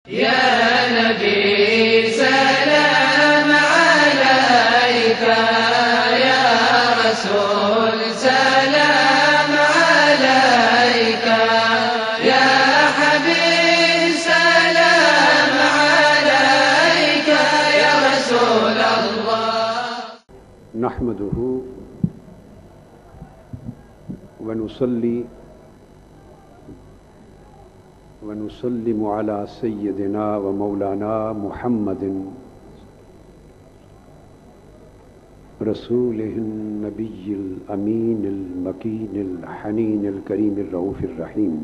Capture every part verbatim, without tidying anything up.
يا نبي سلام عليك، يا رسول سلام عليك، يا حبيب سلام عليك، يا رسول الله. نحمده ونصلي ونسلم على سيدنا ومولانا محمد رسوله النبي الأمين المكين الحنين الكريم الرؤوف الرحيم.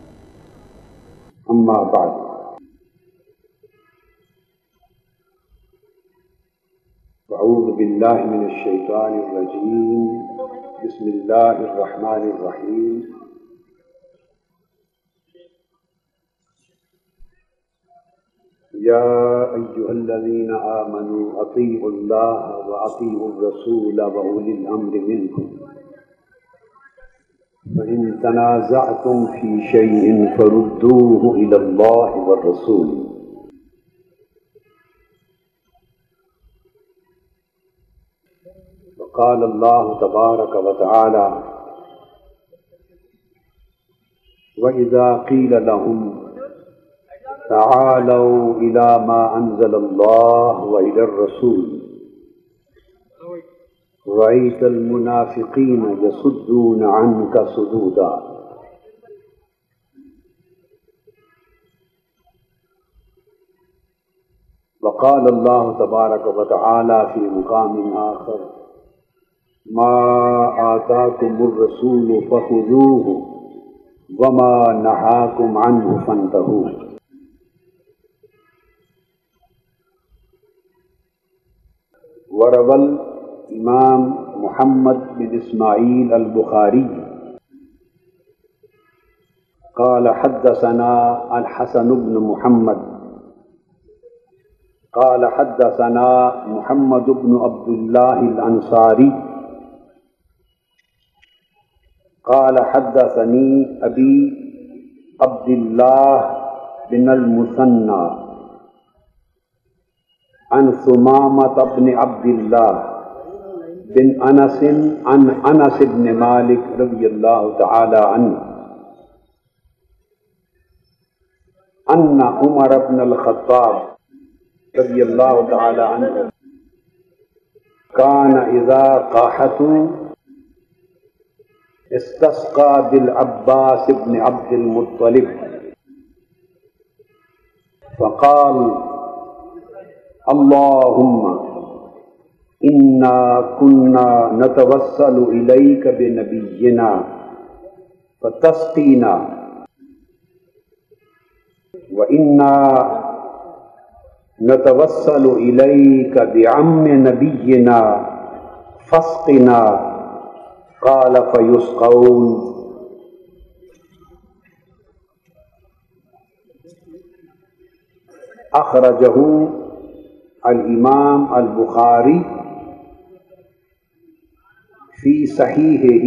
أما بعد، أعوذ بالله من الشيطان الرجيم. بسم الله الرحمن الرحيم. يا أيها الذين آمنوا أطيعوا الله وأطيعوا الرسول وأولي الأمر منكم، فإن تنازعتم في شيء فردوه إلى الله والرسول. وقال الله تبارك وتعالى: وإذا قيل لهم تعالوا إلى ما أنزل الله وإلى الرسول رأيت المنافقين يصدون عنك صدودا. وقال الله تبارك وتعالى في مقام آخر: ما آتاكم الرسول فخذوه وما نهاكم عنه فانتهوا. وروى الإمام محمد بن إسماعيل البخاري قال: حدثنا الحسن بن محمد قال: حدثنا محمد بن عبد الله الأنصاري قال: حدثني أبي عبد الله بن المثنى عن ثمامة بن عبد الله بن أنس عن أنس بن مالك رضي الله تعالى عنه أن عمر بن الخطاب رضي الله تعالى عنه كان إذا قاحطوا استسقى بالعباس بن عبد المطلب فقال: اللهم إنا كنا نتوسل إليك بنبينا فتسقينا، وإنا نتوسل إليك بعم نبينا فاسقنا. قال: فيسقون. أخرجه الإمام البخاري في صحيحه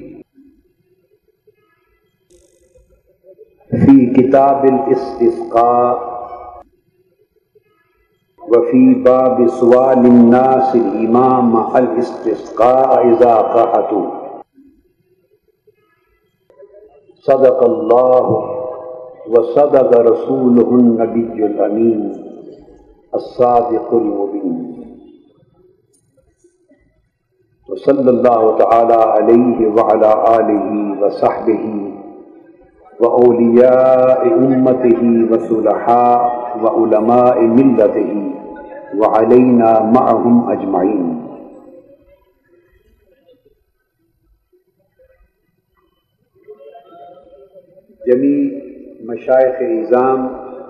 في كتاب الاستسقاء وفي باب سؤال الناس الإمام الاستسقاء إذا قحطوا. صدق الله وصدق رسوله النبي الأمين الصادق المبين. وصلى الله تعالى عليه وعلى آله وصحبه وأولياء أمته وصلحاء وعلماء ملته وعلينا معهم أجمعين. جميع مشائخ اعظام،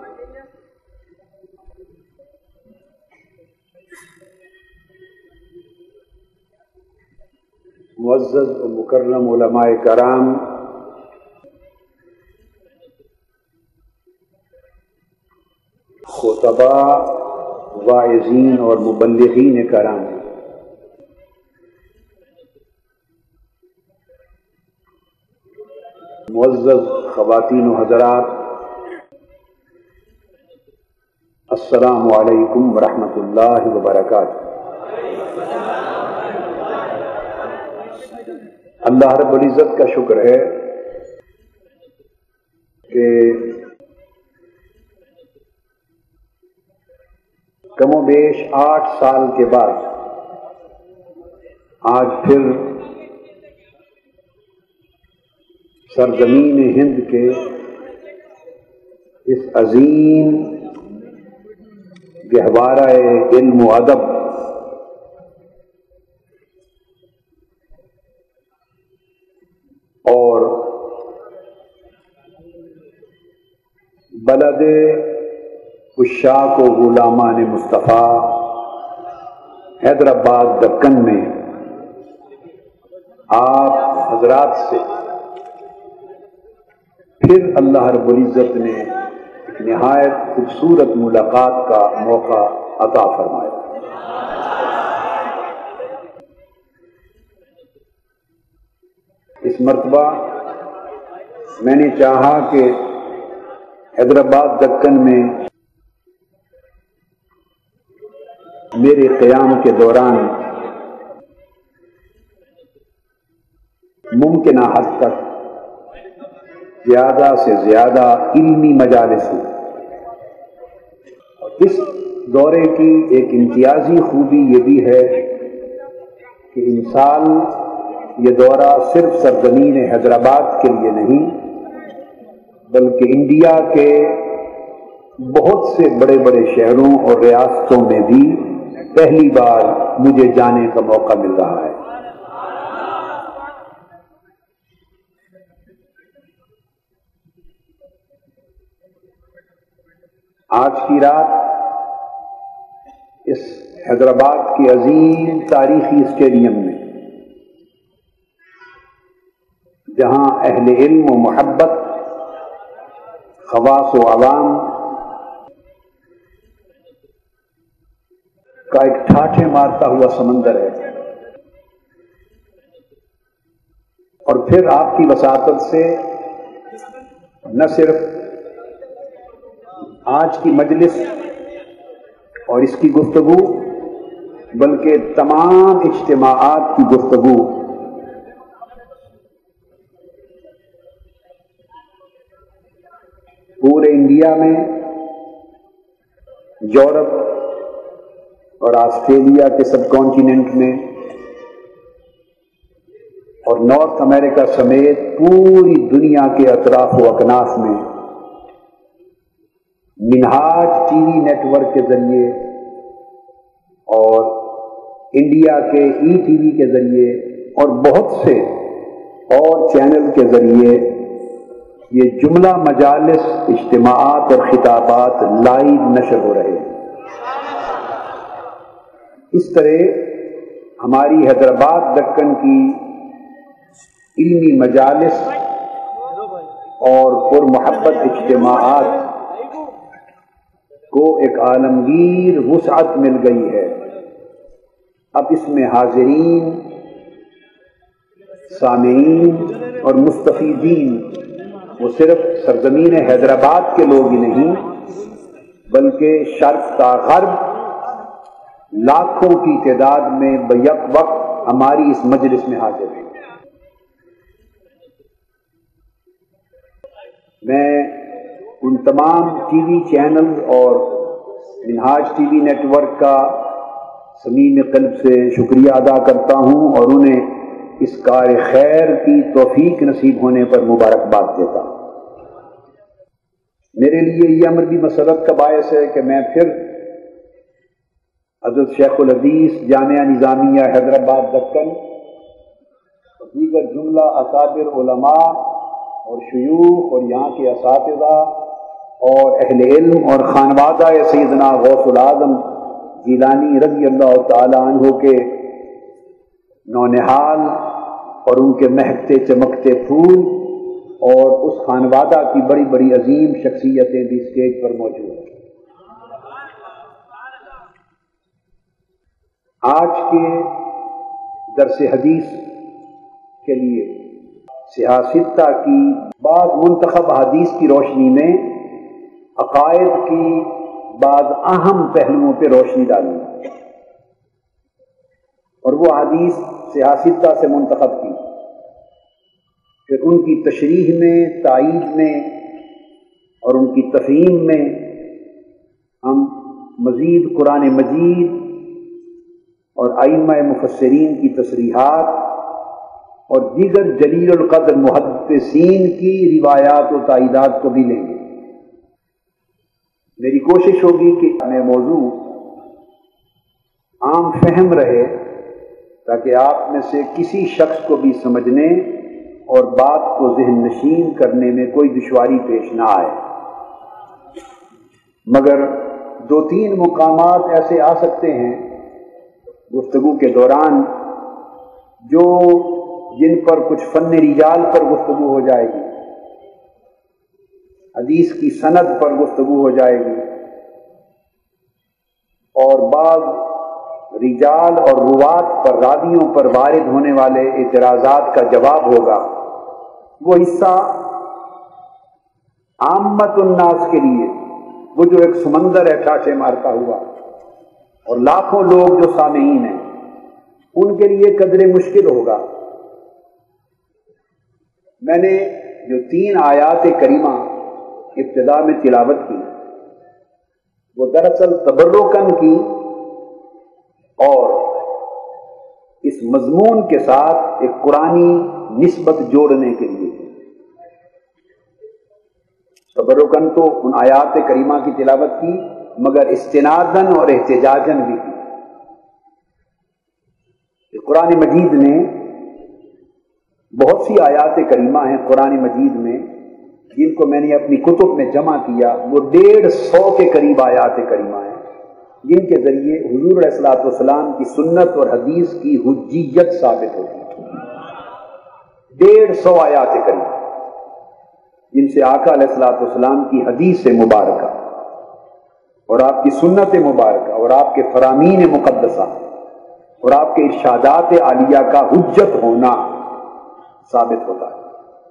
معزز و مکرم علماء کرام، خطباء، واعظین اور مبلغین کرام، معزز خواتین و حضرات، السلام علیکم ورحمۃ اللہ وبرکاتہ۔ اللہ رب العزت کا شکر ہے کہ کم و بیش آٹھ سال کے بعد آج پھر سرزمین ہند کے اس عظیم گہوارہ علم و ادب اور بلد عشاق و غلامان مصطفیٰ حیدرآباد دکن میں آپ حضرات سے پھر اللہ رب العزت نے ایک نہایت خوبصورت ملاقات کا موقع عطا فرمایا۔ اس مرتبہ میں نے چاہا کہ حیدرآباد دکن میں میرے قیام کے دوران ممکنہ حد تک زیادہ سے زیادہ علمی مجالس ہوں۔ اور اس دورے کی ایک امتیازی خوبی یہ بھی ہے کہ ان سال یہ دورہ صرف سرزمین حیدرآباد کے لیے نہیں بلکہ انڈیا کے بہت سے بڑے بڑے شہروں اور ریاستوں میں بھی پہلی بار مجھے جانے کا موقع مل رہا ہے۔ آج کی رات اس حیدرآباد کے عظیم تاریخی اسٹیڈیم میں جہاں اہل علم و محبت، خواص و عوام کا ایک ٹھاٹھے مارتا ہوا سمندر ہے، اور پھر آپ کی وساطت سے نہ صرف آج کی مجلس اور اس کی گفتگو بلکہ تمام اجتماعات کی گفتگو پورے انڈیا میں، یورپ اور آسٹریلیا کے سب کانٹیننٹ میں اور نارتھ امریکہ سمیت پوری دنیا کے اطراف و اکناف میں Minhaj T V network کے ذریعے اور انڈیا کے ای ٹی وی کے ذریعے اور بہت سے اور چینل کے ذریعے یہ جملہ مجالس، اجتماعات اور خطابات لائیو نشر ہو رہے ہیں۔ اس طرح ہماری حیدرآباد دکن کی علمی مجالس اور پر محبت اجتماعات کو ایک عالمگیر وسعت مل گئی ہے۔ اب اس میں حاضرین، سامعین اور مستفیدین وہ صرف سرزمین حیدرآباد کے لوگ ہی نہیں بلکہ شرق تا غرب لاکھوں کی تعداد میں بیک وقت ہماری اس مجلس میں حاضر ہیں۔ میں ان تمام ٹی وی چینل اور Minhaj T V network کا صمیم قلب سے شکریہ ادا کرتا ہوں اور انہیں اس کار خیر کی توفیق نصیب ہونے پر مبارکباد دیتا ہوں۔ میرے لیے یہ امر بھی مسرت کا باعث ہے کہ میں پھر حضرت شیخ الحدیث جامعہ نظامیہ حیدرآباد دکن اور دیگر جملہ اکابر علماء اور شیوخ اور یہاں کے اساتذہ اور اہل علم اور خانوادہ سیدنا غوث العظم جیلانی رضی اللہ تعالی عنہ کے نونہال اور ان کے مہکتے چمکتے پھول اور اس خانوادہ کی بڑی بڑی عظیم شخصیتیں بھی اسٹیج پر موجود ہیں۔ آج کے درس حدیث کے لیے سیاستہ کی بعض منتخب حدیث کی روشنی میں عقائد کی بعض اہم پہلوؤں پہ روشنی ڈالوں گا، اور وہ حدیث سیاستہ سے منتخب کی، پھر ان کی تشریح میں، تائید میں اور ان کی تفہیم میں ہم مزید قرآن مجید اور ائمہ مفسرین کی تصریحات اور دیگر جلیل القدر محدثین کی روایات و تائیدات کو بھی لیں گے۔ میری کوشش ہوگی کہ ہمیں موضوع عام فہم رہے، تاکہ آپ میں سے کسی شخص کو بھی سمجھنے اور بات کو ذہن نشین کرنے میں کوئی دشواری پیش نہ آئے، مگر دو تین مقامات ایسے آ سکتے ہیں گفتگو کے دوران جو جن پر کچھ فن رجال پر گفتگو ہو جائے گی، حدیث کی سند پر گفتگو ہو جائے گی، اور بعض رجال اور روات پر، راویوں پر وارد ہونے والے اعتراضات کا جواب ہوگا۔ وہ حصہ عامت الناس کے لیے، وہ جو ایک سمندر ہے ٹھاٹھے مارتا ہوا، اور لاکھوں لوگ جو سامعین ہیں، ان کے لیے قدر مشکل ہوگا۔ میں نے جو تین آیات کریمہ ابتدا میں تلاوت کی، وہ دراصل تبرکن کی اور اس مضمون کے ساتھ ایک قرآنی نسبت جوڑنے کے لیے۔ تبرکن تو ان آیات کریمہ کی تلاوت کی، مگر استنادن اور احتجاجن بھی کی۔ قرآن مجید میں بہت سی آیات کریمہ ہیں قرآن مجید میں، جن کو میں نے اپنی کتب میں جمع کیا، وہ ڈیڑھ سو کے قریب آیات کریمہ ہیں، جن کے ذریعے حضور علیہ الصلوۃ والسلام کی سنت اور حدیث کی حجیت ثابت ہوتی ہے۔ ڈیڑھ سو آیات کریمہ جن سے آقا علیہ الصلوۃ والسلام کی حدیث مبارکہ اور آپ کی سنت مبارکہ اور آپ کے فرامین مقدسہ اور آپ کے ارشادات عالیہ کا حجت ہونا ثابت ہوتا ہے۔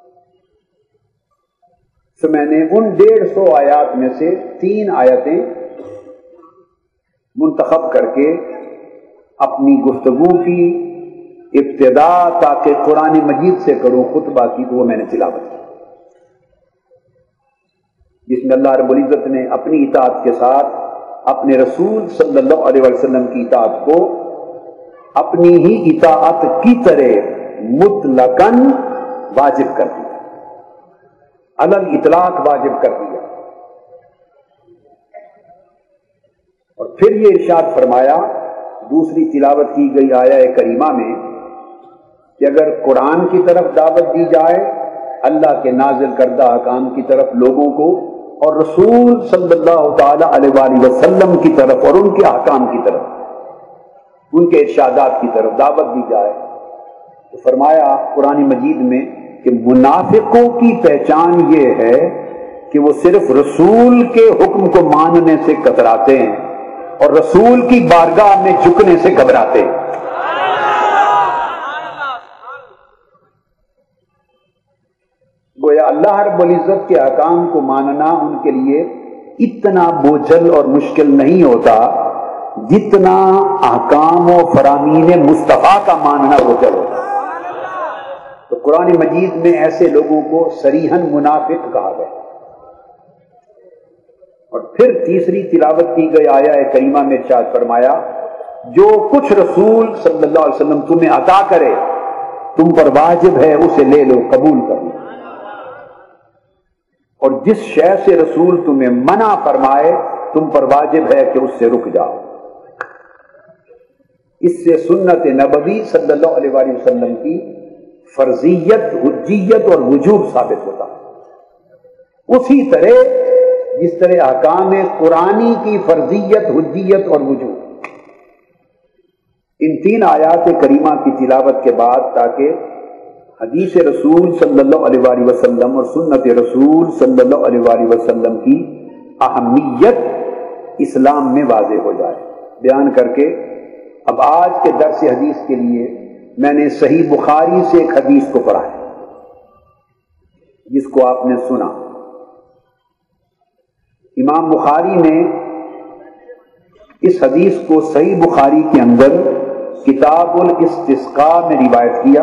تو میں نے ان ڈیڑھ سو آیات میں سے تین آیتیں منتخب کر کے اپنی گفتگو کی ابتدا تاکہ قرآن مجید سے کروں خطبہ کی، تو وہ میں نے تلاوت کی، جس میں اللہ رب العزت نے اپنی اطاعت کے ساتھ اپنے رسول صلی اللہ علیہ وسلم کی اطاعت کو اپنی ہی اطاعت کی طرح مطلقاً واجب کر دیا، علل اطلاق واجب کر دیا، اور پھر یہ ارشاد فرمایا دوسری تلاوت کی گئی آیہ کریمہ میں کہ اگر قرآن کی طرف دعوت دی جائے، اللہ کے نازل کردہ احکام کی طرف لوگوں کو، اور رسول صلی اللہ تعالی علیہ وآلہ وسلم کی طرف اور ان کے احکام کی طرف، ان کے ارشادات کی طرف دعوت دی جائے، تو فرمایا قرآن مجید میں کہ منافقوں کی پہچان یہ ہے کہ وہ صرف رسول کے حکم کو ماننے سے کتراتے ہیں اور رسول کی بارگاہ میں جھکنے سے گھبراتے ہیں۔ گویا اللہ رب العزت کے احکام کو ماننا ان کے لیے اتنا بوجھل اور مشکل نہیں ہوتا جتنا احکام و فرامین مصطفیٰ کا ماننا بوجھل ہوتا۔ تو قرآن مجید میں ایسے لوگوں کو صریحاً منافق کہا گیا۔ اور پھر تیسری تلاوت کی گئی آیہ کریمہ میں ارشاد فرمایا جو کچھ رسول صلی اللہ علیہ وسلم تمہیں عطا کرے تم پر واجب ہے اسے لے لو، قبول کر لو، اور جس شے سے رسول تمہیں منع فرمائے تم پر واجب ہے کہ اس سے رک جاؤ۔ اس سے سنت نبوی صلی اللہ علیہ وآلہ وسلم کی فرضیت، حجیت اور وجوب ثابت ہوتا ہے، اسی طرح جس طرح احکام قرآنی کی فرضیت، حجیت اور وجوب۔ ان تین آیات کریمہ کی تلاوت کے بعد تاکہ حدیث رسول صلی اللہ علیہ وآلہ وسلم اور سنت رسول صلی اللہ علیہ وآلہ وسلم کی اہمیت اسلام میں واضح ہو جائے، بیان کر کے اب آج کے درس حدیث کے لیے میں نے صحیح بخاری سے ایک حدیث کو پڑھا ہے جس کو آپ نے سنا۔ امام بخاری نے اس حدیث کو صحیح بخاری کے اندر کتاب الاستسقاء میں روایت کیا،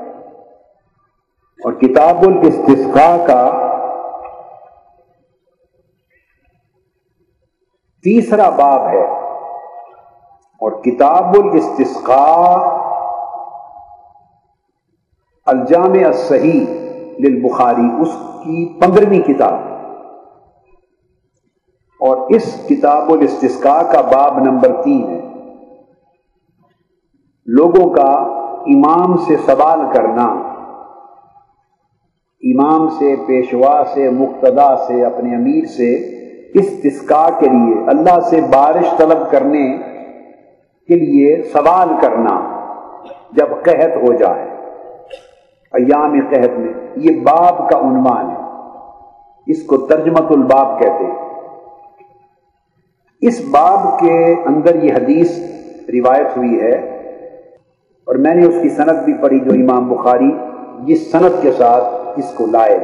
اور کتاب الاستسقاء کا تیسرا باب ہے، اور کتاب الاستسقاء الجامع الصحیح للبخاری اس کی پندرہویں کتاب، اور اس کتاب الاستسقاء کا باب نمبر تین ہے۔ لوگوں کا امام سے سوال کرنا، امام سے، پیشوا سے، مقتدا سے، اپنے امیر سے استسقاء کے لیے، اللہ سے بارش طلب کرنے کے لیے سوال کرنا جب قحط ہو جائے، ایام قحط میں، یہ باب کا عنوان ہے، اس کو ترجمۃ الباب کہتے ہیں۔ اس باب کے اندر یہ حدیث روایت ہوئی ہے، اور میں نے اس کی سند بھی پڑھی جو امام بخاری جس سند کے ساتھ اس کو لائے۔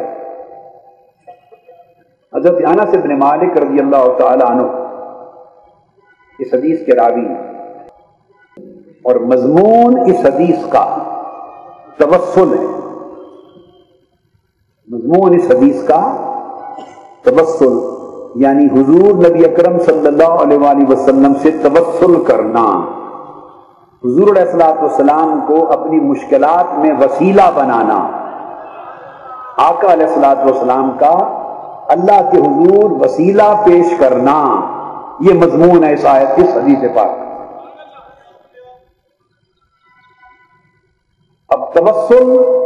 حضرت انس بن مالک رضی اللہ تعالی عنہ اس حدیث کے راوی ہیں، اور مضمون اس حدیث کا توسل ہے، مضمون اس حدیث کا توسل، یعنی حضور نبی اکرم صلی اللہ علیہ وآلہ وسلم سے توسل کرنا، حضور علیہ الصلوۃ والسلام کو اپنی مشکلات میں وسیلہ بنانا، آقا علیہ الصلوۃ والسلام کا اللہ کے حضور وسیلہ پیش کرنا، یہ مضمون ہے اس آیت اس حدیث پاک۔ اب توسل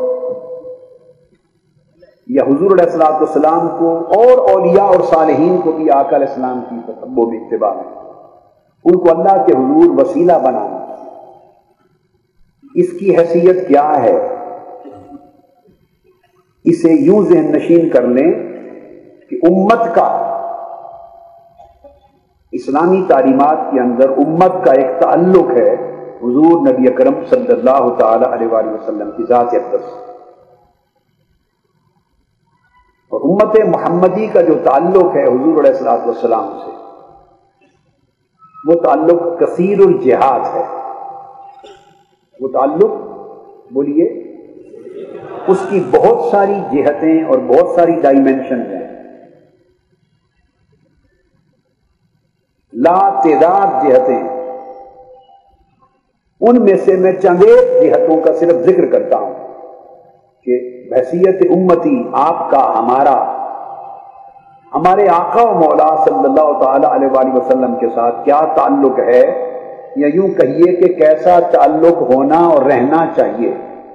یا حضور علیہ الصلوۃ والسلام کو اور اولیاء اور صالحین کو بھی آقا علیہ السلام کی تتبع میں اتباع ہے، ان کو اللہ کے حضور وسیلہ بنانا، اس کی حیثیت کیا ہے؟ اسے یوں ذہن نشین کر لیں کہ امت کا، اسلامی تعلیمات کے اندر امت کا ایک تعلق ہے حضور نبی اکرم صلی اللہ تعالی علیہ وآلہ وسلم کی ذات اقدس، اور امت محمدی کا جو تعلق ہے حضور علیہ الصلوۃ والسلام سے، وہ تعلق کثیر الجہات ہے، وہ تعلق بولیے اس کی بہت ساری جہتیں اور بہت ساری ڈائمینشن ہیں، لا تعداد جہتیں، ان میں سے میں چند ایک جہتوں کا صرف ذکر کرتا ہوں کہ بحیثیت امتی آپ کا، ہمارا، ہمارے آقا و مولا صلی اللہ تعالی علیہ وآلہ وسلم کے ساتھ کیا تعلق ہے، یا یوں کہیے کہ کیسا تعلق ہونا اور رہنا چاہیے۔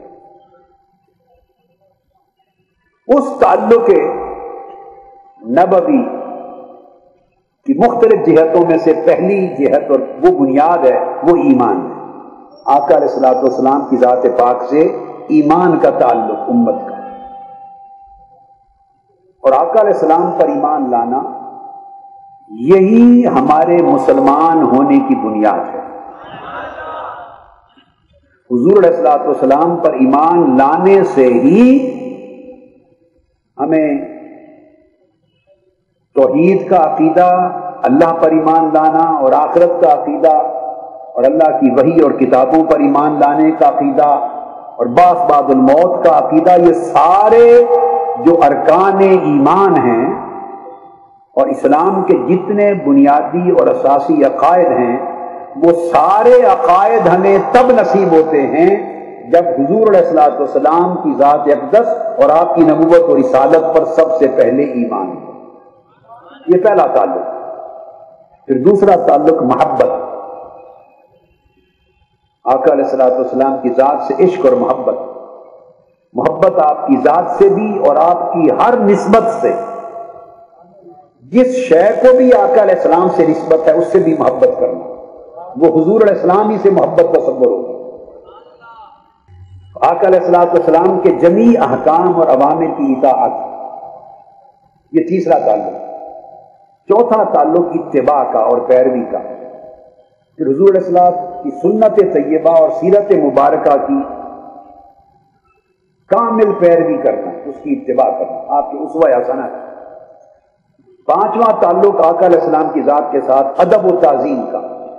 اس تعلق نبوی کی مختلف جہتوں میں سے پہلی جہت اور وہ بنیاد ہے، وہ ایمان ہے، آقا علیہ الصلوۃ والسلام کی ذات پاک سے ایمان کا تعلق امت کا، اور آقا علیہ السلام پر ایمان لانا یہی ہمارے مسلمان ہونے کی بنیاد ہے۔ حضور علیہ الصلوۃ والسلام پر ایمان لانے سے ہی ہمیں توحید کا عقیدہ، اللہ پر ایمان لانا، اور آخرت کا عقیدہ، اور اللہ کی وحی اور کتابوں پر ایمان لانے کا عقیدہ، اور بعث بعد الموت کا عقیدہ، یہ سارے جو ارکان ایمان ہیں اور اسلام کے جتنے بنیادی اور اساسی عقائد ہیں، وہ سارے عقائد ہمیں تب نصیب ہوتے ہیں جب حضور علیہ الصلوۃ والسلام کی ذات اقدس اور آپ کی نبوت اور رسالت پر سب سے پہلے ایمان ہے۔ یہ پہلا تعلق۔ پھر دوسرا تعلق محبت، آقا علیہ الصلوۃ والسلام کی ذات سے عشق اور محبت، محبت آپ کی ذات سے بھی اور آپ کی ہر نسبت سے، جس شے کو بھی آقا علیہ السلام سے نسبت ہے اس سے بھی محبت کرنا، وہ حضور علیہ السلام ہی سے محبت تصور ہوگی۔ آقا علیہ الصلوۃ والسلام کے جمیع احکام اور اوامر کی اطاعت، یہ تیسرا تعلق۔ چوتھا تعلق اتباع کا اور پیروی کا، پھر حضور علیہ السلام کی سنت طیبہ اور سیرت مبارکہ کی کامل پیروی کرنا، اس کی اتباع کرنا، آپ کی اسوہ حسنہ ہے۔ پانچواں تعلق آقا علیہ السلام کی ذات کے ساتھ ادب و تعظیم کا،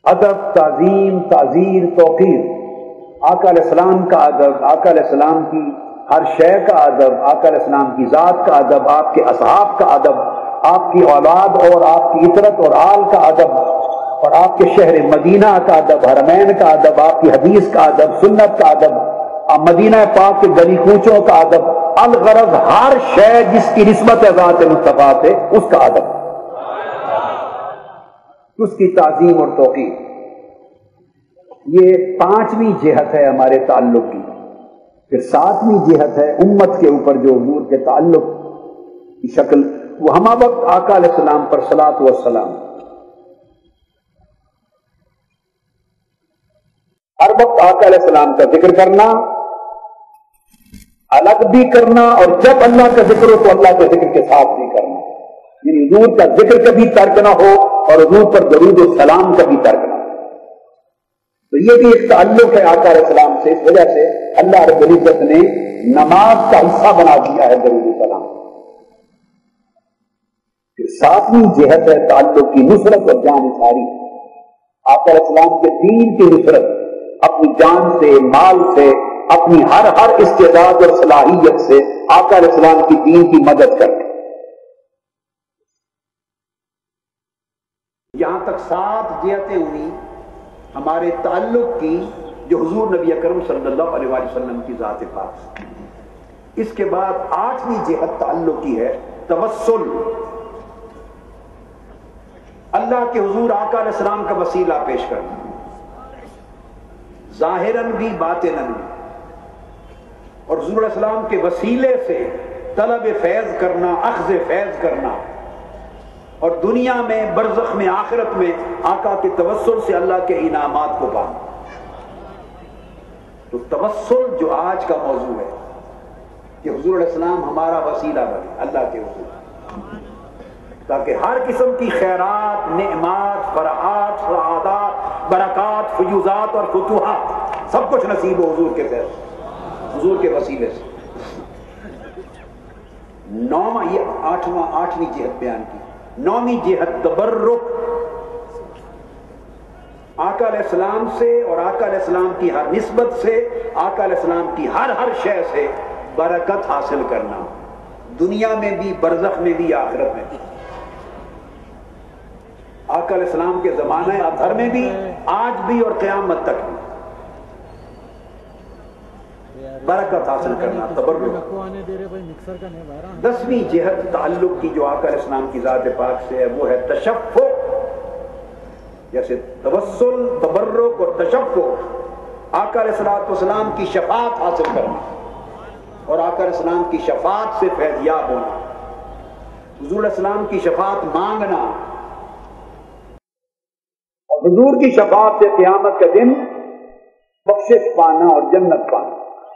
ادب، تعظیم، تعزیر، توقیر، آقا علیہ السلام کا ادب، آقا علیہ السلام کی ہر شے کا ادب، آقا علیہ السلام کی ذات کا ادب، آپ کے اصحاب کا ادب، آپ کی اولاد اور آپ کی عطرت اور آل کا ادب، اور آپ کے شہر مدینہ کا ادب، حرمین کا ادب، آپ کی حدیث کا ادب، سنت کا ادب، مدینہ پاک کے گلی کوچوں کا ادب، الغرض ہر شے جس کی نسبت ذات مصطفیٰ سے اس کا ادب، اس کی تعظیم اور توقیر۔ یہ پانچویں جہت ہے ہمارے تعلق کی۔ پھر ساتویں جہت ہے امت کے اوپر جو حضور کے تعلق کی شکل، وہ ہمہ وقت آقا علیہ السلام پر صلاۃ و سلام، ہر وقت آقا علیہ السلام کا ذکر کرنا، الگ بھی کرنا، اور جب اللہ کا ذکر ہو تو اللہ کے ذکر کے ساتھ بھی کرنا، یعنی حضور کا ذکر کبھی ترک نہ ہو اور حضور پر درود و سلام کبھی ترک نہ ہو۔ تو یہ بھی ایک تعلق ہے آقا علیہ السلام سے، اس وجہ سے اللہ رب العزت نے نماز کا حصہ بنا دیا ہے درود و سلام۔ پھر ساتویں جہت ہے تعلق کی نصرت اور جان نثاری۔ آقا علیہ السلام کے دین کی نصرت، اپنی جان سے، مال سے، اپنی ہر ہر استعداد اور صلاحیت سے آقا علیہ السلام کی دین کی مدد کرتے۔ یہاں تک سات جہتیں ہوئی ہمارے تعلق کی جو حضور نبی اکرم صلی اللہ علیہ وسلم کی ذات پاک سے۔ اس کے بعد آٹھویں جہت تعلق کی ہے توسل، اللہ کے حضور آقا علیہ السلام کا وسیلہ پیش کرنا، ظاہراً بھی باطناً بھی، اور حضور علیہ السلام کے وسیلے سے طلب فیض کرنا، اخذ فیض کرنا، اور دنیا میں، برزخ میں، آخرت میں آقا کے توسل سے اللہ کے انعامات کو پانا۔ تو توسل جو آج کا موضوع ہے کہ حضور علیہ السلام ہمارا وسیلہ بنے اللہ کے حضور، تاکہ ہر قسم کی خیرات، نعمات، فرحات، سعادات، برکات، فیوزات اور فتوحات سب کچھ نصیب ہو حضور کے فیض، حضور کے وسیلے سے۔ نوواں، یہ آٹھواں آٹھویں جہت بیان کی۔ نویں جہت تبرک، آقا علیہ السلام سے اور آقا علیہ السلام کی ہر نسبت سے، آقا علیہ السلام کی ہر ہر شے سے برکت حاصل کرنا، دنیا میں بھی، برزخ میں بھی، آخرت میں بھی۔ آقا علیہ السلام کے زمانہ اطہر میں بھی، آج بھی، اور قیامت تک بھی برکت حاصل کرنا، تبرک۔ دسویں جہت تعلق کی جو آقا علیہ السلام کی ذات پاک سے ہے وہ ہے تشفع، جیسے توسل، تبرک اور تشفع، آقا علیہ السلام کی شفاعت حاصل کرنا اور آقا علیہ السلام کی شفاعت سے فیض یاب ہونا، حضور علیہ السلام کی شفاعت مانگنا، اور حضور کی شفاعت سے قیامت کے دن بخشش پانا اور جنت پانا۔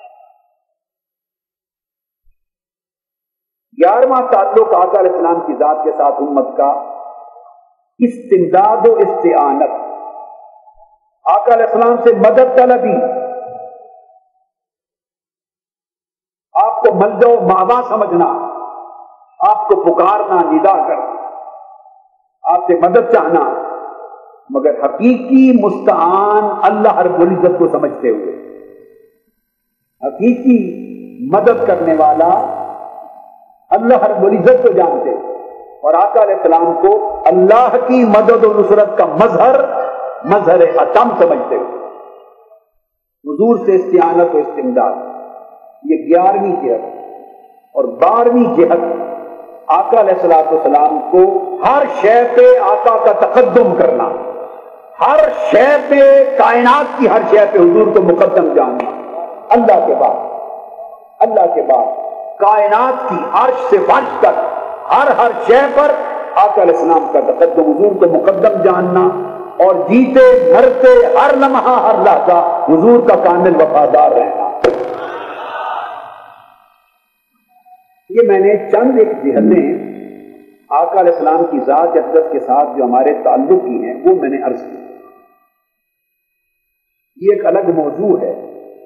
گیارہواں تعلق آقا علیہ السلام کی ذات کے ساتھ امت کا استمداد و استعانت، آقا علیہ السلام سے مدد طلبی، آپ کو ملجا و مأویٰ سمجھنا، آپ کو پکارنا، ندا کرنا، آپ سے مدد چاہنا، مگر حقیقی مستعان اللہ رب العزت کو سمجھتے ہوئے، حقیقی مدد کرنے والا اللہ رب العزت کو جانتے اور آقا علیہ السلام کو اللہ کی مدد و نصرت کا مظہر، مظہر اتم سمجھتے ہوئے حضور سے استعانت و استمداد۔ یہ گیارہویں جہت۔ اور بارہویں جہت آقا علیہ السلام کو ہر شے پہ آقا کا تقدم کرنا، ہر شے پہ، کائنات کی ہر شے پہ حضور کو مقدم جاننا، اللہ کے بعد، اللہ کے بعد کائنات کی عرش سے فرش تک ہر ہر شے پر آقا علیہ السلام کا تقدم، حضور کو مقدم جاننا، اور جیتے مرتے ہر لمحہ ہر لحظہ حضور کا کامل وفادار رہنا۔ یہ میں نے چند ایک جہتیں آقا علیہ السلام کی ذات اقدس کے ساتھ جو ہمارے تعلق کی ہیں وہ میں نے عرض کی۔ یہ ایک الگ موضوع ہے،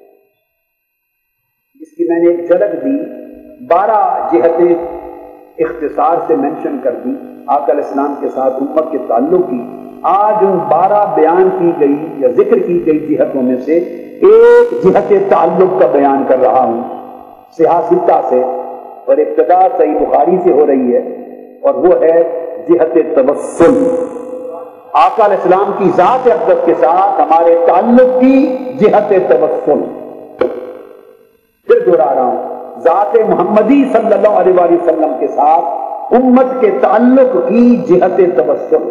اس کی میں نے ایک جھلک دی، بارہ جہتیں اختصار سے مینشن کر دی آقا علیہ السلام کے ساتھ امت کے تعلق کی، آج ان بارہ بیان کی گئی یا ذکر کی گئی جہتوں میں سے ایک جہت تعلق کا بیان کر رہا ہوں صحاح ستہ سے، اور ابتدا صحیح بخاری سے ہو رہی ہے، اور وہ ہے جہت توسل، آقا علیہ السلام کی ذات اقدس کے ساتھ ہمارے تعلق کی جہت توسل۔ پھر دوہرا رہا ہوں، ذات محمدی صلی اللہ علیہ وآلہ وسلم کے ساتھ امت کے تعلق کی جہت توسل،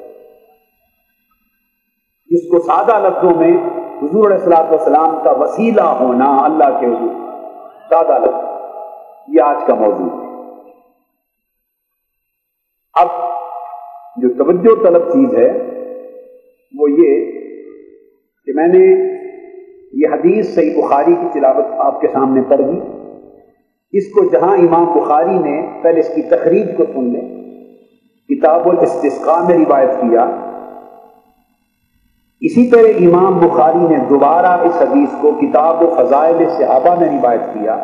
جس کو سادہ لفظوں میں حضور علیہ الصلوۃ والسلام کا وسیلہ ہونا اللہ کے حضور، سادہ لفظ یہ آج کا موضوع ہے۔ اب جو توجہ طلب چیز ہے وہ یہ کہ میں نے یہ حدیث صحیح بخاری کی تلاوت آپ کے سامنے پڑھ دی، اس کو جہاں امام بخاری نے پہلے اس کی تخریج کو سن لیں، کتاب الاستسقاء میں روایت کیا، اسی طرح امام بخاری نے دوبارہ اس حدیث کو کتاب فضائل صحابہ میں روایت کیا،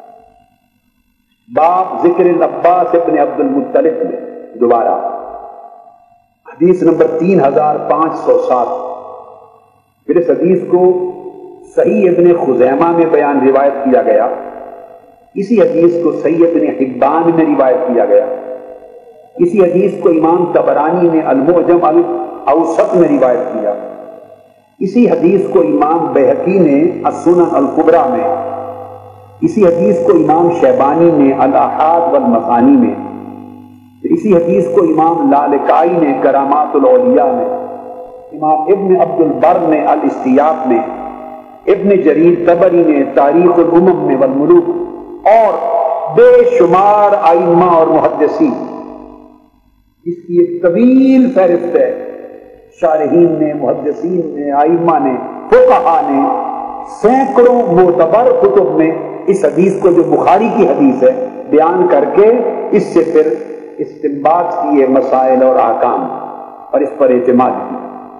باب ذکر العباس ابن عبد المطلب میں دوبارہ حدیث نمبر تین ہزار پانچ سو سات۔ پھر اس حدیث کو صحیح ابن خزیمہ میں بیان روایت کیا گیا، اسی حدیث کو صحیح ابن حبان میں روایت کیا گیا، اسی حدیث کو امام طبرانی نے المعجم الاوسط میں روایت کیا، اسی حدیث کو امام بہقی نے السنن الکبریٰ میں، اسی حدیث کو امام شیبانی نے الاحاد والمثانی میں، اسی حدیث کو امام لالکائی نے کرامات الاولیاء میں، امام ابن عبد البر نے الاستیاب میں، ابن جریر طبری نے تاریخ الامم میں والملوک، اور بے شمار ائمہ اور محدثین، اس کی ایک طویل فہرست ہے، شارحین نے، محدثین نے، ائمہ نے، فقہا نے، سینکڑوں معتبر کتب میں اس حدیث کو جو بخاری کی حدیث ہے بیان کر کے اس سے پھر استنباط کیے مسائل اور احکام اور اس پر اعتماد کیا۔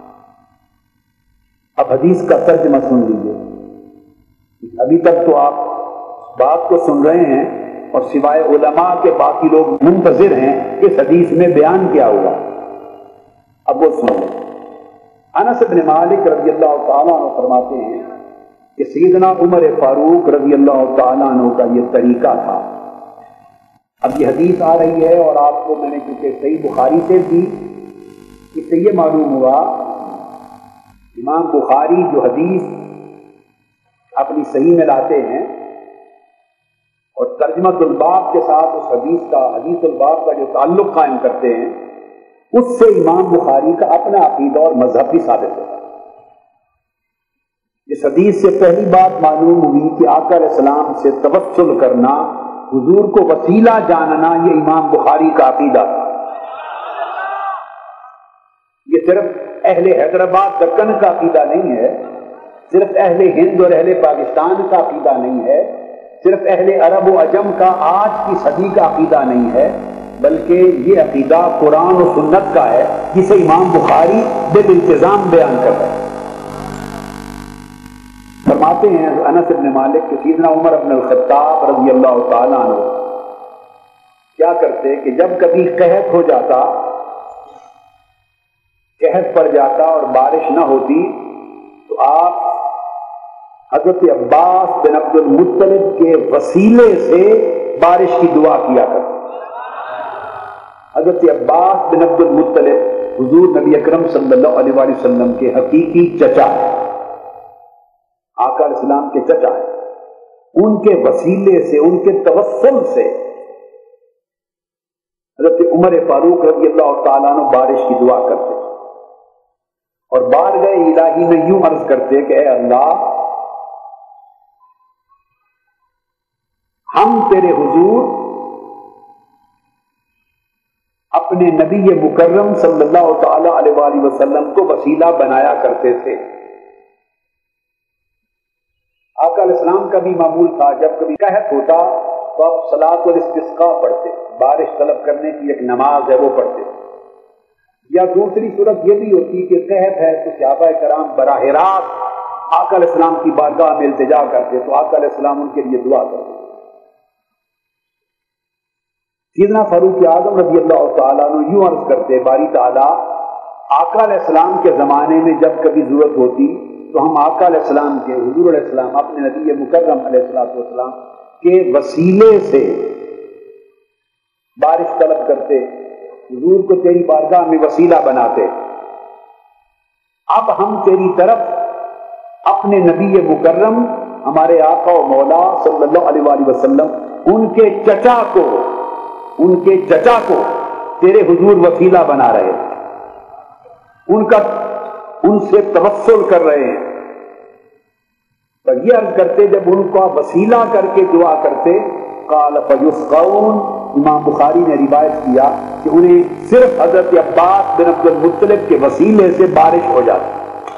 اب حدیث کا ترجمہ سن لیجیے، ابھی تک تو آپ بات کو سن رہے ہیں اور سوائے علماء کے باقی لوگ منتظر ہیں اس حدیث میں بیان کیا ہوا، اب وہ سن لیں۔ انس بن مالک رضی اللہ تعالیٰ عنہ فرماتے ہیں کہ سیدنا عمر فاروق رضی اللہ تعالیٰ عنہ کا یہ طریقہ تھا۔ اب یہ حدیث آ رہی ہے اور آپ کو میں نے چونکہ صحیح بخاری سے دی، اس سے یہ معلوم ہوا امام بخاری جو حدیث اپنی صحیح میں لاتے ہیں اور ترجمۃ الباب کے ساتھ اس حدیث کا حدیث الباب کا جو تعلق قائم کرتے ہیں، اس سے امام بخاری کا اپنا عقیدہ اور مذہب بھی ثابت ہوتا ہے۔ اس حدیث سے پہلی بات معلوم ہوئی کہ آقا علیہ السلام سے توسل کرنا، حضور کو وسیلہ جاننا، یہ امام بخاری کا عقیدہ تھا۔ یہ صرف اہل حیدرآباد دکن کا عقیدہ نہیں ہے، صرف اہل ہند اور اہل پاکستان کا عقیدہ نہیں ہے، صرف اہل عرب و عجم کا آج کی صدی کا عقیدہ نہیں ہے، بلکہ یہ عقیدہ قرآن و سنت کا ہے جسے امام بخاری بالالتزام بیان کرتا ہے۔ فرماتے ہیں انس بن مالک کہ سیدنا عمر بن الخطاب رضی اللہ تعالیٰ عنہ کیا کرتے کہ جب کبھی قحط ہو جاتا، قحط پڑ جاتا اور بارش نہ ہوتی، تو آپ حضرت عباس بن عبد المطلب کے وسیلے سے بارش کی دعا کیا کرتے۔ حضرت عباس بن عبد المطلب حضور نبی اکرم صلی اللہ علیہ وآلہ وسلم کے حقیقی چچا ہے، آقا علیہ السلام کے چچا ہے، ان کے وسیلے سے، ان کے توسل سے حضرت عمر فاروق رضی اللہ تعالیٰ عنہ بارش کی دعا کرتے اور بارگاہ الہی میں یوں عرض کرتے کہ اے اللہ، ہم تیرے حضور اپنے نبی مکرم صلی اللہ تعالی علیہ وآلہ وسلم کو وسیلہ بنایا کرتے تھے۔ آقا علیہ السلام کا بھی معمول تھا جب کبھی قحط ہوتا تو آپ صلاۃ الاستسقاء پڑھتے، بارش طلب کرنے کی ایک نماز ہے وہ پڑھتے، یا دوسری صورت یہ بھی ہوتی کہ قحط ہے تو صحابہ کرام براہ راست آقا علیہ السلام کی بارگاہ میں التجا کرتے تو آقا علیہ السلام ان کے لیے دعا کرتے۔ سیدنا فاروق اعظم رضی اللہ تعالیٰ عنہ یوں عرض کرتے، باری تعالیٰ آقا علیہ السلام کے زمانے میں جب کبھی ضرورت ہوتی تو ہم آقا علیہ السلام کے، حضور علیہ السلام اپنے نبی مکرم علیہ السلام کے وسیلے سے بارش طلب کرتے، حضور کو تیری بارگاہ میں وسیلہ بناتے۔ اب ہم تیری طرف اپنے نبی مکرم ہمارے آقا و مولا صلی اللہ علیہ وآلہ وسلم ان کے چچا کو ان کے چچا کو تیرے حضور وسیلہ بنا رہے ہیں، ان کا ان سے توسل کر رہے ہیں۔ تو یہ عرض کرتے جب ان کا وسیلہ کر کے دعا کرتے، قال فیسقون، امام بخاری نے روایت کیا کہ انہیں صرف حضرت عباس بن عبد المطلب کے وسیلے سے بارش ہو جاتی۔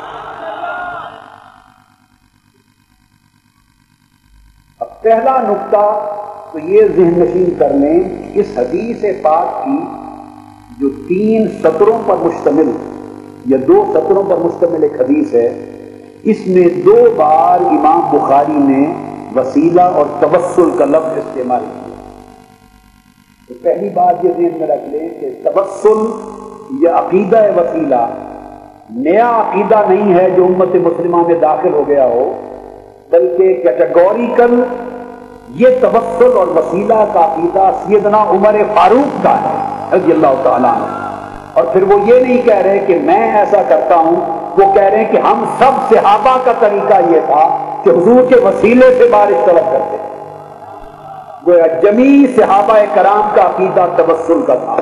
اب پہلا نقطہ تو یہ ذہن نشین کر لیں، اس حدیث پاک کی جو تین سطروں پر مشتمل یا دو سطروں پر مشتمل ایک حدیث ہے، اس میں دو بار امام بخاری نے وسیلہ اور توسل کا لفظ استعمال کیا۔ تو پہلی بات یہ ذہن میں رکھ لیں کہ توسل یہ عقیدہ وسیلہ نیا عقیدہ نہیں ہے جو امت مسلمہ میں داخل ہو گیا ہو، بلکہ کیٹیگوریکل یہ توسل اور وسیلہ کا عقیدہ سیدنا عمر فاروق کا ہے رضی اللہ تعالیٰ عنہ۔ اور پھر وہ یہ نہیں کہہ رہے کہ میں ایسا کرتا ہوں، وہ کہہ رہے ہیں کہ ہم سب صحابہ کا طریقہ یہ تھا کہ حضور کے وسیلے سے بارش طلب کرتے، گویا جمیع صحابہ کرام کا عقیدہ توسل کا تھا،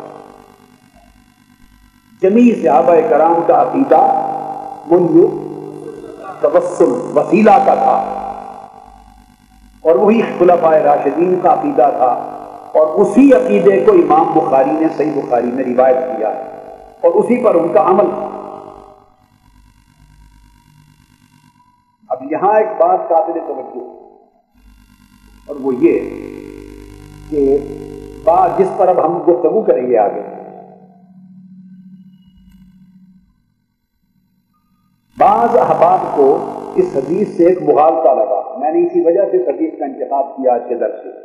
جمیع صحابہ کرام کا عقیدہ وہ توسل وسیلہ کا تھا، اور وہی خلفائے راشدین کا عقیدہ تھا، اور اسی عقیدے کو امام بخاری نے صحیح بخاری میں روایت کیا اور اسی پر ان کا عمل تھا۔ اب یہاں ایک بات قابل توجہ اور وہ یہ کہ بات جس پر اب ہم گفتگو کریں گے آگے، بعض احباب کو اس حدیث سے ایک مغالطہ لگا، میں نے اسی وجہ سے اس حدیث کا انتخاب کیا آج کے درس سے،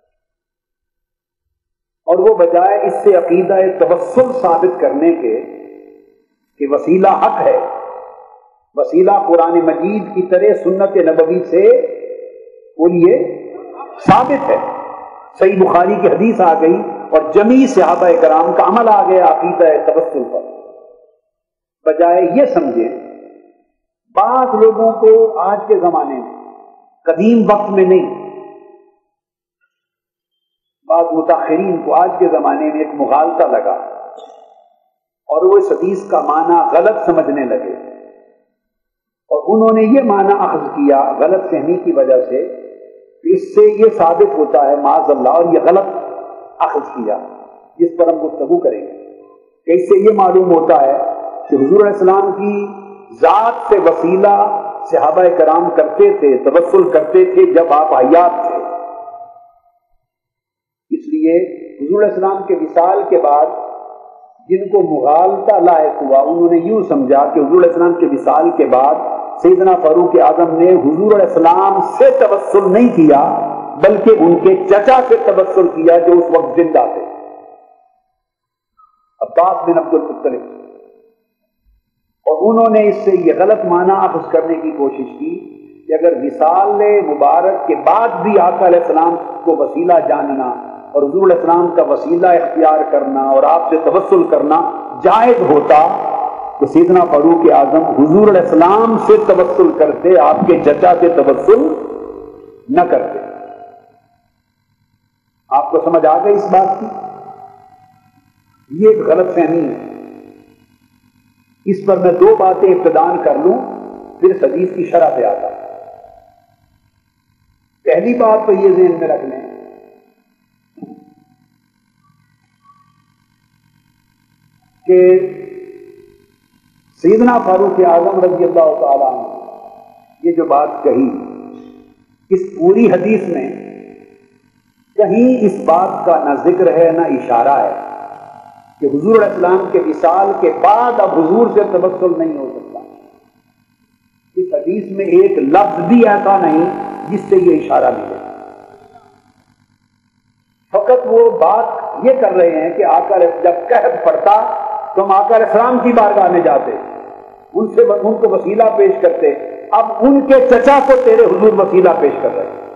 اور وہ بجائے اس سے عقیدہ توسل ثابت کرنے کے کہ وسیلہ حق ہے، وسیلہ قرآن مجید کی طرح سنت نبوی سے بولیے ثابت ہے، صحیح بخاری کی حدیث آ گئی اور جمیع صحابہ کرام کا عمل آ گیا عقیدہ توسل پر، بجائے یہ سمجھیں بعض لوگوں کو آج کے زمانے میں، قدیم وقت میں نہیں، بعض متاخرین کو آج کے زمانے میں ایک مغالطہ لگا اور وہ اس حدیث کا معنی غلط سمجھنے لگے، اور انہوں نے یہ معنی اخذ کیا غلط فہمی کی وجہ سے کہ اس سے یہ ثابت ہوتا ہے معاذ اللہ، اور یہ غلط اخذ کیا جس پر ہم گفتگو کریں گے کہ اس سے یہ معلوم ہوتا ہے کہ حضور علیہ السلام کی ذات سے وسیلہ صحابہ کرام کرتے تھے، توسل کرتے تھے جب آپ حیات تھے۔ اس لیے حضور علیہ السلام کے وصال کے بعد جن کو مغالطہ لاحق ہوا انہوں نے یوں سمجھا کہ حضور علیہ السلام کے وصال کے بعد سیدنا فاروق اعظم نے حضور علیہ السلام سے توسل نہیں کیا بلکہ ان کے چچا سے توسل کیا جو اس وقت زندہ تھے، عباس بن عبد المطلب، اور انہوں نے اس سے یہ غلط معنی اخذ کرنے کی کوشش کی کہ اگر وصال مبارک کے بعد بھی آقا علیہ السلام کو وسیلہ جاننا اور حضور علیہ السلام کا وسیلہ اختیار کرنا اور آپ سے توسل کرنا جائز ہوتا تو سیدنا فاروق اعظم حضور علیہ السلام سے توسل کرتے، آپ کے چچا سے توسل نہ کرتے۔ آپ کو سمجھ آ گئی اس بات کی؟ یہ ایک غلط فہمی ہے، اس پر میں دو باتیں ابتدان کر لوں پھر اس حدیث کی شرح پہ آتا۔ پہلی بات تو یہ ذہن میں رکھ لیں کہ سیدنا فاروق اعظم رضی اللہ تعالیٰ عنہ یہ جو بات کہی، اس پوری حدیث میں کہیں اس بات کا نہ ذکر ہے نہ اشارہ ہے کہ حضور علیہ السلام کے وصال کے بعد اب حضور سے توسل نہیں ہو سکتا۔ اس حدیث میں ایک لفظ بھی ایسا نہیں جس سے یہ اشارہ ملے، فقط وہ بات یہ کر رہے ہیں کہ آقا جب کہف پڑتا تم آقا علیہ السلام کی بارگاہ میں جاتے، ان سے ان کو وسیلہ پیش کرتے، اب ان کے چچا کو تیرے حضور وسیلہ پیش کر رہے ہیں۔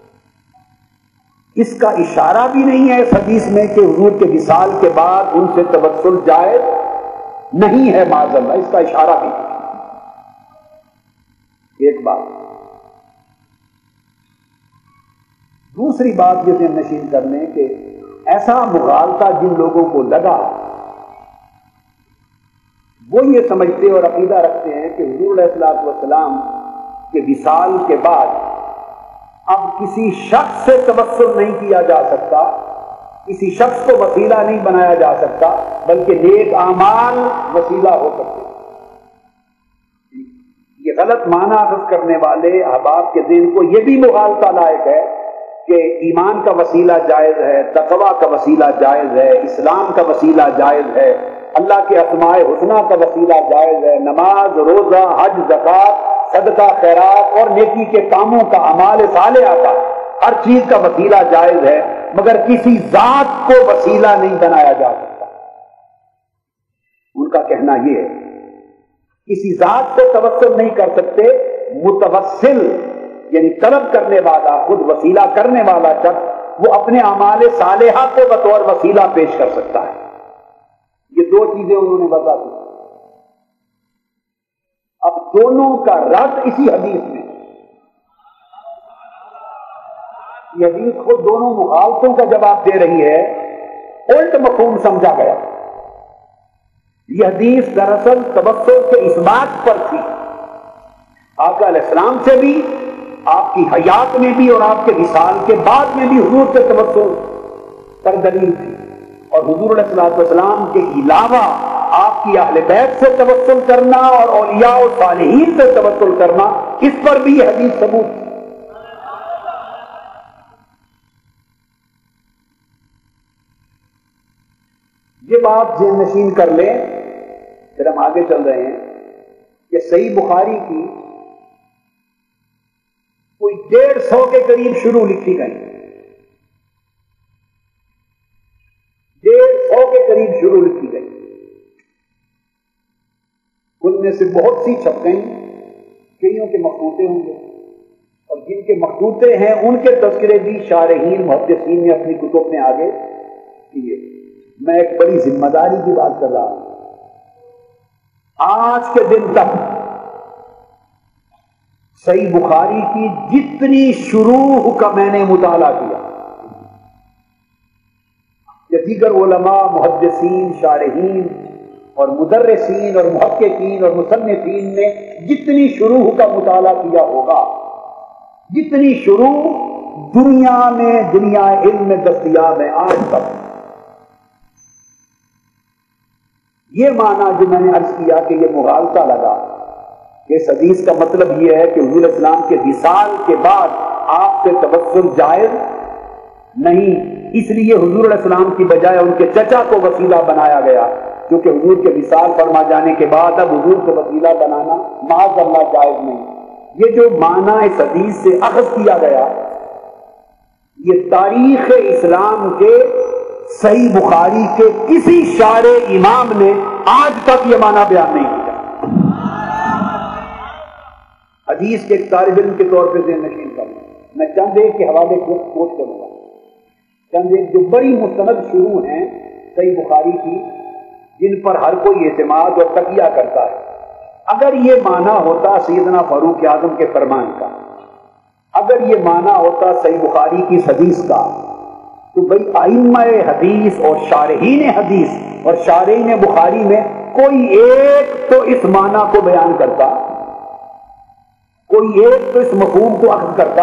اس کا اشارہ بھی نہیں ہے اس حدیث میں کہ حضور کے وصال کے بعد ان سے توسل جائز نہیں ہے، معاذ اللہ، اس کا اشارہ بھی نہیں۔ ایک بات۔ دوسری بات یہ ذہن نشین کر لیں کہ ایسا مغالطہ جن لوگوں کو لگا وہ یہ سمجھتے اور عقیدہ رکھتے ہیں کہ حضور علیہ الصلوۃ والسلام کے وصال کے بعد اب کسی شخص سے توسل نہیں کیا جا سکتا، کسی شخص کو وسیلہ نہیں بنایا جا سکتا، بلکہ نیک اعمال وسیلہ ہو سکتے۔ یہ غلط معنی اخذ کرنے والے احباب کے ذہن کو یہ بھی مغالطہ لائق ہے کہ ایمان کا وسیلہ جائز ہے، تقویٰ کا وسیلہ جائز ہے، اسلام کا وسیلہ جائز ہے، اللہ کے اسماء حسنہ کا وسیلہ جائز ہے، نماز، روزہ، حج، زکوٰۃ، صدقہ، خیرات اور نیکی کے کاموں کا، اعمال صالحہ کا، ہر چیز کا وسیلہ جائز ہے، مگر کسی ذات کو وسیلہ نہیں بنایا جا سکتا۔ ان کا کہنا یہ ہے کسی ذات کو توسل نہیں کر سکتے، متوسل یعنی طلب کرنے والا، خود وسیلہ کرنے والا شخص وہ اپنے اعمال صالحہ کو بطور وسیلہ پیش کر سکتا ہے۔ یہ دو چیزیں انہوں نے بتا دی۔ اب دونوں کا رد اسی حدیث میں، یہ حدیث خود دونوں مخالفتوں کا جواب دے رہی ہے، الٹ مفہوم سمجھا گیا۔ یہ حدیث دراصل توسل کے اس بات پر تھی، آقا علیہ السلام سے بھی، آپ کی حیات میں بھی اور آپ کے وصال کے بعد میں بھی حضور سے توسل پر دلیل تھی، اور حضور علیہ الصلوۃ والسلام کے علاوہ آپ کی اہل بیت سے توسل کرنا اور اولیاء و صالحین سے توسل کرنا، اس پر بھی یہ حدیث ثبوت تھی۔ یہ بات ذہن نشین کر لیں، پھر ہم آگے چل رہے ہیں کہ صحیح بخاری کی کوئی ڈیڑھ سو کے قریب شروع لکھی گئی، ڈیڑھ سو کے قریب شروع لکھی گئی، ان میں سے بہت سی چھپ گئیں، کئیوں کے مخطوطے ہوں گے، اور جن کے مخطوطے ہیں ان کے تذکرے بھی شارحین محدثین نے اپنی کتب میں آگے کیے۔ میں ایک بڑی ذمہ داری کی بات کر رہا ہوں، آج کے دن تک صحیح بخاری کی جتنی شروح کا میں نے مطالعہ کیا، یا دیگر علماء، محدثین، شارحین اور مدرسین اور محققین اور مصنفین نے جتنی شروح کا مطالعہ کیا ہوگا، جتنی شروح دنیا میں، دنیا علم میں دستیاب ہے آج تک، یہ معنی جو میں نے عرض کیا کہ یہ مغالطہ لگا کہ اس حدیث کا مطلب یہ ہے کہ حضور اسلام کے وصال کے بعد آپ سے توسل جائز نہیں، اس لیے حضور علیہ السلام کی بجائے ان کے چچا کو وسیلہ بنایا گیا، کیونکہ حضور کے وصال فرما جانے کے بعد اب حضور کو وسیلہ بنانا معاذ اللہ جائز نہیں۔ یہ جو معنی اس حدیث سے اخذ کیا گیا، یہ تاریخ اسلام کے صحیح بخاری کے کسی شارح امام نے آج تک یہ معنی بیان نہیں کیا۔ حدیث کے ایک طالب علم کے طور پہ ذہن نشین کرنا، میں چند ایک کے حوالے کو کوٹ کروں گا، چند ایک جو بڑی مستند شروع ہیں صحیح بخاری کی، جن پر ہر کوئی اعتماد اور تکیہ کرتا ہے۔ اگر یہ معنی ہوتا سیدنا فاروق اعظم کے فرمان کا، اگر یہ معنی ہوتا صحیح بخاری کی حدیث کا، تو بھئی ائمہ حدیث اور شارحین حدیث اور شارحین بخاری میں کوئی ایک تو اس معنی کو بیان کرتا، کوئی ایک تو اس مفہوم کو اخذ کرتا۔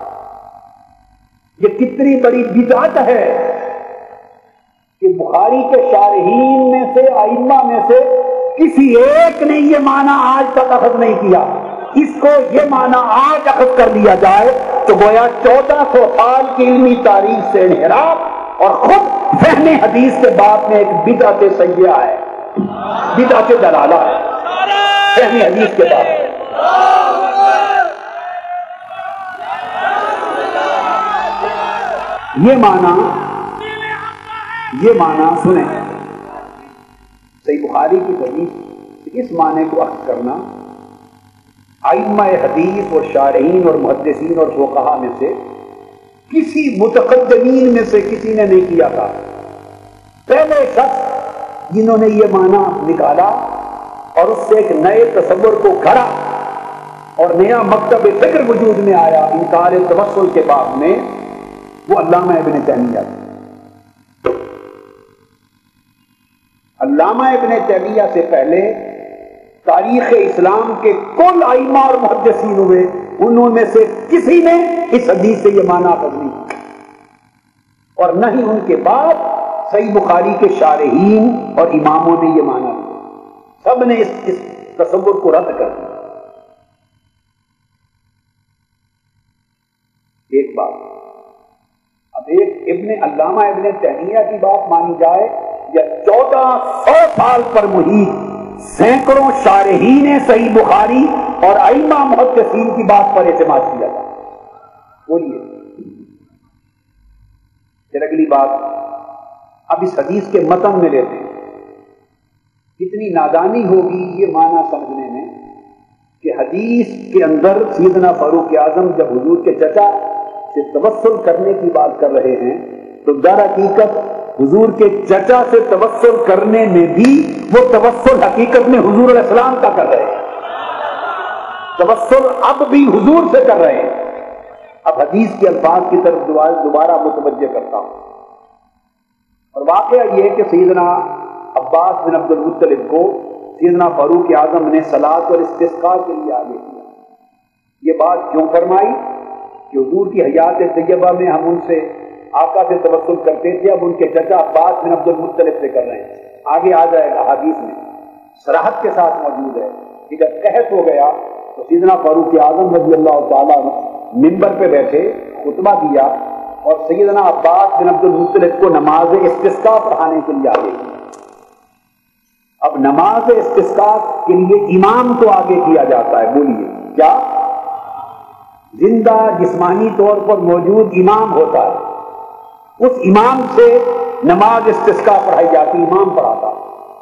یہ کتنی بڑی بدعت ہے کہ بخاری کے شارحین میں سے، ائمہ میں سے کسی ایک نے یہ معنی آج تک اخذ نہیں کیا۔ اس کو یہ معنی آج اخذ کر لیا جائے تو گویا چودہ سو سال کی علمی تاریخ سے انحراف اور خود فہم حدیث کے بعد میں ایک بدعت سیئہ ہے، بدعت دلالہ ہے فہم حدیث کے بعد۔ یہ معنی یہ معنی سنیں، صحیح بخاری کی حدیث اس معنی کو اخذ کرنا ائمہ حدیث اور شارحین اور محدثین اور فقہا میں سے کسی متقدمین میں سے کسی نے نہیں کیا تھا. پہلے شخص جنہوں نے یہ معنی نکالا اور اس سے ایک نئے تصور کو گھڑا اور نیا مکتب فکر وجود میں آیا انکار توسل کے باب میں، وہ علامہ ابن تیمیہ. علامہ ابن تیمیہ سے پہلے تاریخ اسلام کے کل ائمہ اور محدثین ہوئے، انہوں میں سے کسی نے اس حدیث سے یہ معنی اخذ نہیں کیا، اور نہ ہی ان کے بعد صحیح بخاری کے شارحین اور اماموں نے یہ معنی لیا. سب نے اس, اس تصور کو رد کر دیا. ایک بات، اب ایک ابن علامہ ابن تیمیہ کی بات مانی جائے یا چودہ سو سال پر محیط سینکڑوں شارحین صحیح بخاری اور ائمہ محدثین کی بات پر اعتماد کیا جائے. بولیے پھر اگلی بات، اب اس حدیث کے متن میں لیتے ہیں. کتنی نادانی ہوگی یہ معنی سمجھنے میں کہ حدیث کے اندر سیدنا فاروق اعظم جب حضور کے چچا سے توسل کرنے کی بات کر رہے ہیں تو در حقیقت حضور کے چچا سے توسل کرنے میں بھی وہ توسل حقیقت میں حضور علیہ السلام کا کر رہے ہیں. توسل اب بھی حضور سے کر رہے ہیں. اب حدیث کے الفاظ کی طرف دوبارہ متوجہ کرتا ہوں، اور واقعہ یہ ہے کہ سیدنا عباس بن عبد المطلب کو سیدنا فاروق اعظم نے صلاۃ اور استسقاء کے لیے آگے کیا. یہ بات کیوں فرمائی کہ حضور کی حیات طیبہ میں ہم ان سے آقا سے توسل کرتے تھے، اب ان کے چچا عباس بن عبد المطلب سے کر رہے ہیں. آگے آ جائے گا حدیث میں صراحت کے ساتھ موجود ہے کہ جب قحط ہو گیا تو سیدنا فاروق اعظم رضی اللہ تعالیٰ منبر پہ بیٹھے خطبہ دیا اور سیدنا عباس بن عبد المطلب کو نماز استسقاء پڑھانے کے لیے آگے کیا. اب نماز استسقاء کے لیے امام کو آگے کیا جاتا ہے. بولیے کیا؟ زندہ جسمانی طور پر موجود امام ہوتا ہے، اس امام سے نماز استسقاء پڑھائی جاتی، امام پڑھاتا.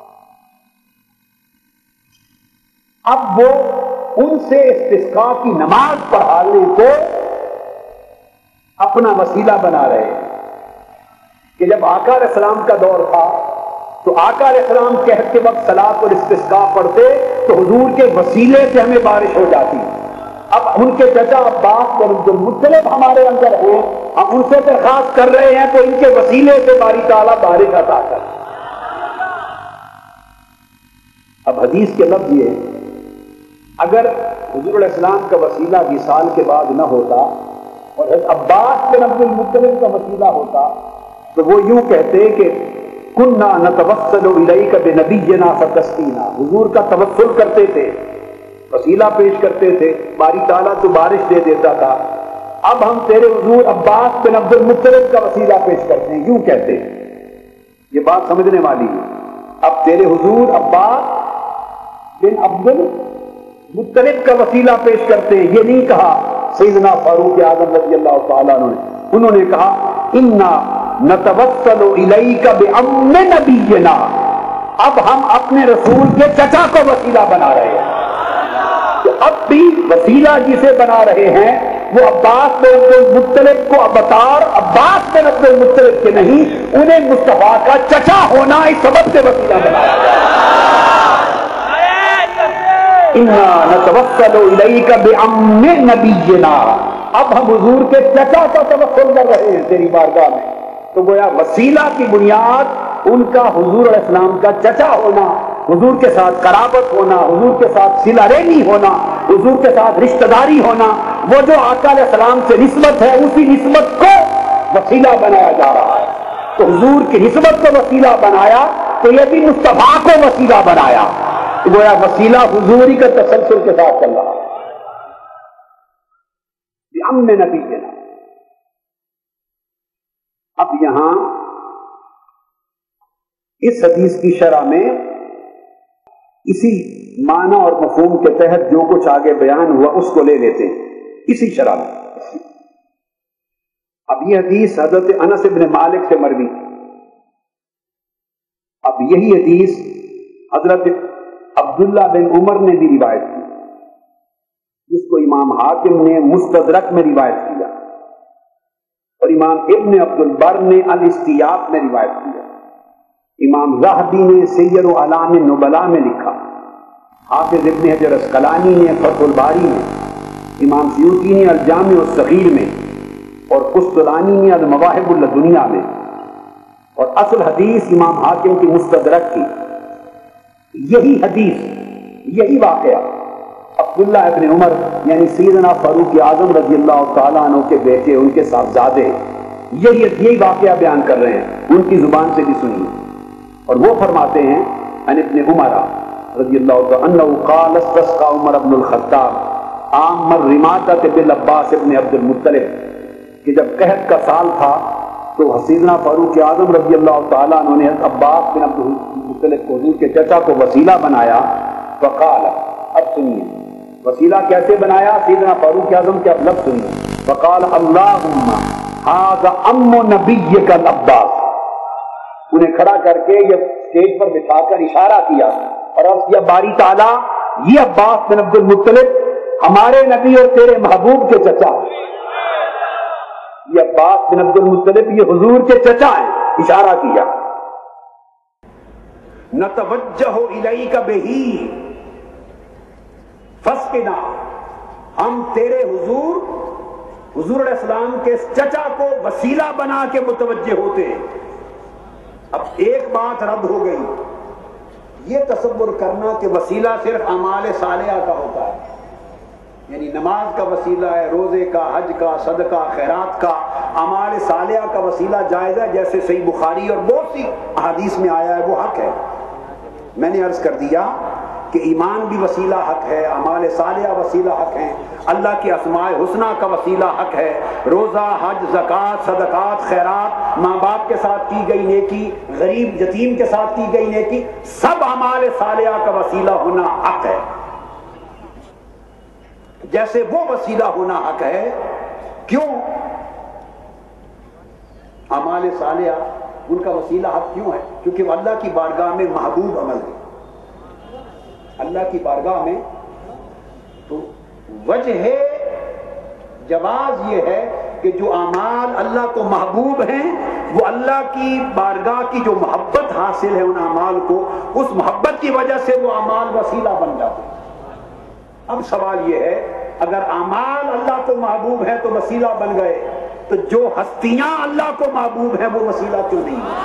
اب وہ ان سے استسقاء کی نماز پڑھانے کو اپنا وسیلہ بنا رہے ہیں کہ جب آقا علیہ السلام کا دور تھا تو آقا علیہ السلام قحط کے وقت صلاۃ اور استسقاء پڑھتے تو حضور کے وسیلے سے ہمیں بارش ہو جاتی. اب ان کے چچا عباس اور عبد المطلب ہمارے اندر ہیں، ہم ان سے درخواست کر رہے ہیں تو ان کے وسیلے سے باری تعالیٰ بارش عطا کر. اب حدیث کے لفظ یہ ہے، اگر حضور علیہ السلام کا وسیلہ وصال کے بعد نہ ہوتا اور حضرت عباس بن عبد المطلب کا وسیلہ ہوتا تو وہ یوں کہتے کہ کننا نتوسل الیک بنبینا فتسقینا، حضور کا توسل کرتے تھے، وسیلہ پیش کرتے تھے، باری تعالیٰ تو بارش دے دیتا تھا. اب ہم تیرے حضور عباس بن عبد المطلب کا وسیلہ پیش کرتے ہیں، یوں کہتے ہیں. یہ بات سمجھنے والی ہے. اب تیرے حضور عباس بن عبد المطلب کا وسیلہ پیش کرتے ہیں، یہ نہیں کہا سیدنا فاروق اعظم رضی اللہ تعالیٰ عنہ نے. انہوں نے کہا انا نتوسل الیک بعم نبینا، اب ہم اپنے رسول کے چچا کو وسیلہ بنا رہے ہیں. تو اب بھی وسیلہ جسے بنا رہے ہیں وہ عباس بن عبد المطلب کو ابتار عباس بن عبد المطلب کے نہیں، انہیں مصطفیٰ کا چچا ہونا اس سبب سے وسیلہ بنا رہا ہے. انا نتوسل الیک بعم نبینا، اب ہم حضور کے چچا کا توسل کر رہے ہیں تیری بارگاہ میں. تو گویا وسیلہ کی بنیاد ان کا حضور علیہ السلام کا چچا ہونا، حضور کے ساتھ قرابت ہونا، حضور کے ساتھ صلہ رحمی ہونا، حضور کے ساتھ رشتہ داری ہونا، وہ جو آقا علیہ السلام سے نسبت ہے اسی نسبت کو وسیلہ بنایا جا رہا ہے. تو حضور کی نسبت کو وسیلہ بنایا تو یہ بھی مصطفیٰ کو وسیلہ بنایا. تو گویا وسیلہ حضوری کا تسلسل کے ساتھ چل رہا ہے. ہم نے نبی دینا. اب یہاں اس حدیث کی شرح میں اسی معنی اور مفہوم کے تحت جو کچھ آگے بیان ہوا اس کو لے لیتے ہیں اسی شرح میں. اب یہ حدیث حضرت انس بن مالک سے مروی. اب یہی حدیث حضرت عبداللہ بن عمر نے بھی روایت کی، جس کو امام حاکم نے مستدرک میں روایت کیا اور امام ابن عبد البر نے الاستیاب میں روایت کیا، امام ذہبی نے سیر و اعلام نبلاء میں لکھا، حافظ ابن حجر اسقلانی نے فتح الباری میں، امام سیوطی نے الجامع الصغیر میں اور قسطلانی نے المواہب اللدنیہ میں، اور اصل حدیث امام حاکم کی مستدرک کی۔ یہی حدیث، یہی واقعہ عبداللہ ابن عمر یعنی سیدنا فاروق اعظم رضی اللہ تعالیٰ عنہ کے بیٹے، ان کے صاحبزادے، یہی یہی واقعہ بیان کر رہے ہیں، ان کی زبان سے بھی سنیے۔ اور وہ فرماتے ہیں عن ابن عمر رضی اللہ تعالیٰ عنہ قال استسقى عمر بن الخطاب عام الرمادۃ بالعباس ابن عبد المطلب، کہ جب قحط کا سال تھا تو سیدنا فاروق اعظم رضی اللہ تعالیٰ عنہ نے عباس بن عبد المطلب کو، حضور کے چچا کو وسیلہ بنایا۔ فقال، اب سنیے وسیلہ کیسے بنایا سیدنا فاروق اعظم کے، اب لفظ سنیے۔ فقال اللہم ھذا ام نبیک العباس، انہیں کھڑا کر کے یہ اسٹیج پر بٹھا کر اشارہ کیا اور عرض کیا باری تعالیٰ یہ عباس بن عبد المطلب ہمارے نبی اور تیرے محبوب کے چچا، یہ عباس بن عبد المطلب یہ حضور کے چچا ہیں، اشارہ کیا۔ نتوجہ الیک بہی فاسقنا، ہم تیرے حضور حضور علیہ السلام کے چچا کو وسیلہ بنا کے متوجہ ہوتے ہیں۔ اب ایک بات رد ہو گئی، یہ تصور کرنا کہ وسیلہ صرف اعمال صالحہ کا ہوتا ہے، یعنی نماز کا وسیلہ ہے، روزے کا، حج کا، صدقہ خیرات کا، اعمال صالحہ کا وسیلہ جائز ہے، جیسے صحیح بخاری اور بہت سی احادیث میں آیا ہے، وہ حق ہے۔ میں نے عرض کر دیا کہ ایمان بھی وسیلہ حق ہے، اعمال صالحہ وسیلہ حق ہیں، اللہ کی اسماء حسنہ کا وسیلہ حق ہے، روزہ، حج، زکوٰۃ، صدقات، خیرات، ماں باپ کے ساتھ کی گئی نیکی، غریب یتیم کے ساتھ کی گئی نیکی، سب اعمال صالحہ کا وسیلہ ہونا حق ہے۔ جیسے وہ وسیلہ ہونا حق ہے، کیوں؟ اعمال صالحہ ان کا وسیلہ حق کیوں ہے؟ کیونکہ وہ اللہ کی بارگاہ میں محبوب عمل ہے، اللہ کی بارگاہ میں۔ تو وجہ جواز یہ ہے کہ جو اعمال اللہ کو محبوب ہیں وہ اللہ کی بارگاہ کی جو محبت حاصل ہے ان اعمال کو، اس محبت کی وجہ سے وہ اعمال وسیلہ بن جاتے ہیں۔ اب سوال یہ ہے اگر اعمال اللہ کو محبوب ہیں تو وسیلہ بن گئے، تو جو ہستیاں اللہ کو محبوب ہیں وہ وسیلہ کیوں نہیں ہیں؟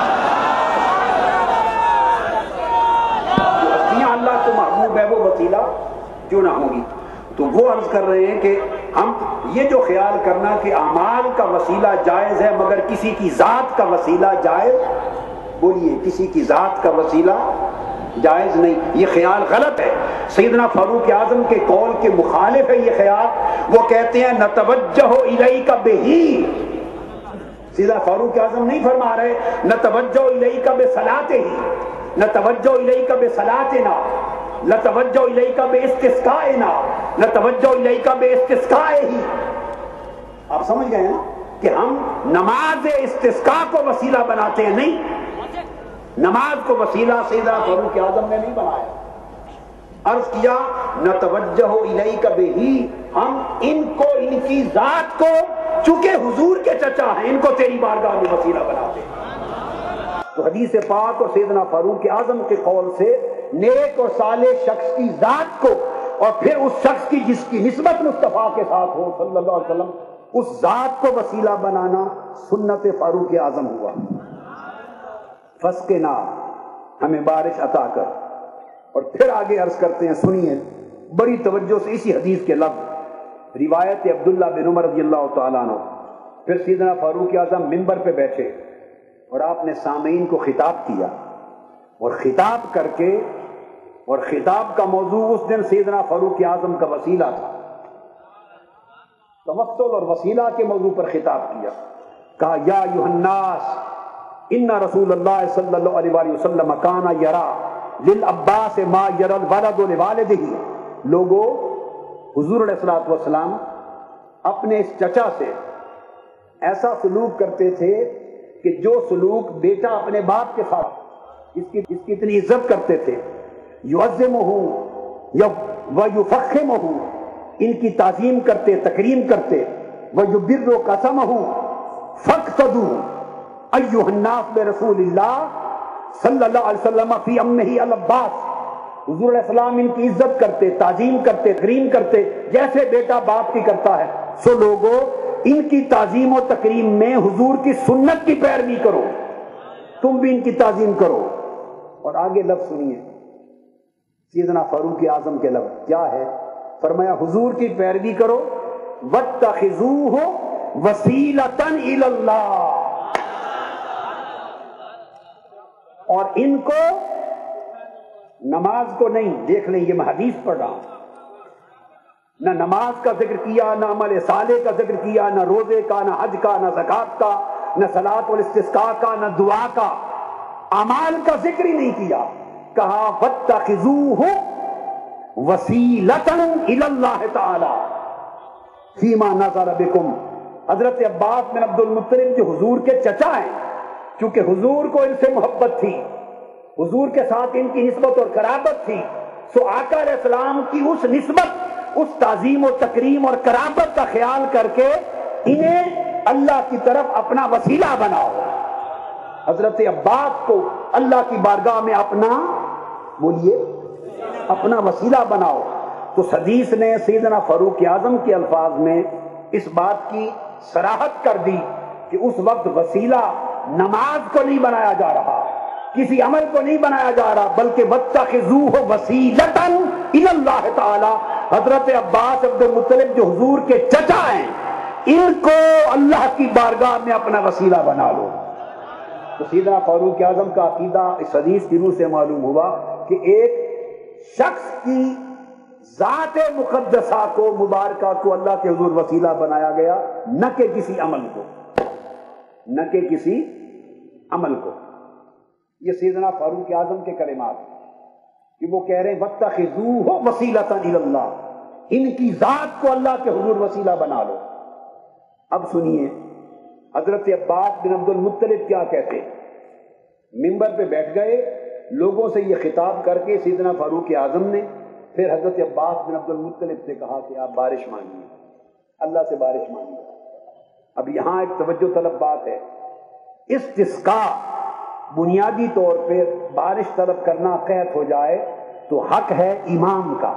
جو ہستیاں اللہ کو محبوب ہے وہ وسیلہ کیوں نہ ہوگی؟ تو وہ عرض کر رہے ہیں کہ ہم یہ جو خیال کرنا کہ اعمال کا وسیلہ جائز ہے مگر کسی کی ذات کا وسیلہ جائز، بولیے کسی کی ذات کا وسیلہ جائز نہیں، یہ خیال غلط ہے۔ سیدنا فاروق اعظم کے قول کے مخالف ہے یہ خیال۔ وہ کہتے ہیں نتوجہ الیک بہی، سیدنا فاروق اعظم نہیں فرما رہے نتوجہ الیک بصلاتہ، نتوجہ الیک بصلاتنا، نتوجہ الیک باستسقائنا، نتوجہ الیک باستسقائہ۔ آپ سمجھ گئے ہیں کہ ہم نماز استسقاء کو وسیلہ بناتے ہیں، نہیں، نماز کو وسیلہ سیدنا فاروق اعظم نے نہیں بنایا۔ عرض کیا نتوجہ الیک بہی، ہم ان کو ان کی ذات کو چونکہ حضور کے چچا ہیں ان کو تیری بارگاہ میں وسیلہ بناتے ہیں۔ تو حدیث پاک اور سیدنا فاروق اعظم کے قول سے نیک اور صالح شخص کی ذات کو اور پھر اس شخص کی جس کی نسبت مصطفیٰ کے ساتھ ہو صلی اللہ علیہ وسلم، اس ذات کو وسیلہ بنانا سنت فاروق اعظم ہوا۔ فسقنا، ہمیں بارش عطا کر۔ اور پھر آگے عرض کرتے ہیں، سنیے بڑی توجہ سے اسی حدیث کے لفظ، روایت عبداللہ بن عمر رضی اللہ تعالیٰ عنہ۔ پھر سیدنا فاروق اعظم منبر پہ بیٹھے اور آپ نے سامعین کو خطاب کیا، اور خطاب کر کے، اور خطاب کا موضوع اس دن سیدنا فاروق اعظم کا وسیلہ تھا، توسل اور وسیلہ کے موضوع پر خطاب کیا۔ کہا یا ایھا الناس ان رسول اللہ صلی اللہ علیہ وآلہ وسلم کان یرا للعباس ما یرا الولد لوالدہ، لوگوں حضور علیہ الصلوۃ والسلام اپنے اس چچا سے ایسا سلوک کرتے تھے کہ جو سلوک بیٹا اپنے باپ کے ساتھ، اس کی اس کی اتنی عزت کرتے تھے. یعظمہ ویفخمہ، ان کی تعظیم کرتے، تکریم کرتے. ویبر قسمہ فاقتدوا ایھا الناس برسول اللہ صلی اللہ علیہ وسلم فی امہ العباس. حضور علیہ السلام ان کی عزت کرتے، تعظیم کرتے، تکریم کرتے جیسے بیٹا باپ کی کرتا ہے. سو لوگوں ان کی تعظیم و تکریم میں حضور کی سنت کی پیروی کرو، تم بھی ان کی تعظیم کرو. اور آگے لفظ سنیے سیدنا فاروق اعظم کے لفظ کیا ہے. فرمایا حضور کی پیروی کرو، واتخذوہ وسیلۃ الی اللہ، اور ان کو نماز کو نہیں، دیکھ لیں یہ میں حدیث پڑھ رہا ہوں، نہ نماز کا ذکر کیا، نہ عمل صالح کا ذکر کیا، نہ روزے کا، نہ حج کا، نہ زکوٰۃ کا، نہ صلاۃ والاستسقاء کا، نہ دعا کا، اعمال کا ذکر ہی نہیں کیا. کہا واتخذوہ وسیلۃ الی اللہ تعالی فیما نزل بکم. حضرت عباس بن عبد المطلب جو حضور کے چچا ہیں، چونکہ حضور کو ان سے محبت تھی، حضور کے ساتھ ان کی نسبت اور قرابت تھی، سو آقا علیہ السلام کی اس نسبت، اس تعظیم و تکریم اور قرابت کا خیال کر کے انہیں اللہ کی طرف اپنا وسیلہ بناؤ. حضرت عباس کو اللہ کی بارگاہ میں اپنا، بولیے، اپنا وسیلہ بناؤ. تو حدیث نے سیدنا فاروق اعظم کے الفاظ میں اس بات کی صراحت کر دی کہ اس وقت وسیلہ نماز کو نہیں بنایا جا رہا، کسی عمل کو نہیں بنایا جا رہا، بلکہ واتخذوہ وسیلۃ الی اللہ تعالی. حضرت عباس عبد المطلب جو حضور کے چچا ہیں، ان کو اللہ کی بارگاہ میں اپنا وسیلہ بنا لو. تو سیدنا فاروق اعظم کا عقیدہ اس حدیث کی روح سے معلوم ہوا کہ ایک شخص کی ذات مقدسہ کو، مبارکہ کو اللہ کے حضور وسیلہ بنایا گیا، نہ کہ کسی عمل کو، نہ کہ کسی عمل کو. یہ سیدنا فاروق اعظم کے کلمات کہ وہ کہہ رہے ہیں واتخذوہ وسیلۃ الی اللہ، ان کی ذات کو اللہ کے حضور وسیلہ بنا لو. اب سنیے حضرت عباس بن عبد المطلب کیا کہتے. منبر پہ بیٹھ گئے، لوگوں سے یہ خطاب کر کے سیدنا فاروق اعظم نے پھر حضرت عباس بن عبد المطلب سے کہا کہ آپ بارش مانگیے، اللہ سے بارش مانگیے. اب یہاں ایک توجہ طلب بات ہے. استسقاء بنیادی طور پہ بارش طلب کرنا قحط ہو جائے تو حق ہے امام کا،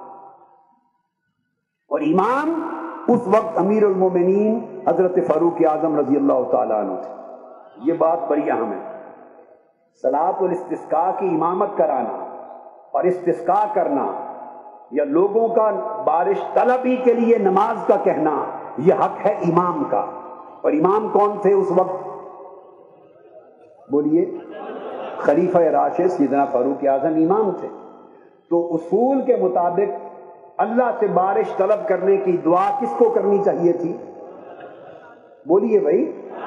اور امام اس وقت امیر المومنین حضرت فاروق اعظم رضی اللہ تعالیٰ عنہ تھے. یہ بات بڑی اہم ہے. صلاۃ الاستسقاء کی امامت کرانا اور استسقاء کرنا، یا لوگوں کا بارش طلبی کے لیے نماز کا کہنا، یہ حق ہے امام کا. اور امام کون تھے اس وقت؟ بولیے، خلیفہ راشد سیدنا فاروق اعظم امام تھے. تو اصول کے مطابق اللہ سے بارش طلب کرنے کی دعا کس کو کرنی چاہیے تھی؟ بولیے بھائی،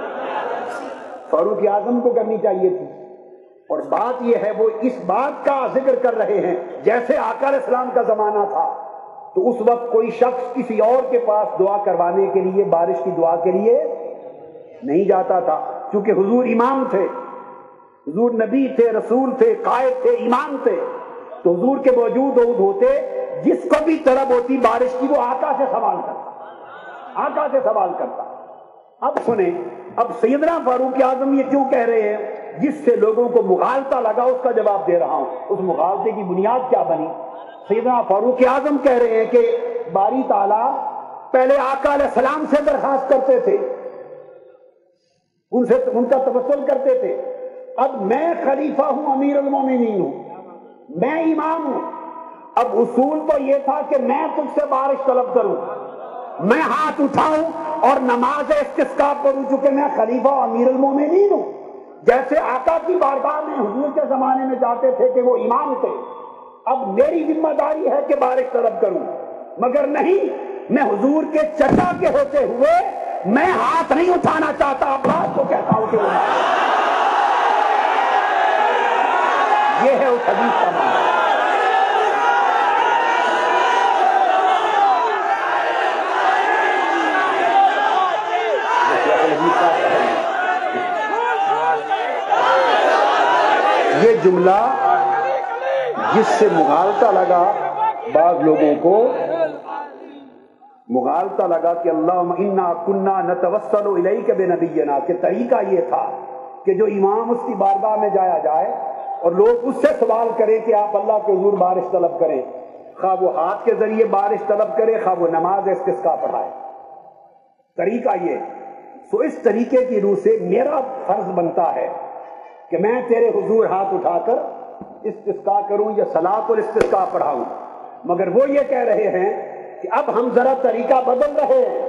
فاروق اعظم کو کرنی چاہیے تھی. اور بات یہ ہے وہ اس بات کا ذکر کر رہے ہیں جیسے آقا علیہ السلام کا زمانہ تھا تو اس وقت کوئی شخص کسی اور کے پاس دعا کروانے کے لیے، بارش کی دعا کے لیے نہیں جاتا تھا، کیونکہ حضور امام تھے، حضور نبی تھے، رسول تھے، قائد تھے، امام تھے. تو حضور کے موجود عہد ہوتے، جس کو بھی طلب ہوتی بارش کی وہ آقا سے سوال کرتا، آقا سے سوال کرتا. اب سنیں، اب سیدنا فاروق اعظم یہ کیوں کہہ رہے ہیں؟ جس سے لوگوں کو مغالطہ لگا اس کا جواب دے رہا ہوں. اس مغالطے کی بنیاد کیا بنی؟ سیدنا فاروق اعظم کہہ رہے ہیں کہ باری تعالیٰ پہلے آقا علیہ السلام سے درخواست کرتے تھے، ان سے ان کا توسل کرتے تھے. اب میں خلیفہ ہوں، امیر المومنین ہوں، میں امام ہوں. اب اصول تو یہ تھا کہ میں تجھ سے بارش طلب کروں، میں ہاتھ اٹھاؤں اور نماز استسقاء کروں، چونکہ میں خلیفہ و امیر المومنین ہوں. جیسے آقا کی بارگاہ میں حضور کے زمانے میں جاتے تھے کہ وہ امام تھے، اب میری ذمہ داری ہے کہ بارش طلب کروں. مگر نہیں، میں حضور کے چچا کے ہوتے ہوئے میں ہاتھ نہیں اٹھانا چاہتا. عباس کو کہتا ہوں کہ وہ یہ ہے اس حدیث کا معنی. یہ جس سے مغالطہ لگا بعض لوگوں کو، مغالطہ لگا کہ اللہم انا کنا نتوسل الیک بنبینا، کہ طریقہ یہ تھا کہ جو امام اس کی بارگاہ میں جایا جائے اور لوگ اس سے سوال کریں کہ آپ اللہ کے حضور بارش طلب کریں، خواہ وہ ہاتھ کے ذریعے بارش طلب کرے، خواہ وہ نماز استسقاء پڑھائے، طریقہ یہ۔ سو اس طریقے کی روح سے میرا فرض بنتا ہے کہ میں تیرے حضور ہاتھ اٹھا کر استسقاء کروں یا صلاۃ الاستسقاء پڑھاؤں، مگر وہ یہ کہہ رہے ہیں کہ اب ہم ذرا طریقہ بدل رہے ہیں،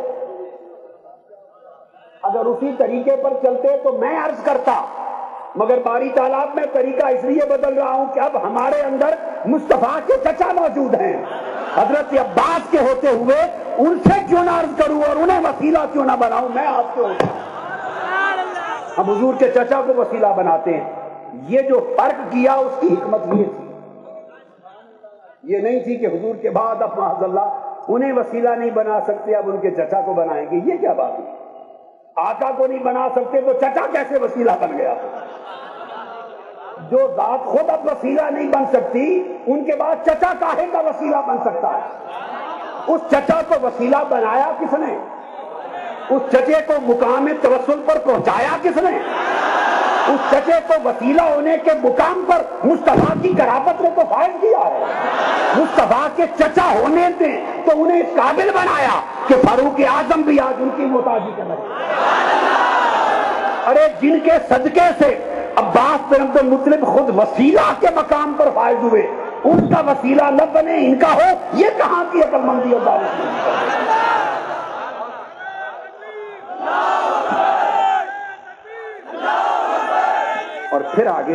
اگر اسی طریقے پر چلتے تو میں عرض کرتا، مگر باری تعالیٰ میں طریقہ اس لیے بدل رہا ہوں کہ اب ہمارے اندر مصطفیٰ کے چچا موجود ہیں، حضرت عباس کے ہوتے ہوئے ان سے کیوں نہ عرض کروں اور انہیں وسیلہ کیوں نہ بناؤں، میں آپ کے ہوتا ہوں۔ ہم حضور کے چچا کو وسیلہ بناتے ہیں۔ یہ جو فرق کیا اس کی حکمت یہ تھی، یہ نہیں تھی کہ حضور کے بعد اب معاذ اللہ انہیں وسیلہ نہیں بنا سکتے، اب ان کے چچا کو بنائیں گے، یہ کیا بات ہے؟ آقا کو نہیں بنا سکتے تو چچا کیسے وسیلہ بن گیا؟ جو ذات خود اب وسیلہ نہیں بن سکتی، ان کے بعد چچا کاہے کا وسیلہ بن سکتا ہے؟ اس چچا کو وسیلہ بنایا کس نے؟ اس چچے کو مقام توسل پر پہنچایا کس نے؟ اس چچے کو وسیلہ ہونے کے مقام پر مصطفیٰ کی قرابت نے تو فائز کیا ہے۔ مصطفیٰ کے چچا ہونے دیں تو انہیں اس قابل بنایا کہ فاروق اعظم بھی آج ان کی محتاجی کر رہے ہیں۔ ارے جن کے صدقے سے عباس بن عبد المطلب خود وسیلہ کے مقام پر فائز ہوئے، ان کا وسیلہ نہ بنے ان کا ہو، یہ کہاں کی عقل مندی اور دانش مندی؟ اور پھر آگے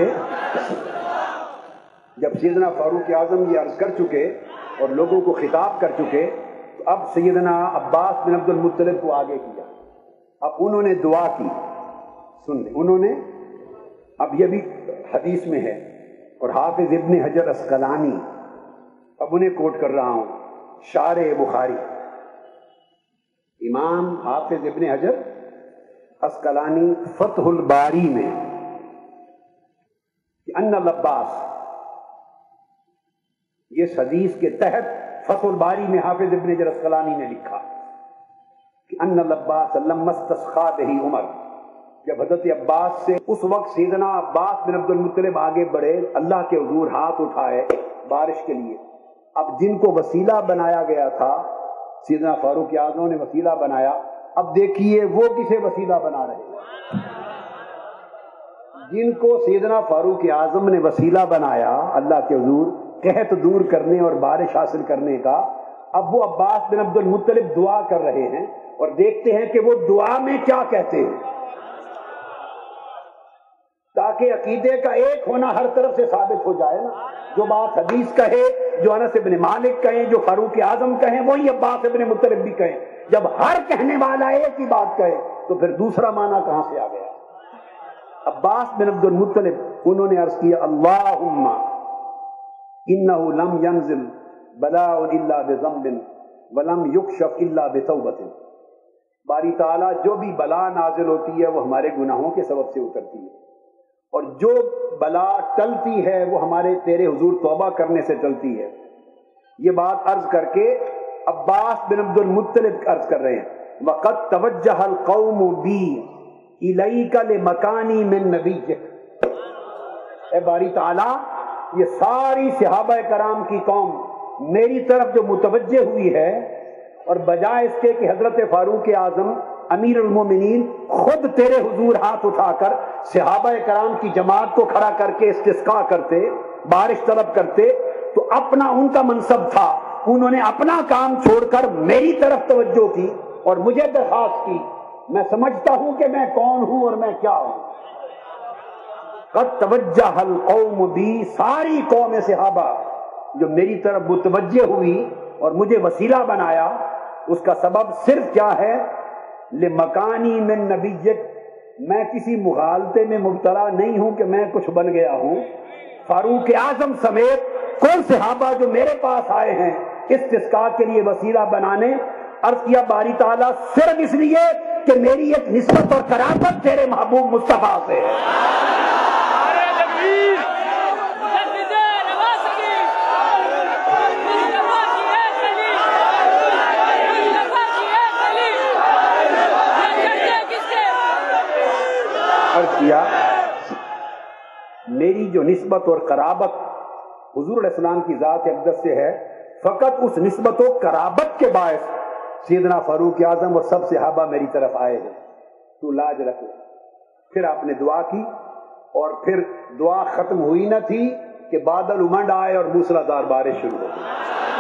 جب سیدنا فاروق اعظم یہ عرض کر چکے اور لوگوں کو خطاب کر چکے، تو اب سیدنا عباس بن عبد المطلب کو آگے کیا۔ اب انہوں نے دعا کی، سن لیں، انہوں نے، اب یہ بھی حدیث میں ہے اور حافظ ابن حجر اسقلانی، اب انہیں کوٹ کر رہا ہوں، شارح بخاری، امام حافظ ابن حجر اسقلانی فتح الباری میں کہ ان العباس، یہ حدیث کے تحت فتح الباری میں حافظ ابن حجر اسقلانی نے لکھا کہ ان العباس لما استسقى به عمر، جب حضرت عباس سے اس وقت سیدنا عباس بن عبد المطلب آگے بڑھے، اللہ کے حضور ہاتھ اٹھائے بارش کے لیے، اب جن کو وسیلہ بنایا گیا تھا سیدنا فاروق اعظم نے وسیلہ بنایا، اب دیکھیے وہ کسے وسیلہ بنا رہے ہیں؟ جن کو سیدنا فاروق اعظم نے وسیلہ بنایا اللہ کے حضور قحط دور کرنے اور بارش حاصل کرنے کا، اب وہ عباس بن عبد المطلب دعا کر رہے ہیں اور دیکھتے ہیں کہ وہ دعا میں کیا کہتے ہیں، تاکہ عقیدے کا ایک ہونا ہر طرف سے ثابت ہو جائے نا۔ جو بات حدیث کہے، جو انس بن مالک کہیں، جو فاروق اعظم کہیں، وہی عباس بن مطلب بھی کہیں۔ جب ہر کہنے والا ایک ہی بات کہے تو پھر دوسرا معنی کہاں سے آ گیا؟ عباس بن عبد المطلب انہوں نے عرض کیا اللہم انہ لم ینزل بلاء الا بذنب ولم یکشف الا بتوبۃ، باری تعالیٰ جو بھی بلا نازل ہوتی ہے وہ ہمارے گناہوں کے سبب سے اترتی ہے، اور جو بلا ٹلتی ہے وہ ہمارے تیرے حضور توبہ کرنے سے ٹلتی ہے۔ یہ بات عرض کر کے عباس بن عبد المطلب عرض کر رہے ہیں وقد توجہ القوم بی الیک لمکانی من نبیک، اے باری تعالیٰ یہ ساری صحابہ کرام کی قوم میری طرف جو متوجہ ہوئی ہے، اور بجائے اس کے کہ حضرت فاروق اعظم امیر المومنین خود تیرے حضور ہاتھ اٹھا کر صحابہ کرام کی جماعت کو کھڑا کر کے استسقاء کرتے، بارش طلب کرتے، تو اپنا ان کا منصب تھا، انہوں نے اپنا کام چھوڑ کر میری طرف توجہ کی اور مجھے درخواست کی۔ میں سمجھتا ہوں کہ میں کون ہوں اور میں کیا ہوں۔ قد توجہ القوم بی، ساری قوم صحابہ جو میری طرف متوجہ ہوئی اور مجھے وسیلہ بنایا، اس کا سبب صرف کیا ہے؟ لمکانی من نبیک، میں کسی مغالطے میں مبتلا نہیں ہوں کہ میں کچھ بن گیا ہوں۔ فاروق اعظم سمیت کون صحابہ جو میرے پاس آئے ہیں استسقاء کے لیے وسیلہ بنانے، عرض کیا باری تعالیٰ صرف اس لیے کہ میری ایک نسبت اور قرابت تیرے محبوب مصطفیٰ سے ہے۔ جو نسبت اور قرابت حضور علیہ السلام کی ذات اقدس سے ہے، فقط اس نسبت و قرابت کے باعث سیدنا فاروق اعظم اور سب صحابہ میری طرف آئے ہیں، تو لاج رکھ لے۔ پھر آپ نے دعا کی، اور پھر دعا ختم ہوئی نہ تھی کہ بادل امنڈ آئے اور موسلادھار بارش شروع ہو گئی۔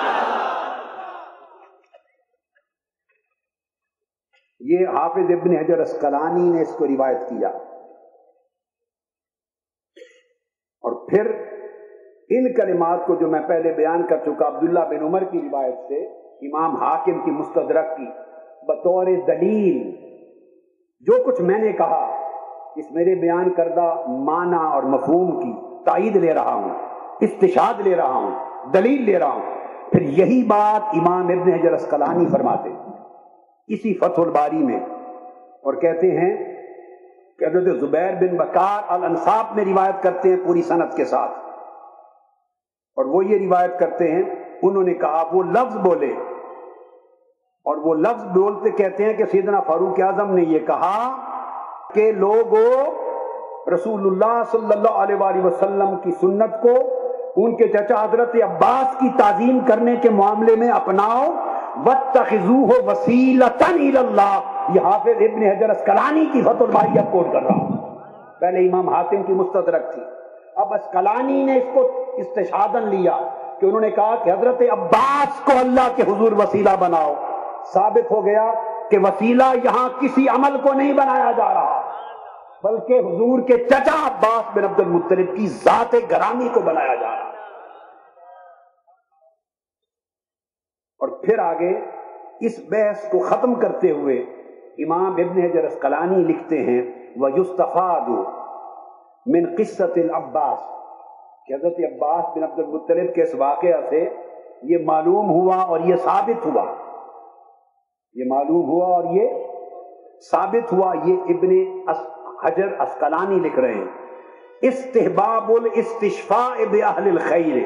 یہ حافظ ابن حجر اسقلانی نے اس کو روایت کیا، اور پھر ان کلمات کو جو میں پہلے بیان کر چکا عبداللہ بن عمر کی روایت سے امام حاکم کی مستدرک کی، بطور دلیل جو کچھ میں نے کہا اس میرے بیان کردہ معنی اور مفہوم کی تائید لے رہا ہوں، استشہاد لے رہا ہوں، دلیل لے رہا ہوں۔ پھر یہی بات امام ابن حجر اسقلانی فرماتے اسی فتح الباری میں، اور کہتے ہیں کہ حضرت زبیر بن بکار الانصاب میں روایت کرتے ہیں پوری سند کے ساتھ، اور وہ یہ روایت کرتے ہیں انہوں نے کہا، وہ لفظ بولے اور وہ لفظ بولتے کہتے ہیں کہ سیدنا فاروق اعظم نے یہ کہا کہ لوگوں رسول اللہ صلی اللہ علیہ وآلہ وسلم کی سنت کو ان کے چچا حضرت عباس کی تعظیم کرنے کے معاملے میں اپناؤ، واتخذوہ وسیلۃ الی اللہ۔ یہ حافظ ابن حجر اسقلانی کی فتح الباری اب کوٹ کر رہا ہوں، پہلے امام حاتم کی مستدرک تھی، اب اسقلانی نے اس کو استشہاداً لیا کہ انہوں نے کہا کہ حضرت عباس کو اللہ کے حضور وسیلہ بناؤ۔ ثابت ہو گیا کہ وسیلہ یہاں کسی عمل کو نہیں بنایا جا رہا، بلکہ حضور کے چچا عباس بن عبد المطلب کی ذات گرامی کو بنایا جا رہا۔ اور پھر آگے اس بحث کو ختم کرتے ہوئے امام ابن حجر اسقلانی لکھتے ہیں وَيُسْتَفَادُ مِنْ قِصَّةِ العباس، کہ حضرت عباس بن عبد المطلب کے اس واقعہ سے یہ معلوم ہوا اور یہ ثابت ہوا یہ معلوم ہوا اور یہ ثابت ہوا یہ ابن حجر اسقلانی لکھ رہے ہیں، استحباب الاستشفاء بأہل الخیر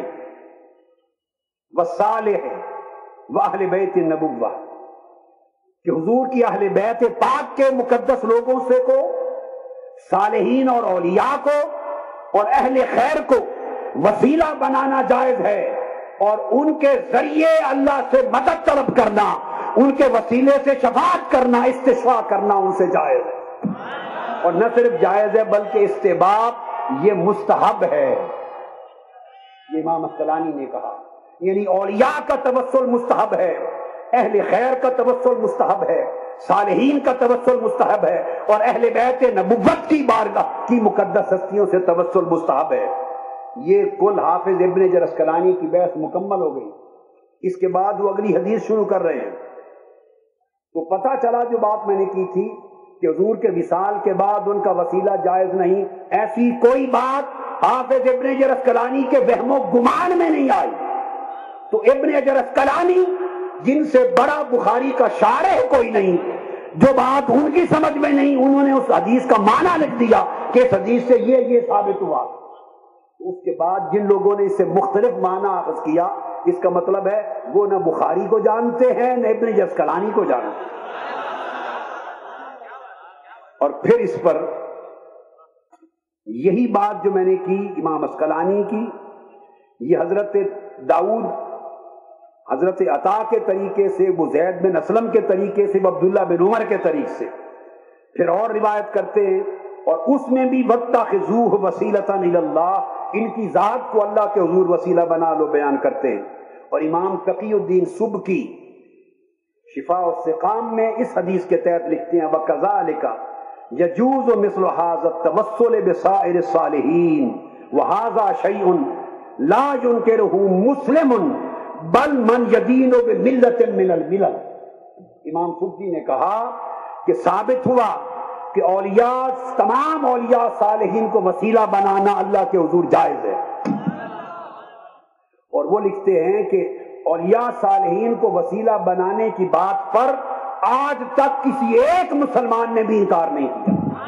والصالح واہل بیت النبوہ، کہ حضور کی اہل بیت پاک کے مقدس لوگوں سے کو، صالحین اور اولیاء کو اور اہل خیر کو وسیلہ بنانا جائز ہے، اور ان کے ذریعے اللہ سے مدد طلب کرنا، ان کے وسیلے سے شفاعت کرنا، استشفاء کرنا ان سے جائز ہے، اور نہ صرف جائز ہے بلکہ استحباب یہ مستحب ہے۔ یہ امام اسقلانی نے کہا، یعنی اولیاء کا توسل مستحب ہے، اہل خیر کا توسل مستحب ہے، صالحین کا توسل مستحب ہے، اور اہل بیت نبوت کی بارگاہ کی مقدس ہستیوں سے توسل مستحب ہے۔ یہ کل حافظ ابن حجر اسقلانی کی بحث مکمل ہو گئی۔ اس کے بعد وہ اگلی حدیث شروع کر رہے ہیں، تو پتہ چلا جو بات میں نے کی تھی کہ حضور کے وصال کے بعد ان کا وسیلہ جائز نہیں، ایسی کوئی بات حافظ ابن حجر اسقلانی کے وہم و گمان میں نہیں آئی۔ تو ابن حجر اسقلانی جن سے بڑا بخاری کا شارح کوئی نہیں، جو بات ان کی سمجھ میں نہیں انہوں نے اس حدیث کا معنی لکھ دیا کہ اس حدیث سے یہ یہ ثابت ہوا۔ اس کے بعد جن لوگوں نے اس سے مختلف معنی اخذ کیا، اس کا مطلب ہے وہ نہ بخاری کو جانتے ہیں نہ ابن حجر اسقلانی کو جانتے ہیں۔ اور پھر اس پر یہی بات جو میں نے کی امام اسقلانی کی، یہ حضرت داؤد، حضرت عطا کے طریقے سے، وہ زید بن اسلم کے طریقے سے، وہ عبداللہ بن عمر کے طریقے سے، پھر اور روایت کرتے ہیں، اور اس میں بھی وَاتَّخِذُوهُ وَسِيلَةً إِلَى اللَّهِ، ان کی ذات کو اللہ کے حضور وسیلہ بنا لو بیان کرتے ہیں۔ اور امام تقی الدین سبکی شفاء السقام میں اس حدیث کے تحت لکھتے ہیں وَكَذَلِكَ يَجُوزُ مِثْلُ هَذَا التَّوَسُّلِ بِسَائِرِ الصَّالِحِينَ وَهَذَا شَيْءٌ لَا يُنْكِرُهُ مُسْلِمٌ بل من يدین بملت من الملل۔ امام سبکی نے کہا کہ ثابت ہوا کہ اولیاء، تمام اولیاء صالحین کو وسیلہ بنانا اللہ کے حضور جائز ہے، اور وہ لکھتے ہیں کہ اولیاء صالحین کو وسیلہ بنانے کی بات پر آج تک کسی ایک مسلمان نے بھی انکار نہیں کیا۔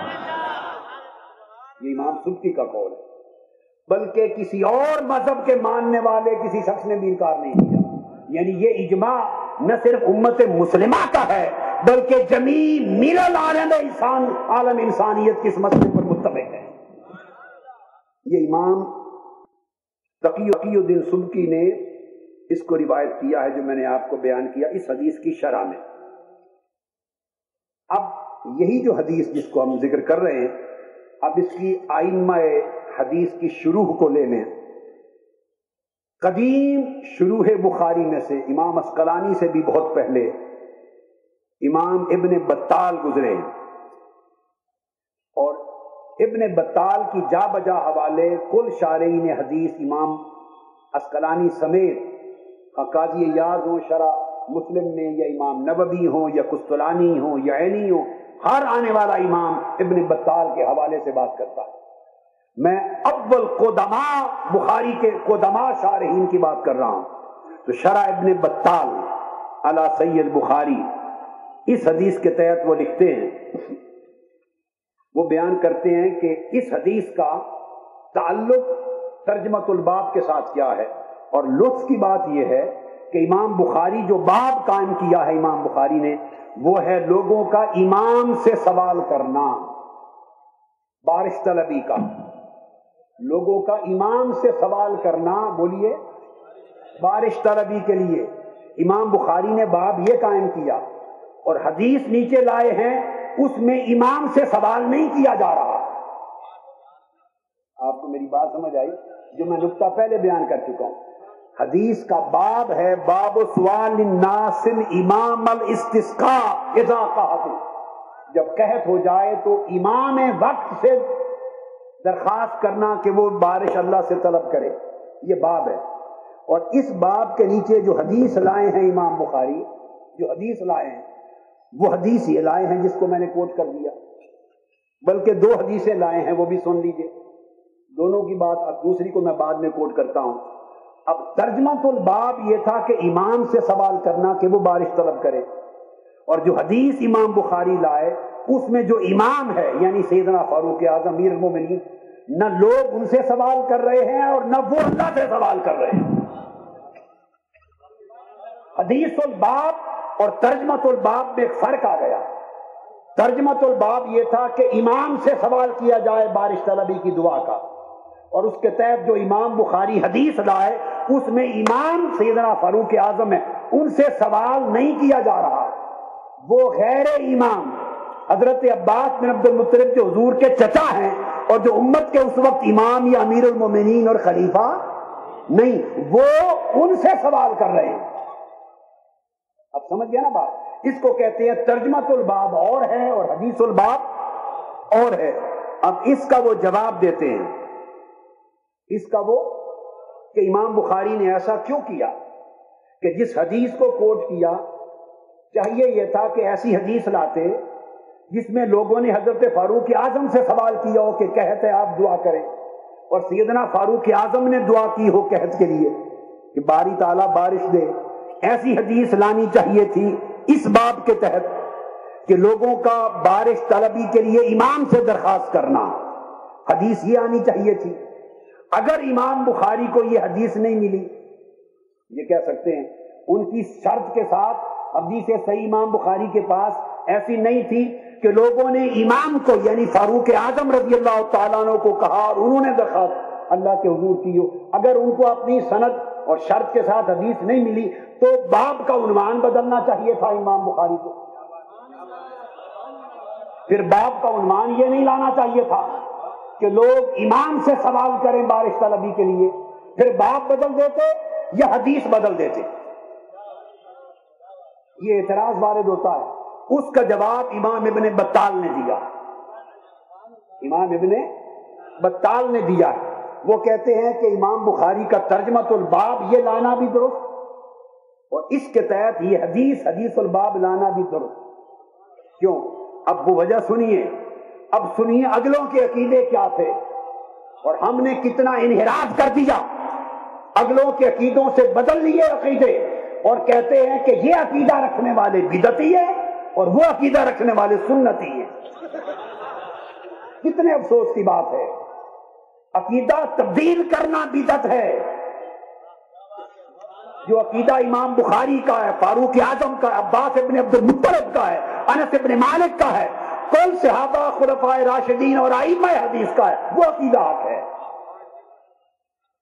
یہ امام سبکی کا قول ہے، بلکہ کسی اور مذہب کے ماننے والے کسی شخص نے بھی انکار نہیں کیا۔ یعنی یہ اجماع نہ صرف امت مسلمہ کا ہے بلکہ جمیع ملل عالم انسان عالم انسانیت کی اس مسئلے پر متفق ہے۔ یہ امام تقی الدین سبکی نے اس کو روایت کیا ہے جو میں نے آپ کو بیان کیا اس حدیث کی شرح میں۔ اب یہی جو حدیث جس کو ہم ذکر کر رہے ہیں، اب اس کی آئمہ حدیث کی شروح کو لے لیں۔ قدیم شروح بخاری میں سے امام عسقلانی سے بھی بہت پہلے امام ابن بطال گزرے ہیں، اور ابن بطال کی جا بجا حوالے کل شارحین حدیث امام عسقلانی سمیت قاضی یاز ہوں شرح مسلم میں، یا امام نووی ہوں، یا قسطلانی ہوں، یا عینی ہوں، ہر آنے والا امام ابن بطال کے حوالے سے بات کرتا ہے۔ میں اول قدما بخاری کے قدما شارحین کی بات کر رہا ہوں، تو شرح ابن بطال علی سید بخاری اس حدیث کے تحت وہ لکھتے ہیں، وہ بیان کرتے ہیں کہ اس حدیث کا تعلق ترجمۃ الباب کے ساتھ کیا ہے، اور لطف کی بات یہ ہے کہ امام بخاری جو باب قائم کیا ہے امام بخاری نے، وہ ہے لوگوں کا امام سے سوال کرنا، بارش طلبی کا، لوگوں کا امام سے سوال کرنا، بولیے بارش طلبی کے لیے امام بخاری نے باب یہ قائم کیا، اور حدیث نیچے لائے ہیں اس میں امام سے سوال نہیں کیا جا رہا۔ آپ کو میری بات سمجھ آئی جو میں نقطہ پہلے بیان کر چکا ہوں؟ حدیث کا باب ہے باب سوال الناس امام الاستسقاء اذا قحطوا، جب قحط ہو جائے تو امام وقت سے درخواست کرنا کہ وہ بارش اللہ سے طلب کرے، یہ باب ہے۔ اور اس باب کے نیچے جو حدیث لائے ہیں امام بخاری، جو حدیث لائے ہیں وہ حدیث یہ لائے ہیں جس کو میں نے کوٹ کر دیا، بلکہ دو حدیثیں لائے ہیں، وہ بھی سن لیجئے، دونوں کی بات، اب دوسری کو میں بعد میں کوٹ کرتا ہوں۔ اب ترجمۃ الباب یہ تھا کہ امام سے سوال کرنا کہ وہ بارش طلب کرے، اور جو حدیث امام بخاری لائے اس میں جو امام ہے یعنی سیدنا فاروق اعظم امیر المومنین، نہ لوگ ان سے سوال کر رہے ہیں اور نہ وہ اللہ سے سوال کر رہے ہیں۔ حدیث الباب اور ترجمۃ الباب میں ایک فرق آ گیا۔ ترجمۃ الباب یہ تھا کہ امام سے سوال کیا جائے بارش طلبی کی دعا کا، اور اس کے تحت جو امام بخاری حدیث لائے اس میں امام سیدنا فاروق اعظم ہے، ان سے سوال نہیں کیا جا رہا، وہ غیر امام حضرت عباس بن عبد المطلب جو حضور کے چچا ہیں اور جو امت کے اس وقت امام یا امیر المومنین اور خلیفہ نہیں، وہ ان سے سوال کر رہے ہیں۔ اب سمجھ گیا نا بات؟ اس کو کہتے ہیں ترجمۃ الباب اور ہے اور حدیث الباب اور ہے۔ اب اس کا وہ جواب دیتے ہیں، اس کا وہ کہ امام بخاری نے ایسا کیوں کیا کہ جس حدیث کو کوٹ کیا چاہیے یہ تھا کہ ایسی حدیث لاتے جس میں لوگوں نے حضرت فاروق اعظم سے سوال کیا ہو کہ قحط ہے آپ دعا کریں، اور سیدنا فاروق اعظم نے دعا کی ہو قحط کے لیے کہ باری تعالیٰ بارش دے۔ ایسی حدیث لانی چاہیے تھی اس باب کے تحت کہ لوگوں کا بارش طلبی کے لیے امام سے درخواست کرنا، حدیث یہ آنی چاہیے تھی۔ اگر امام بخاری کو یہ حدیث نہیں ملی، یہ کہہ سکتے ہیں ان کی شرط کے ساتھ حدیث صحیح امام بخاری کے پاس ایسی نہیں تھی کہ لوگوں نے امام کو یعنی فاروق اعظم رضی اللہ تعالیٰ عنہ کو کہا اور انہوں نے درخواست اللہ کے حضور کی ہو، اگر ان کو اپنی سند اور شرط کے ساتھ حدیث نہیں ملی تو باب کا عنوان بدلنا چاہیے تھا امام بخاری کو، پھر باب کا عنوان یہ نہیں لانا چاہیے تھا کہ لوگ امام سے سوال کریں بارش طلبی کے لیے، پھر باب بدل دیتے یا حدیث بدل دیتے۔ یہ اعتراض وارد ہوتا ہے، اس کا جواب امام ابن بطال نے دیا، امام ابن بطال نے دیا ہے۔ وہ کہتے ہیں کہ امام بخاری کا ترجمۃ الباب یہ لانا بھی درست، اور اس کے تحت یہ حدیث حدیث الباب لانا بھی درست۔ کیوں؟ اب وہ وجہ سنیے، اب سنیے اگلوں کے عقیدے کیا تھے اور ہم نے کتنا انحراف کر دیا، اگلوں کے عقیدوں سے بدل لیے عقیدے، اور کہتے ہیں کہ یہ عقیدہ رکھنے والے بدعتی ہیں اور وہ عقیدہ رکھنے والے سنتی ہیں۔ کتنے افسوس کی بات ہے، عقیدہ تبدیل کرنا بدعت ہے۔ جو عقیدہ امام بخاری کا ہے، فاروق اعظم کا ہے، عباس ابن عبد المطلب کا ہے، انس ابن مالک کا ہے، کل صحابہ خلفائے راشدین اور ائمہ حدیث کا ہے، وہ عقیدہ حق ہے۔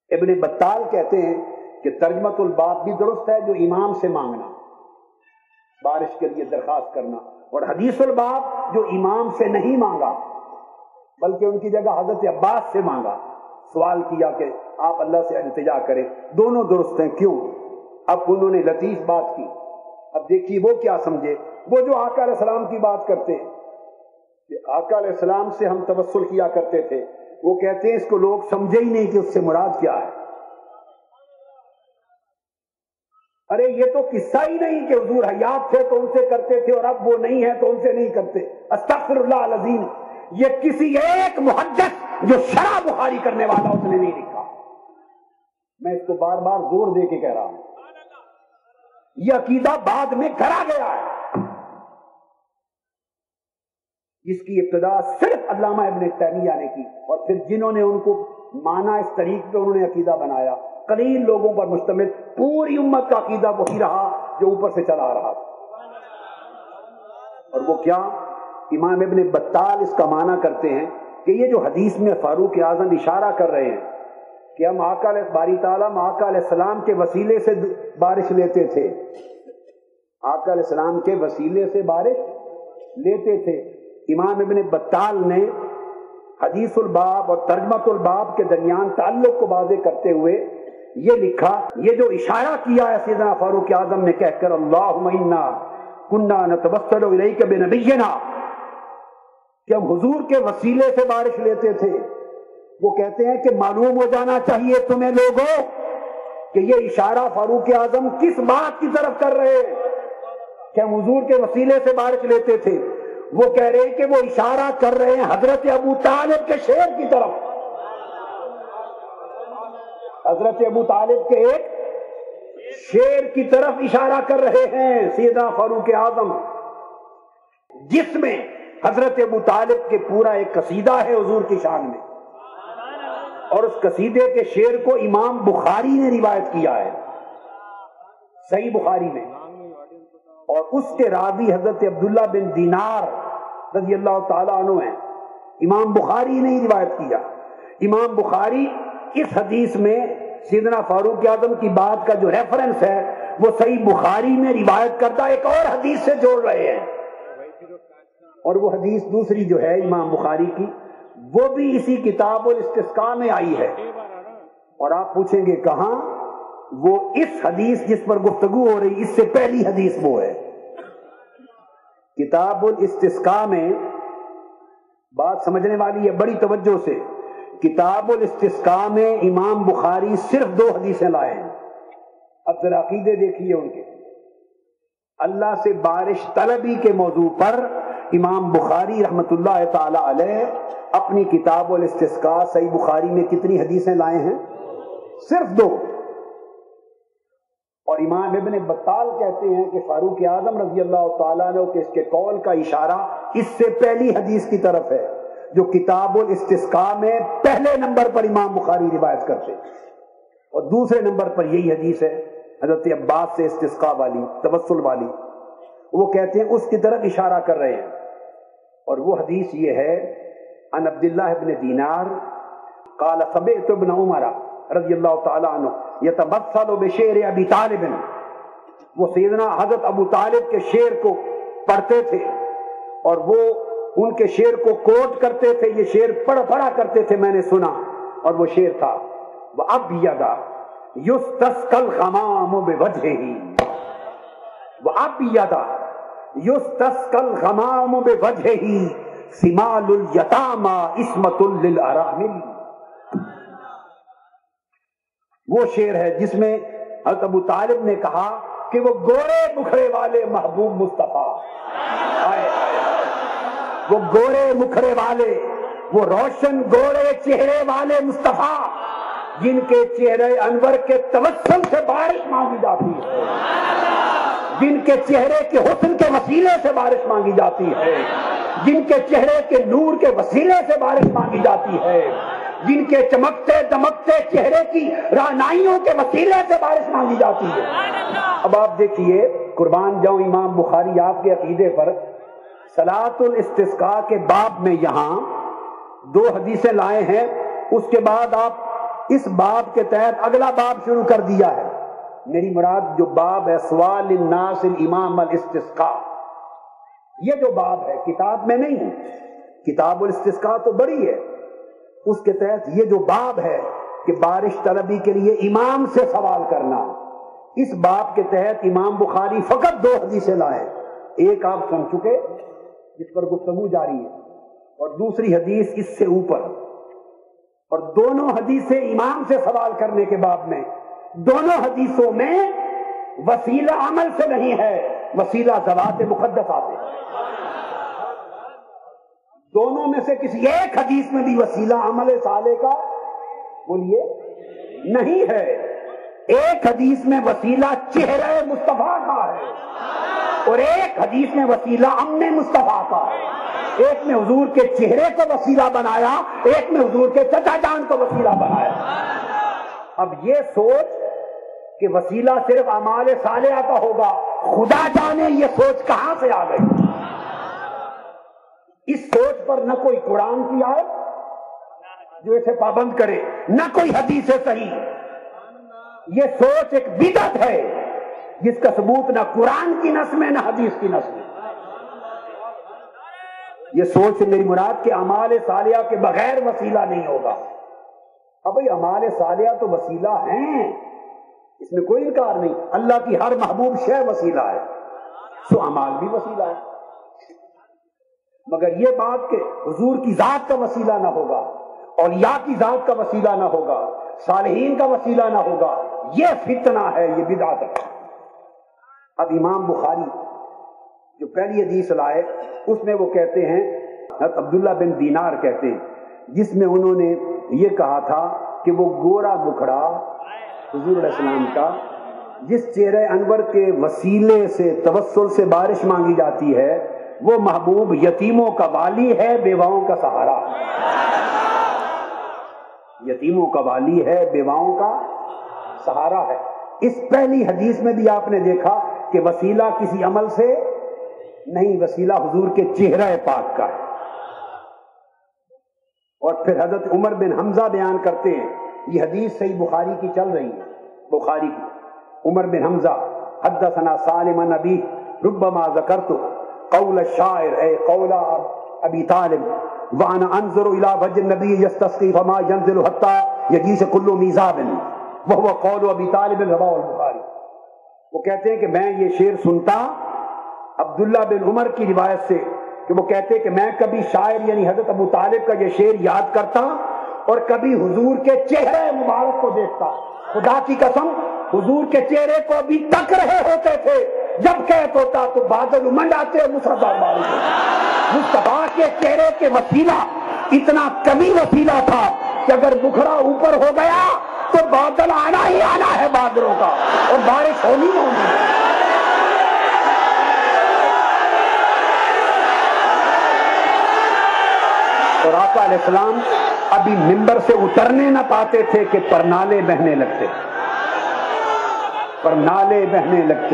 ابن بطال کہتے ہیں کہ ترجمۃ الباب بھی درست ہے، جو امام سے مانگنا، بارش کے لیے درخواست کرنا، اور حدیث الباب جو امام سے نہیں مانگا بلکہ ان کی جگہ حضرت عباس سے مانگا، سوال کیا کہ آپ اللہ سے التجا کریں، دونوں درست ہیں۔ کیوں؟ اب انہوں نے لطیف بات کی، اب دیکھیے وہ کیا سمجھے، وہ جو آقا علیہ السلام کی بات کرتے ہیں کہ آقا علیہ السلام سے ہم توسل کیا کرتے تھے، وہ کہتے ہیں اس کو لوگ سمجھے ہی نہیں کہ اس سے مراد کیا ہے۔ ارے یہ تو قصہ ہی نہیں کہ حضور حیات تھے تو ان سے کرتے تھے اور اب وہ نہیں ہے تو ان سے نہیں کرتے، استغفر اللہ العظیم، یہ کسی ایک محدث جو شرح بخاری کرنے والا اس نے نہیں لکھا، میں اس کو بار بار زور دے کے کہہ رہا ہوں، یہ عقیدہ بعد میں کرا گیا ہے، جس کی ابتدا صرف علامہ ابن تیمیہ نے کی، اور پھر جنہوں نے ان کو مانا اس طریقے پہ انہوں نے عقیدہ بنایا، قلیل لوگوں پر مشتمل، پوری امت کا عقیدہ وہی رہا جو اوپر سے چلا رہا تھا۔ اور وہ کیا؟ امام ابن بطال اس کا معنی کرتے ہیں کہ یہ جو حدیث میں فاروق اعظم اشارہ کر رہے ہیں کہ ہم آقا علیہ باری تعالیٰ آقا علیہ السلام کے وسیلے سے بارش لیتے تھے، آقا علیہ السلام کے وسیلے سے بارش لیتے تھے، امام ابن بطال نے حدیث الباب اور ترجمۃ الباب کے درمیان تعلق کو واضح کرتے ہوئے یہ لکھا، یہ جو اشارہ کیا ہے سیدنا فاروق اعظم نے کہہ کر اللہم انا کنا نتوسل الیک بنبینا، کہ ہم حضور کے وسیلے سے بارش لیتے تھے، وہ کہتے ہیں کہ معلوم ہو جانا چاہیے تمہیں لوگوں کہ یہ اشارہ فاروق اعظم کس بات کی طرف کر رہے ہیں کہ ہم حضور کے وسیلے سے بارش لیتے تھے، وہ کہہ رہے ہیں کہ وہ اشارہ کر رہے ہیں حضرت ابو طالب کے شعر کی طرف، حضرت ابو طالب کے ایک شعر کی طرف اشارہ کر رہے ہیں سیدنا فاروق اعظم، جس میں حضرت ابو طالب کے پورا ایک قصیدہ ہے حضور کی شان میں، اور اس قصیدے کے شعر کو امام بخاری نے روایت کیا ہے صحیح بخاری میں، اور اس کے راوی حضرت عبداللہ بن دینار رضی اللہ تعالیٰ عنہ ہیں، امام بخاری نے ہی روایت کیا۔ امام بخاری اس حدیث میں سیدنا فاروق اعظم کی بات کا جو ریفرنس ہے وہ صحیح بخاری میں روایت کردہ ایک اور حدیث سے جوڑ رہے ہیں، اور وہ حدیث دوسری جو ہے امام بخاری کی وہ بھی اسی کتاب الاستسقاء میں آئی ہے، اور آپ پوچھیں گے کہاں؟ وہ اس حدیث جس پر گفتگو ہو رہی اس سے پہلی حدیث وہ ہے، کتاب الاستسقاء میں، بات سمجھنے والی ہے بڑی توجہ سے، کتاب الاستسقاء میں امام بخاری صرف دو حدیثیں لائے ہیں، اب ذرا عقیدے دیکھیے ان کے، اللہ سے بارش طلبی کے موضوع پر امام بخاری رحمت اللہ تعالی علیہ اپنی کتاب الاستسقاء صحیح بخاری میں کتنی حدیثیں لائے ہیں؟ صرف دو، اور امام ابن بطال کہتے ہیں کہ فاروق اعظم رضی اللہ تعالیٰ عنہ کے اس کے قول کا اشارہ اس سے پہلی حدیث کی طرف ہے جو کتاب الاستسقاء میں پہلے نمبر پر امام بخاری روایت کرتے، اور دوسرے نمبر پر یہی حدیث ہے حضرت عباس سے استسقاء والی، توسل والی، وہ کہتے ہیں اس کی طرف اشارہ کر رہے ہیں، اور وہ حدیث یہ ہے عن عبداللہ ابن دینار قال سمعت ابن عمر رضی اللہ تعالیٰ عنہ یتمثل بشعر ابی طالب، وہ سیدنا حضرت ابو طالب کے شعر کو پڑھتے تھے اور وہ ان کے شعر کو کوٹ کرتے تھے، یہ شعر پڑھ پڑھا کرتے تھے، میں نے سنا، اور وہ شعر تھا وَأَبْيَضَ يُسْتَسْقَى الْغَمَامُ بِوَجْهِهِ وَأَبْيَضَ يُسْتَسْقَى الْغَمَامُ بِوَجْهِهِ سِمَالُ الْيَتَامَى عِصْمَةٌ لِلْأَرَامِلِ، وہ شعر ہے جس میں حضرت ابو طالب نے کہا کہ وہ گورے مکھڑے والے محبوب مصطفیٰ آئے، وہ گورے مکھڑے والے، وہ روشن گورے چہرے والے مصطفیٰ جن کے چہرے انور کے توسل سے بارش مانگی جاتی ہے، جن کے چہرے کے حسن کے وسیلے سے بارش مانگی جاتی ہے، جن کے چہرے کے نور کے وسیلے سے بارش مانگی جاتی ہے، جن کے چمکتے دمکتے چہرے کی رعنائیوں کے وسیلے سے بارش مانگی جاتی ہے۔ اب آپ دیکھیے، قربان جاؤں امام بخاری آپ کے عقیدے پر، صلاۃ الاستسقاء کے باب میں یہاں دو حدیثیں لائے ہیں، اس کے بعد آپ اس باب کے تحت اگلا باب شروع کر دیا ہے. میری مراد جو باب ہے سوال الناس الامام الاستسقاء، یہ جو باب ہے کتاب میں نہیں، کتاب الاستسقاء تو بڑی ہے، اس کے تحت یہ جو باب ہے کہ بارش طلبی کے لیے امام سے سوال کرنا، اس باب کے تحت امام بخاری فقط دو حدیثیں لائے. ایک آپ سن چکے جس پر گفتگو جاری ہے، اور دوسری حدیث اس سے اوپر، اور دونوں حدیثیں امام سے سوال کرنے کے باب میں. دونوں حدیثوں میں وسیلہ عمل سے نہیں ہے، وسیلہ ذوات مقدسہ سے. دونوں میں سے کسی ایک حدیث میں بھی وسیلہ عمل صالح کا بولیے نہیں ہے. ایک حدیث میں وسیلہ چہرہ مصطفیٰ کا ہے، اور ایک حدیث میں وسیلہ امن مصطفیٰ کا ہے. ایک میں حضور کے چہرے کو وسیلہ بنایا، ایک میں حضور کے چچا جان کو وسیلہ بنایا. اب یہ سوچ کہ وسیلہ صرف اعمال صالحہ کا ہوگا، خدا جانے یہ سوچ کہاں سے آ گئی. اس سوچ پر نہ کوئی قرآن کی آیت جو اسے پابند کرے، نہ کوئی حدیث صحیح. یہ سوچ ایک بدعت ہے جس کا ثبوت نہ قرآن کی نص میں نہ حدیث کی نص میں. یہ سوچ سے میری مراد کہ اعمال صالحہ کے بغیر وسیلہ نہیں ہوگا. اب بھائی اعمال صالحہ تو وسیلہ ہیں، اس میں کوئی انکار نہیں. اللہ کی ہر محبوب شے وسیلہ ہے، سو اعمال بھی وسیلہ ہے. مگر یہ بات کہ حضور کی ذات کا وسیلہ نہ ہوگا، اولیاء کی ذات کا وسیلہ نہ ہوگا، صالحین کا وسیلہ نہ ہوگا، یہ فتنہ ہے، یہ بدعت ہے. اب امام بخاری جو پہلی حدیث لائے اس میں وہ کہتے ہیں، حضرت عبداللہ بن دینار کہتے ہیں، جس میں انہوں نے یہ کہا تھا کہ وہ گورا بکھڑا حضور علیہ السلام کا جس چہرے انور کے وسیلے سے توسل سے بارش مانگی جاتی ہے، وہ محبوب یتیموں کا والی ہے، بیواؤں کا سہارا. یتیموں کا والی ہے، بیواؤں کا سہارا ہے. اس پہلی حدیث میں بھی آپ نے دیکھا کہ وسیلہ کسی عمل سے نہیں، وسیلہ حضور کے چہرہ پاک کا ہے. اور پھر حضرت عمر بن حمزہ بیان کرتے ہیں، یہ حدیث صحیح بخاری کی چل رہی ہے، بخاری کی. عمر بن حمزہ حدثنا سالم عن ابی ربما ذکرت قول الشاعر اے قول ابی طالب وانا انظر الى وجه النبي يستسقي فما ينزل حتى يجيش كل ميزاب وهو قول ابی طالب رواه البخاری. وہ کہتے ہیں کہ میں یہ شعر سنتا عبداللہ بن عمر کی روایت سے کہ وہ کہتے ہیں کہ میں کبھی شاعر یعنی حضرت ابو طالب کا یہ شعر یاد کرتا اور کبھی حضور کے چہرے مبارک کو دیکھتا. خدا کی قسم حضور کے چہرے کو ابھی تک رہے ہوتے تھے، جب قید ہوتا تو بادل امنڈ آتے مصطفیٰ مصطفیٰ کے چہرے کے وسیلہ اتنا کمی وسیلہ تھا کہ اگر بکھڑا اوپر ہو گیا تو بادل آنا ہی آنا ہے بادلوں کا، اور بارش ہونی ہونی. اور آقا علیہ السلام ابھی ممبر سے اترنے نہ پاتے تھے کہ پرنالے بہنے لگتے، پرنالے بہنے لگتے.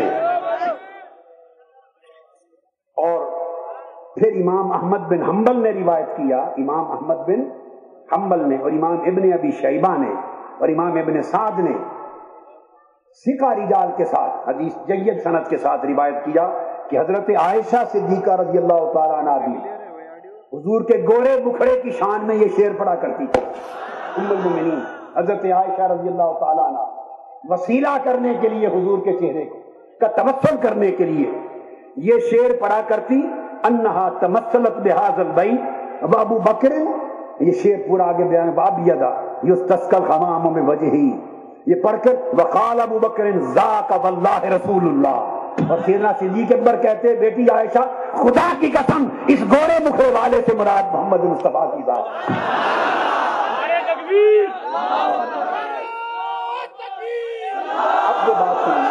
اور پھر امام احمد بن حنبل نے روایت کیا، امام احمد بن حنبل نے اور امام ابن ابی شیبہ نے اور امام ابن سعد نے ثقہ رجال کے ساتھ حدیث جید سند کے ساتھ روایت کیا کہ حضرت عائشہ صدیقہ رضی اللہ تعالیٰ عنہ بھی حضور کے گورے بکھڑے کی شان میں یہ شعر پڑھا کرتی تھی. ام المؤمنین حضرت عائشہ رضی اللہ تعالیٰ عنہ وسیلہ کرنے کے لیے حضور کے چہرے کا تمثل کرنے کے لیے یہ شعر پڑھا کرتی، انہا تمثلت بہذا البیت وابو بکر. یہ شعر پورا آگے بیان بابیدا یستسقى الغمام من وجهه، یہ پڑھ کر وقال ابو بکر ذاک واللہ رسول اللہ. اور سیدنا صدیق اکبر کہتے ہیں بیٹی عائشہ خدا کی قسم اس گورے مکھڑے والے سے مراد محمد مصطفیٰ کی ذات. اب جو بات سنیں،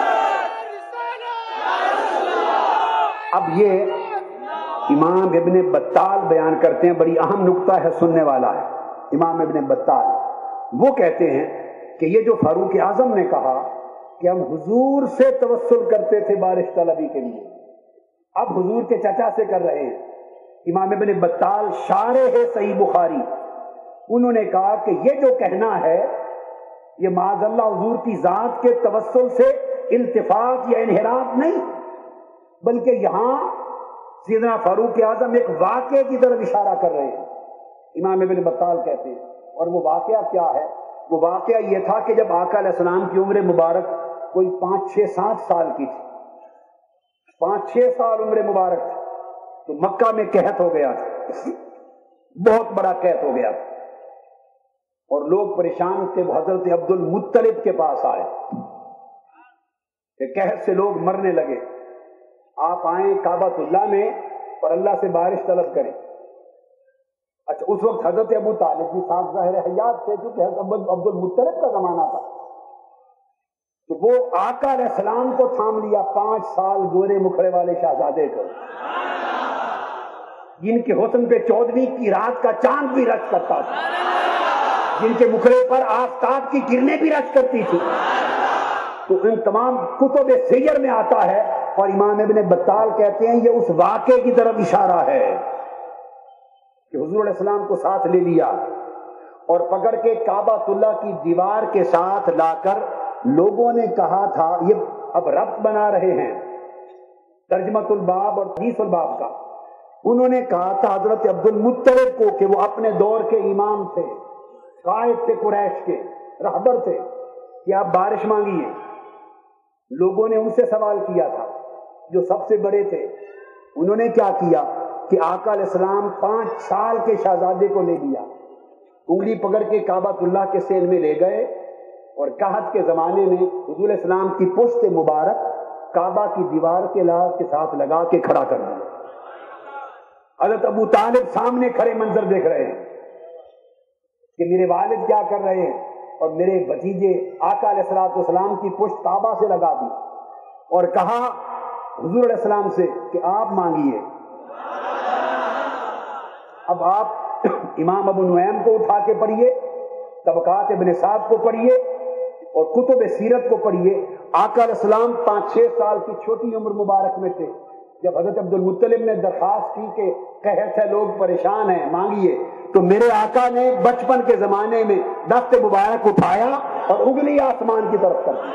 اب یہ امام ابن بطال بیان کرتے ہیں، بڑی اہم نقطہ ہے، سننے والا ہے. امام ابن بطال وہ کہتے ہیں کہ یہ جو فاروق اعظم نے کہا کہ ہم حضور سے توسل کرتے تھے بارش طلبی کے لیے، اب حضور کے چچا سے کر رہے ہیں. امام ابن بطال شارح صحیح بخاری، انہوں نے کہا کہ یہ جو کہنا ہے یہ معاذ اللہ حضور کی ذات کے توسل سے التفات یا انحراف نہیں، بلکہ یہاں سیدنا فاروق اعظم ایک واقعے کی طرف اشارہ کر رہے ہیں۔ امام ابن بطال کہتے ہیں، اور وہ واقعہ کیا ہے؟ وہ واقعہ یہ تھا کہ جب آقا علیہ السلام کی عمر مبارک کوئی پانچ چھ سات سال کی تھی، پانچ چھ سال عمر مبارک تھی، تو مکہ میں قحط ہو گیا تھا، بہت بڑا قحط ہو گیا تھا، اور لوگ پریشان تھے۔ وہ حضرت عبد المطلب کے پاس آئے کہ قحط سے لوگ مرنے لگے، آپ آئیں کعبۃ اللہ میں اور اللہ سے بارش طلب کریں۔ اچھا، اس وقت حضرت ابو طالب بھی ساتھ ظاہر حیات تھے، کیونکہ حضرت عبد المطلب کا زمانہ تھا، تو وہ آقا علیہ السلام کو تھام لیا، پانچ سال گورے مکھڑے والے شہزادے کو، جن کے حسن پہ چودھویں کی رات کا چاند بھی رچ کرتا تھا، جن کے مکھڑے پر آفتاب کی کرنیں بھی رچ کرتی تھی۔ تو ان تمام کتب سیر میں آتا ہے، اور امام ابن بطال کہتے ہیں یہ اس واقعے کی طرف اشارہ ہے کہ حضور علیہ السلام کو ساتھ لے لیا اور پکڑ کے کعبۃ اللہ کی دیوار کے ساتھ لا کر لوگوں نے کہا تھا، یہ اب ربط بنا رہے ہیں ترجمۃ الباب اور حدیث الباب کا، انہوں نے کہا تھا حضرت عبد المطلب کو کہ وہ اپنے دور کے امام تھے، قائد تھے قریش کے، رہبر تھے، کہ آپ بارش مانگیے۔ لوگوں نے ان سے سوال کیا تھا جو سب سے بڑے تھے، انہوں نے کیا کیا کہ آقا علیہ السلام پانچ سال کے شہزادے کو لے لیا، انگلی پکڑ کے کعبۃ اللہ کے سین میں لے گئے، اور قحط کے زمانے میں حضور علیہ السلام کی پشت مبارک کعبہ کی دیوار کے لاز کے ساتھ لگا کے کھڑا کر دیا۔ حضرت ابو طالب سامنے کھڑے منظر دیکھ رہے ہیں کہ میرے والد کیا کر رہے ہیں، اور میرے بھتیجے آقا علیہ الصلوۃ والسلام کی پشت کعبہ سے لگا دی، اور کہا حضور علیہ السلام سے کہ آپ مانگیے۔ اب آپ امام ابو نعیم کو اٹھا کے پڑھیے، طبقات ابن سعد کو پڑھیے، اور کتب سیرت کو پڑھیے۔ آقا علیہ السلام پانچ چھ سال کی چھوٹی عمر مبارک میں تھے جب حضرت عبد المطلب نے درخواست کی کہ قحط ہے، لوگ پریشان ہیں، مانگیے، تو میرے آقا نے بچپن کے زمانے میں دست مبارک اٹھایا اور انگلی آسمان کی طرف کر دی۔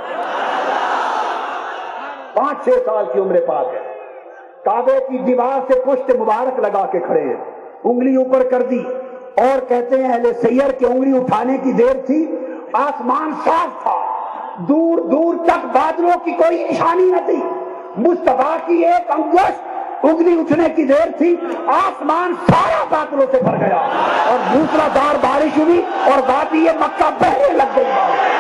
پانچ چھ سال کی عمر پاک ہے، کعبے کی دیوار سے پشت مبارک لگا کے کھڑے ہیں، انگلی اوپر کر دی، اور کہتے ہیں اہل سیر کے انگلی اٹھانے کی دیر تھی، آسمان صاف تھا، دور دور تک بادلوں کی کوئی نشانی نہ تھی، مصطفیٰ کی ایک انگشت انگلی اٹھنے کی دیر تھی، آسمان سارا بادلوں سے بھر گیا، اور دوسرا دار بارش ہوئی، اور وادی مکہ بہنے لگ گئی۔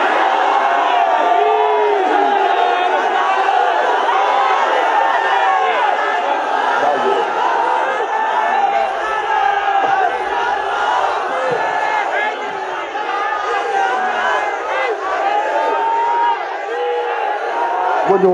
وہ جو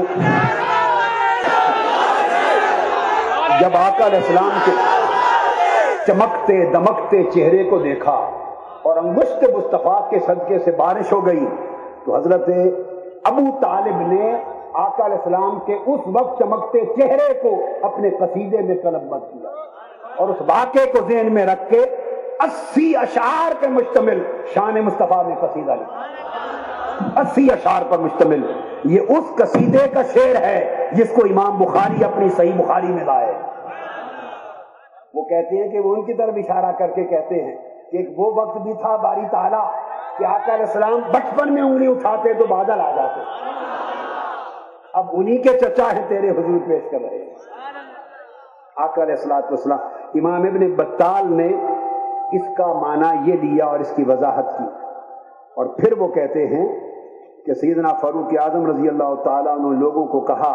جب آقا علیہ السلام کے چمکتے دمکتے چہرے کو دیکھا اور انگشت مصطفیٰ کے صدقے سے بارش ہو گئی، تو حضرت ابو طالب نے آقا علیہ السلام کے اس وقت چمکتے چہرے کو اپنے قصیدے میں قلم بند کیا، اور اس واقعے کو ذہن میں رکھ کے اسی اشعار پر مشتمل شان مصطفیٰ میں قصیدہ لکھا، اسی اشعار پر مشتمل۔ یہ اس قصیدے کا شعر ہے جس کو امام بخاری اپنی صحیح بخاری میں لائے۔ وہ کہتے ہیں کہ وہ ان کی طرف اشارہ کر کے کہتے ہیں کہ ایک وہ وقت بھی تھا باری تعالیٰ کہ آقا علیہ السلام بچپن میں انگلی اٹھاتے تو بادل آ جاتے، اب انہی کے چچا ہیں تیرے حضور پیش کر رہے ہیں آقا علیہ الصلوۃ والسلام۔ امام ابن بطال نے اس کا معنی یہ لیا اور اس کی وضاحت کی، اور پھر وہ کہتے ہیں کہ سیدنا فاروق اعظم رضی اللہ تعالیٰ عنہ لوگوں کو کہا،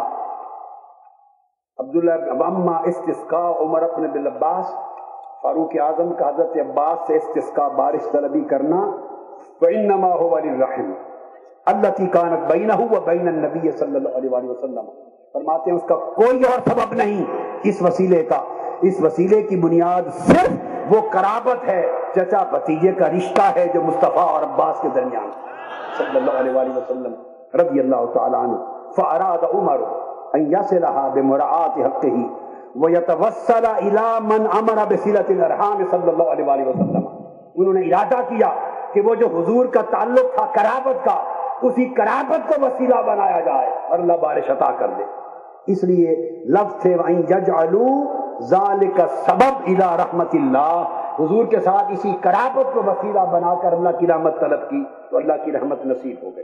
عبداللہ اما استسقاء عمر بن بالعباس، فاروق اعظم کا حضرت عباس سے استسقاء بارش طلبی کرنا، وَإِنَّمَا هُوَ لِلرَّحْمِ الَّتِي كَانَتْ بَيْنَهُ وَبَيْنَ النَّبِيِّ صلی اللہ علیہ وآلہ وسلم۔ فرماتے ہیں اس کا کوئی اور سبب نہیں اس وسیلے کا، اس وسیلے کی بنیاد صرف وہ قرابت ہے، چچا بھتیجے کا رشتہ ہے جو مصطفیٰ اور عباس کے درمیان صلی اللہ علیہ وآلہ وسلم رضی اللہ تعالیٰ عنہ۔ فَأَرَادَ عُمَرُ أَن يَصِلَهَا بِمُرَاعَاةِ حَقِّهِ وَيَتَوَسَّلَ إِلَى مَنْ أَمَرَ بِصِلَةِ الْأَرْحَامِ صلی اللہ علیہ وآلہ وسلم۔ انہوں نے ارادہ کیا کہ وہ جو حضور کا تعلق تھا قرابت کا، اسی قرابت کو وسیلہ بنایا جائے اور اللہ بارش عطا کر دے۔ اس لیے لفظ تھے وَإِن يَجْعَلُوا ذَلِكَ سَبَبْ إِلَىٰ رَحْمَةِ اللَّهِ، حضور کے ساتھ اسی قرابت کو وسیلہ بنا کر اللہ کی رحمت طلب کی تو اللہ کی رحمت نصیب ہو گئی۔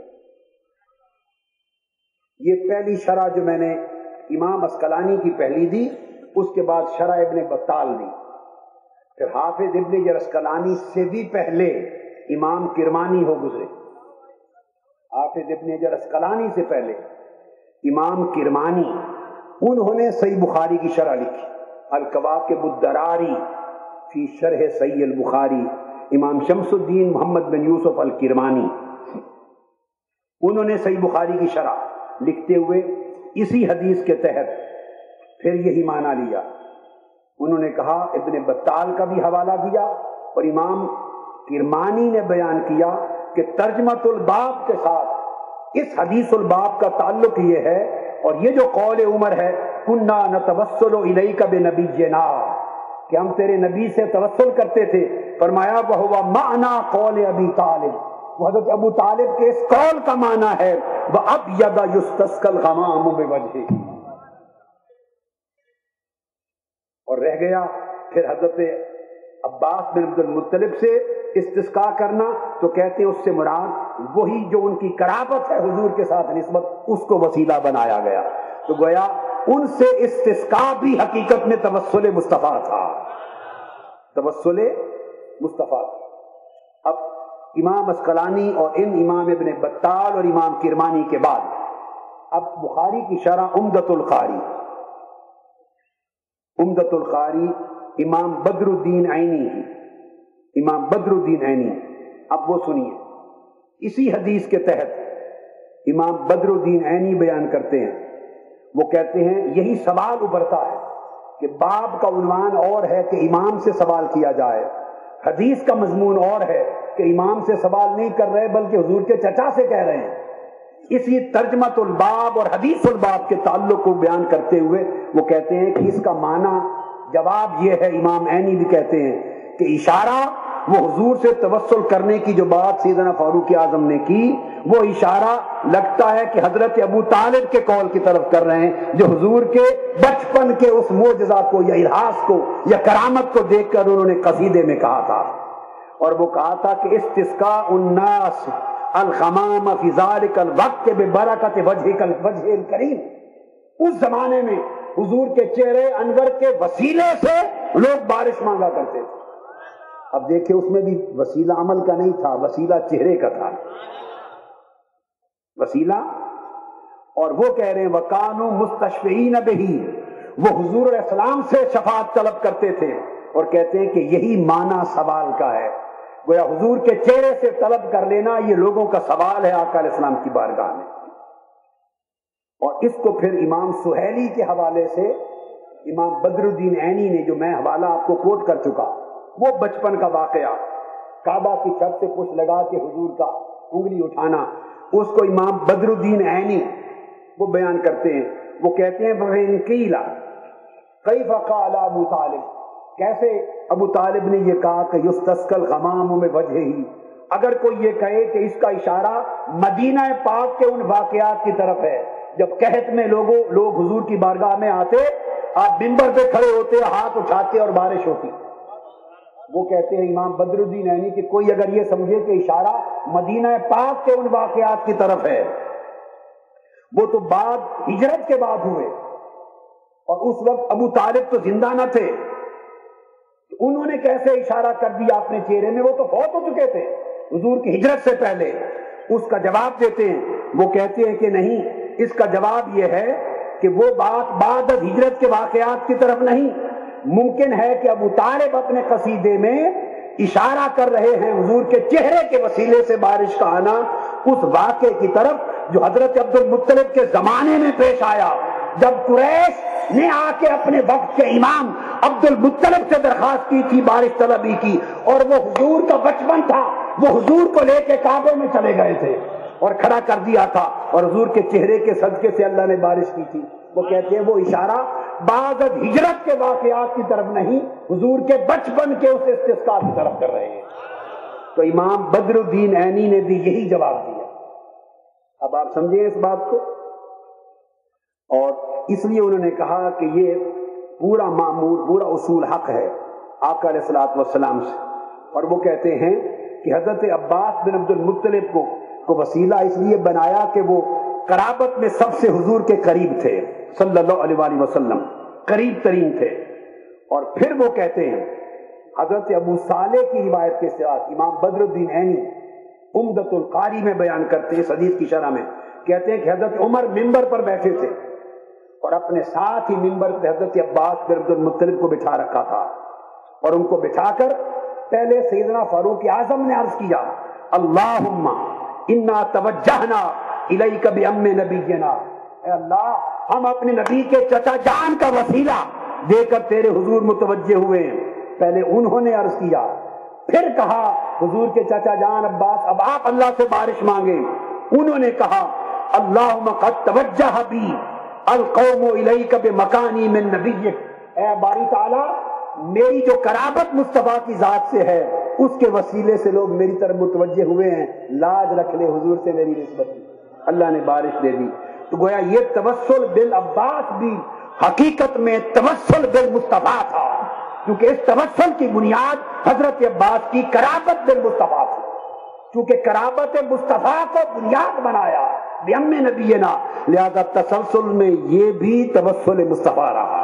یہ پہلی شرح جو میں نے امام اسقلانی کی پہلی دی، اس کے بعد شرح ابن بطال دی، پھر حافظ ابن حجر اسقلانی سے بھی پہلے امام کرمانی ہو گزرے، حافظ ابن حجر اسقلانی سے پہلے امام کرمانی، انہوں نے صحیح بخاری کی شرح لکھی، الکواکب الدراری فی شرح صحیح البخاری، امام شمس الدین محمد بن یوسف الکرمانی، انہوں نے صحیح بخاری کی شرح لکھتے ہوئے اسی حدیث کے تحت پھر یہی معنی لیا۔ انہوں نے کہا، ابن بطال کا بھی حوالہ دیا اور امام کرمانی نے بیان کیا کہ ترجمۃ الباب کے ساتھ اس حدیث الباب کا تعلق یہ ہے، اور یہ جو قول عمر ہے کنا نتوسل الیک بنبینا، کہ ہم تیرے نبی سے توسل کرتے تھے، فرمایا وہو معنی قول ابی طالب، وہ حضرت ابو طالب کے اس قول کا معنی ہے وَأَبْيَضَ يُسْتَسْقَى الْغَمَامُ بِوَجْهِهِ، اور رہ گیا پھر حضرت عباس بن عبد المطلب سے استسقاء کرنا، تو کہتے ہیں اس سے مراد وہی جو ان کی قرابت ہے حضور کے ساتھ نسبت، اس کو وسیلہ بنایا گیا، تو گویا ان سے استسقاء بھی حقیقت میں توسل مصطفیٰ تھا، توسل مصطفیٰ تھا۔ اب امام اسقلانی اور ان امام ابن بطال اور امام کرمانی کے بعد اب بخاری کی شرح عمدۃ القاری، عمدۃ القاری امام بدر الدین عینی کی، امام بدر الدین عینی، اب وہ سنیے، اسی حدیث کے تحت امام بدر الدین عینی بیان کرتے ہیں، وہ کہتے ہیں یہی سوال ابھرتا ہے کہ باب کا عنوان اور ہے کہ امام سے سوال کیا جائے، حدیث کا مضمون اور ہے کہ امام سے سوال نہیں کر رہے بلکہ حضور کے چچا سے کہہ رہے ہیں۔ اسی ترجمۃ الباب اور حدیث الباب کے تعلق کو بیان کرتے ہوئے وہ کہتے ہیں کہ اس کا معنی جواب یہ ہے، امام عینی بھی کہتے ہیں کہ اشارہ وہ حضور سے توسل کرنے کی جو بات سیدنا فاروق اعظم نے کی، وہ اشارہ لگتا ہے کہ حضرت ابو طالب کے قول کی طرف کر رہے ہیں، جو حضور کے بچپن کے اس معجزہ کو یا الہاس کو یا کرامت کو دیکھ کر انہوں نے قصیدے میں کہا تھا، اور وہ کہا تھا کہ استسقاء الناس الغمام فی ذلک الوقت ببرکت وجہک الوجہ الکریم، اس زمانے میں حضور کے چہرے انور کے وسیلے سے لوگ بارش مانگا کرتے تھے۔ اب دیکھیں اس میں بھی وسیلہ عمل کا نہیں تھا، وسیلہ چہرے کا تھا، وسیلہ، اور وہ کہہ رہے ہیں وَكَانُوا مُسْتَشْفِعِينَ بِهِ، وہ حضور علیہ السلام سے شفاعت طلب کرتے تھے، اور کہتے ہیں کہ یہی معنی سوال کا ہے، گویا حضور کے چہرے سے طلب کر لینا یہ لوگوں کا سوال ہے آقا علیہ السلام کی بارگاہ میں۔ اور اس کو پھر امام سہیلی کے حوالے سے امام بدر الدین عینی نے، جو میں حوالہ آپ کو کوٹ کر چکا، وہ بچپن کا واقعہ، کعبہ کی چھت سے پشت لگا کے حضور کا انگلی اٹھانا، اس کو امام بدر الدین عینی وہ بیان کرتے ہیں، وہ کہتے ہیں وَإِنْ قِيلَ كَيْفَ قَالَ ابو طالب، کیسے ابو طالب نے یہ کہا کہ یستسقى الغمام بوجهه، اگر کوئی یہ کہے کہ اس کا اشارہ مدینہ پاک کے ان واقعات کی طرف ہے جب قحط میں لوگوں لوگ حضور کی بارگاہ میں آتے، آپ منبر پہ کھڑے ہوتے، ہاتھ اٹھاتے اور بارش ہوتی۔ وہ کہتے ہیں امام بدر الدین عینی کہ کوئی اگر یہ سمجھے کہ اشارہ مدینہ پاک کے ان واقعات کی طرف ہے، وہ تو بعد ہجرت کے بعد ہوئے، اور اس وقت ابو طالب تو زندہ نہ تھے، انہوں نے کیسے اشارہ کر دیا اپنے چہرے میں، وہ تو فوت ہو چکے تھے حضور کی ہجرت سے پہلے۔ اس کا جواب دیتے ہیں، وہ کہتے ہیں کہ نہیں، اس کا جواب یہ ہے کہ وہ بات بعد از ہجرت کے واقعات کی طرف نہیں، ممکن ہے کہ ابو طالب اپنے قصیدے میں اشارہ کر رہے ہیں حضور کے چہرے کے وسیلے سے بارش کا آنا اس واقعے کی طرف جو حضرت عبد المطلب کے زمانے میں پیش آیا، جب قریش نے آ کے اپنے وقت کے امام عبد المطلب سے درخواست کی تھی بارش طلبی کی، اور وہ حضور کا بچپن تھا، وہ حضور کو لے کے کعبے میں چلے گئے تھے اور کھڑا کر دیا تھا، اور حضور کے چہرے کے صدقے سے اللہ نے بارش کی تھی۔ وہ کہتے ہیں وہ اشارہ بعد از ہجرت کے واقعات کی طرف نہیں، حضور کے بچپن کے اس استسقاء کی طرف کر رہے ہیں۔ تو امام بدر الدین عینی نے بھی یہی جواب دیا۔ اب آپ سمجھیں اس بات کو، اور اس لیے انہوں نے کہا کہ یہ پورا معمول، پورا اصول حق ہے آقا علیہ الصلوۃ والسلام سے، اور وہ کہتے ہیں کہ حضرت عباس بن عبد المطلب کو کو وسیلہ اس لیے بنایا کہ وہ قرابت میں سب سے حضور کے قریب تھے صلی اللہ علیہ وآلہ وسلم، قریب ترین تھے۔ اور پھر وہ کہتے ہیں حضرت ابو صالح کی روایت کے ساتھ امام بدر الدین عینی عمدۃ القاری میں بیان کرتے ہیں، اس حدیث کی شرح میں کہتے ہیں کہ حضرت عمر ممبر پر بیٹھے تھے اور اپنے ساتھ ہی ممبر پہ حضرت عباس بن عبد المطلب کو بٹھا رکھا تھا، اور ان کو بٹھا کر پہلے سیدنا فاروق اعظم نے عرض کیا اللہم انا توجہنا الیک بعم نبینا، اے اللہ ہم اپنے نبی کے چچا جان کا وسیلہ دے کر تیرے حضور متوجہ ہوئے ہیں۔ پہلے انہوں نے عرض کیا، پھر کہا حضور کے چچا جان عباس اب آپ اللہ سے بارش مانگیں۔ انہوں نے کہا اللہم قد توجہ بی القوم الیک بمکانی من نبیک، اے باری تعالی میری جو قرابت مصطفیٰ کی ذات سے ہے اس کے وسیلے سے لوگ میری طرف متوجہ ہوئے ہیں، لاج رکھ لے حضور سے میری نسبت۔ اللہ نے بارش دے دی۔ تو گویا یہ توسل بالعباس بھی حقیقت میں توسل بالمصطفیٰ تھا، کیونکہ اس توسل کی بنیاد حضرت عباس کی قرابت بالمصطفیٰ تھی، کیونکہ قرابت مصطفیٰ کو بنیاد بنایا بعم نبینا، لہذا تسلسل میں یہ بھی توسل مصطفیٰ رہا،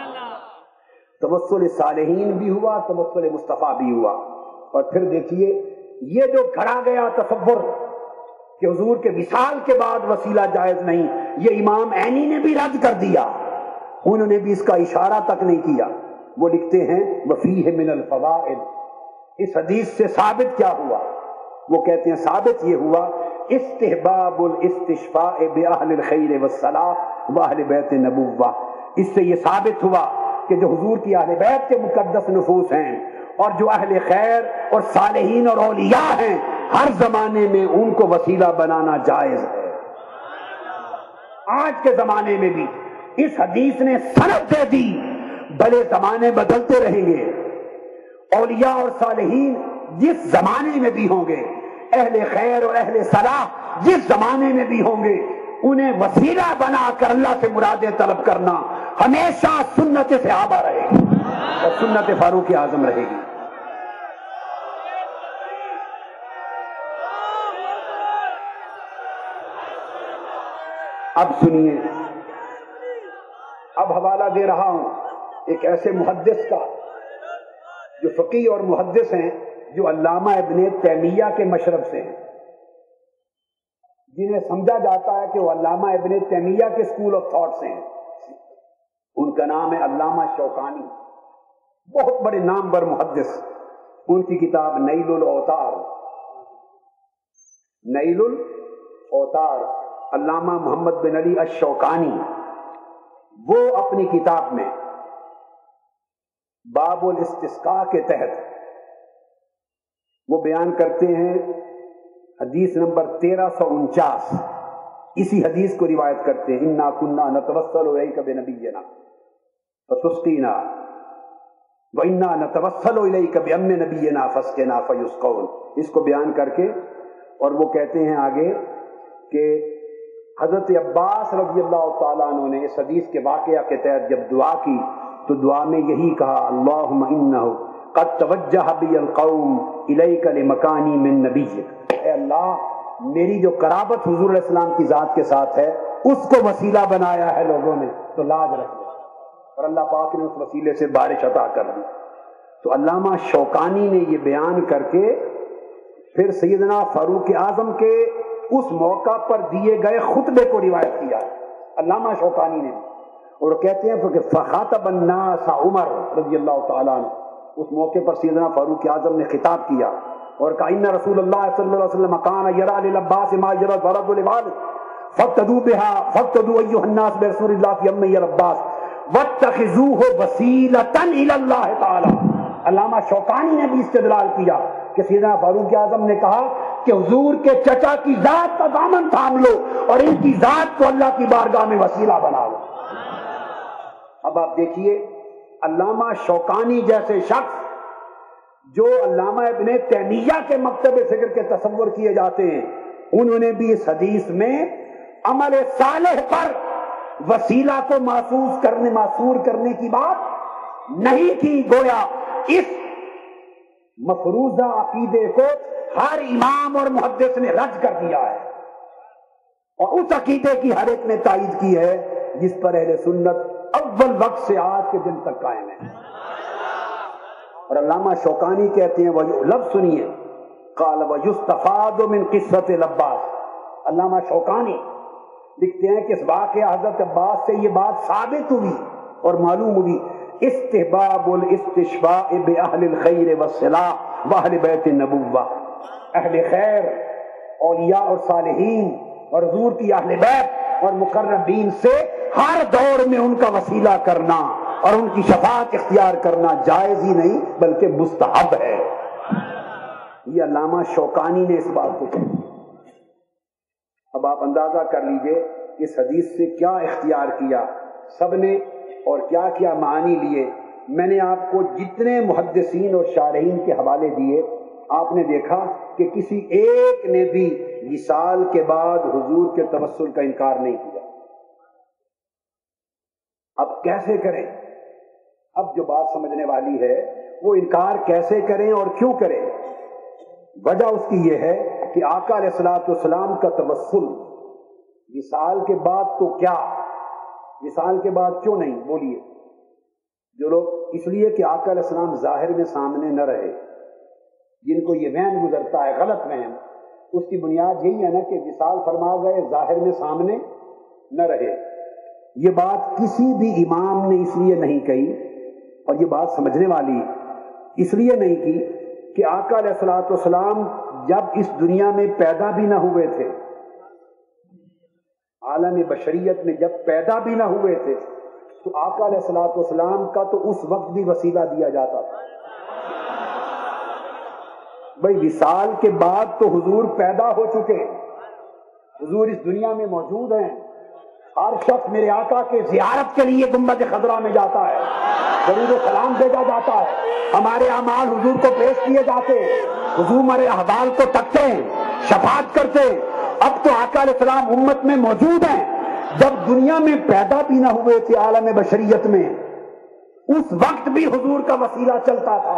توسل صالحین بھی ہوا، توسل مصطفیٰ بھی ہوا۔ اور پھر دیکھیے یہ جو کھڑا گیا تصور کہ حضور کے وصال کے بعد وسیلہ جائز نہیں، یہ امام عینی نے بھی رد کر دیا، انہوں نے بھی اس کا اشارہ تک نہیں کیا۔ وہ لکھتے ہیں وفیہ من الفوائد، اس حدیث سے ثابت کیا ہوا؟ وہ کہتے ہیں ثابت یہ ہوا استحباب الاستشفاء باہل الخیر والصلاح واہل بیت نبوہ، اس سے یہ ثابت ہوا کہ جو حضور کی اہل بیت کے مقدس نفوس ہیں اور جو اہل خیر اور صالحین اور اولیاء ہیں ہر زمانے میں ان کو وسیلہ بنانا جائز ہے۔ آج کے زمانے میں بھی اس حدیث نے سند دے دی، بھلے زمانے بدلتے رہیں گے، اولیاء اور صالحین جس زمانے میں بھی ہوں گے، اہل خیر اور اہل صلاح جس زمانے میں بھی ہوں گے، انہیں وسیلہ بنا کر اللہ سے مرادیں طلب کرنا ہمیشہ سنت صحابہ رہے گی اور سنت فاروق اعظم رہے گی۔ اب سنیے، اب حوالہ دے رہا ہوں ایک ایسے محدث کا جو فقیہ اور محدث ہیں، جو علامہ ابن تیمیہ کے مشرب سے ہیں، جنہیں سمجھا جاتا ہے کہ وہ علامہ ابن تیمیہ کے اسکول آف تھاٹ سے ہیں۔ ان کا نام ہے علامہ شوکانی، بہت بڑے نامور محدث۔ ان کی کتاب نیل الاوتار، نیل الاوتار، علامہ محمد بن علی الشوکانی، وہ اپنی کتاب میں باب الاستسقاء کے تحت وہ بیان کرتے ہیں، حدیث نمبر تیرہ سو انچاس، اسی حدیث کو روایت کرتے ہیں انا کنا نتوسل الیک بنبینا فتسقینا وانا نتوسل الیک بعم نبینا فاسقنا فیسقون، اس کو بیان کر کے اور وہ کہتے ہیں آگے کہ حضرت عباس رضی اللہ تعالیٰ عنہ نے اس حدیث کے واقعہ کے تحت جب دعا کی تو دعا میں یہی کہا اللہم انہ قد توجہ بی القوم الیک لمکانی من نبیک، اے اللہ میری جو قرابت حضور علیہ السلام کی ذات کے ساتھ ہے اس کو وسیلہ بنایا ہے لوگوں نے، تو لاج رکھ لیا، اور اللہ پاک نے اس وسیلے سے بارش عطا کر دی۔ تو علامہ شوکانی نے یہ بیان کر کے پھر سیدنا فاروق اعظم کے اس موقع پر دیے گئے خطبے کو روایت کیا علامہ شوکانی نے، اور کہتے ہیں کہ فخاطب الناس عمر رضی اللہ تعالیٰ عنہ، اس موقع پر سیدنا فاروق اعظم نے خطاب کیا اور کہا ان رسول اللہ صلی اللہ علیہ وسلم کان یرا للعباس ما یرا الولد للوالد فاقتدوا بها فاقتدوا ایها الناس برسول اللہ فی ام العباس واتخذوه وسیلۃ الی اللہ تعالی۔ علامہ شوکانی نے بھی استدلال کیا کہ سیدنا فاروق اعظم نے کہا کہ حضور کے چچا کی ذات کا دامن تھام لو اور ان کی ذات کو اللہ کی بارگاہ میں وسیلہ بنا لو۔ اب آپ دیکھیے علامہ شوکانی جیسے شخص جو علامہ ابن تیمیہ کے مکتب فکر کے تصور کیے جاتے ہیں، انہوں نے بھی اس حدیث میں عمل صالح پر وسیلہ کو محفوظ کرنے معصور کرنے کی بات نہیں کی، گویا اس مفروضہ عقیدے کو ہر امام اور محدث نے رد کر دیا ہے، اور اس عقیدے کی ہر ایک نے تائید کی ہے جس پر اہل سنت اول وقت سے آج کے دن تک قائم ہے۔ اور علامہ شوکانی کہتے ہیں، وہ لفظ سنیے، قال وَيُسْتَفَادُ مِنْ قِصَّةِ العباس، علامہ شوکانی لکھتے ہیں کہ اس واقعہ حضرت عباس سے یہ بات ثابت ہوئی اور معلوم ہوئی، استحباب الاستشفاء بأہل الخیر والصلاح واہل بیت النبوہ، اہل خیر، اولیاء اور صالحین اور حضور کی اہل بیت اور مقربین سے ہر دور میں ان کا وسیلہ کرنا اور ان کی شفاعت اختیار کرنا جائز ہی نہیں بلکہ مستحب ہے۔ یہ علامہ شوکانی نے اس بات کو کہا۔ اب آپ اندازہ کر لیجئے اس حدیث سے کیا اختیار کیا سب نے اور کیا کیا معنی لیے۔ میں نے آپ کو جتنے محدثین اور شارحین کے حوالے دیے، آپ نے دیکھا کہ کسی ایک نے بھی وصال کے بعد حضور کے توسل کا انکار نہیں کیا۔ اب کیسے کریں؟ اب جو بات سمجھنے والی ہے وہ انکار کیسے کریں اور کیوں کریں؟ وجہ اس کی یہ ہے کہ آقا علیہ الصلوۃ والسلام کا توسل وصال کے بعد تو کیا، وصال کے بعد کیوں نہیں؟ بولیے۔ جو لوگ اس لیے کہ آقا علیہ السلام ظاہر میں سامنے نہ رہے، جن کو یہ وہم گزرتا ہے، غلط وہم، اس کی بنیاد یہی ہے نا کہ وصال فرما گئے، ظاہر میں سامنے نہ رہے۔ یہ بات کسی بھی امام نے اس لیے نہیں کہی، اور یہ بات سمجھنے والی اس لیے نہیں کی کہ آقا علیہ الصلوۃ والسلام جب اس دنیا میں پیدا بھی نہ ہوئے تھے، عالم بشریت میں جب پیدا بھی نہ ہوئے تھے، تو آقا علیہ الصلوۃ والسلام کا تو اس وقت بھی وسیلہ دیا جاتا تھا۔ بھئی وصال کے بعد تو حضور پیدا ہو چکے، حضور اس دنیا میں موجود ہیں، ہر شخص میرے آقا کے زیارت کے لیے گنبد خضرا میں جاتا ہے، درود و سلام بھیجا جاتا ہے، ہمارے اعمال حضور کو پیش کیے جاتے ہیں، حضور ہمارے احوال کو تکتے ہیں، شفاعت کرتے ہیں۔ اب تو آقا علیہ السلام امت میں موجود ہیں، جب دنیا میں پیدا بھی نہ ہوئے تھے عالم بشریت میں، اس وقت بھی حضور کا وسیلہ چلتا تھا۔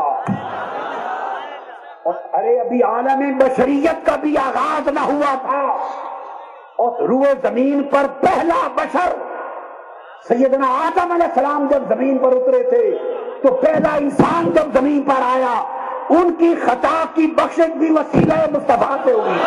اور ارے ابھی عالم بشریت کا بھی آغاز نہ ہوا تھا، اور روئے زمین پر پہلا بشر سیدنا آدم علیہ السلام جب زمین پر اترے تھے تو پہلا انسان جب زمین پر آیا، ان کی خطا کی بخشش بھی وسیلہ مصطفیٰ سے ہوئی۔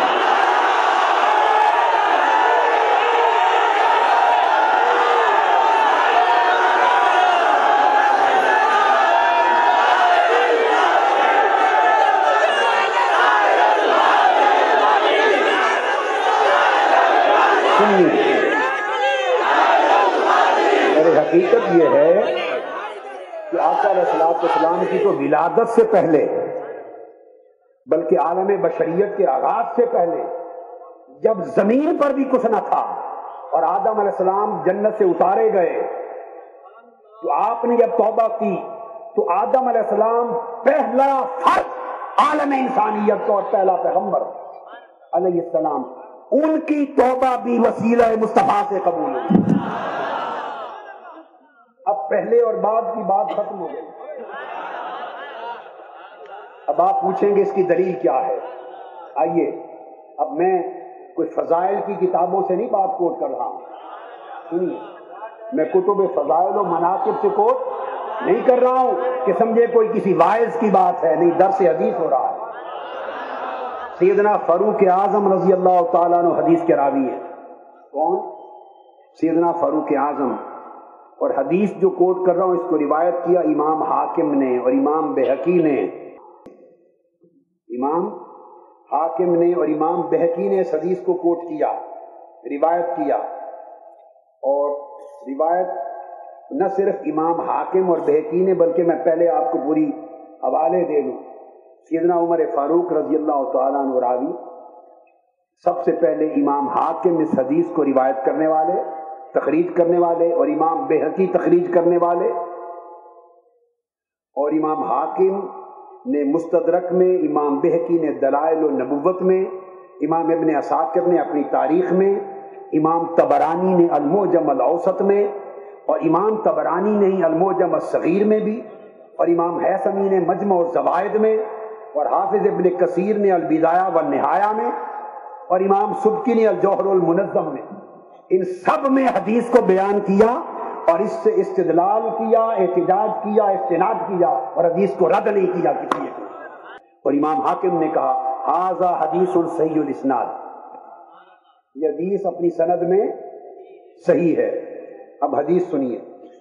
میری حقیقت یہ ہے کہ آقا علیہ الصلوۃ والسلام کی تو ولادت سے پہلے بلکہ عالم بشریت کے آغاز سے پہلے جب زمین پر بھی کچھ نہ تھا اور آدم علیہ السلام جنت سے اتارے گئے تو آپ نے جب توبہ کی تو آدم علیہ السلام پہلا فرد عالم انسانیت کا اور پہلا پیغمبر علیہ السلام، ان کی توبہ بھی وسیلہ مصطفیٰ سے قبول ہوئی۔ اب پہلے اور بعد کی بات ختم ہو گئی۔ اب آپ پوچھیں گے اس کی دلیل کیا ہے؟ آئیے اب میں کوئی فضائل کی کتابوں سے نہیں بات کوٹ کر رہا ہوں، سنیے، میں کتب فضائل و مناقب سے کوٹ نہیں کر رہا ہوں کہ سمجھے کوئی کسی واعظ کی بات ہے، نہیں، درس حدیث ہو رہا ہے۔ سیدنا فاروق اعظم رضی اللہ تعالیٰ عنہ حدیث کے راوی ہیں۔ کون؟ سیدنا فاروق اعظم۔ اور حدیث جو کوٹ کر رہا ہوں اس کو روایت کیا امام حاکم نے اور امام بہقی نے۔ امام حاکم نے اور امام بہقی نے اس حدیث کو کوٹ کیا، روایت کیا، اور روایت نہ صرف امام حاکم اور بہقی نے بلکہ میں پہلے آپ کو پوری حوالے دے دوں۔ سیدنا عمر فاروق رضی اللہ تعالیٰ عنہ راوی، سب سے پہلے امام حاکم اس حدیث کو روایت کرنے والے، تخریج کرنے والے، اور امام بہقی تخریج کرنے والے، اور امام حاکم نے مستدرک میں، امام بہقی نے دلائل النبوت میں، امام ابن عساکر نے اپنی تاریخ میں، امام طبرانی نے المعجم الاوسط میں، اور امام طبرانی نے ہی المعجم الصغیر میں بھی، اور امام حیثمی نے مجمع الزوائد میں، اور حافظ ابن کثیر نے البدایہ والنہایہ میں، اور امام سبکی نے الجوہر المنظم میں، ان سب میں حدیث کو بیان کیا اور اس سے استدلال کیا، احتجاج کیا، استناد کیا، اور حدیث کو رد نہیں کیا کسی نے۔ اور امام حاکم نے کہا ھذا حدیث صحیح الاسناد، یہ حدیث اپنی سند میں صحیح ہے۔ اب حدیث سنیے،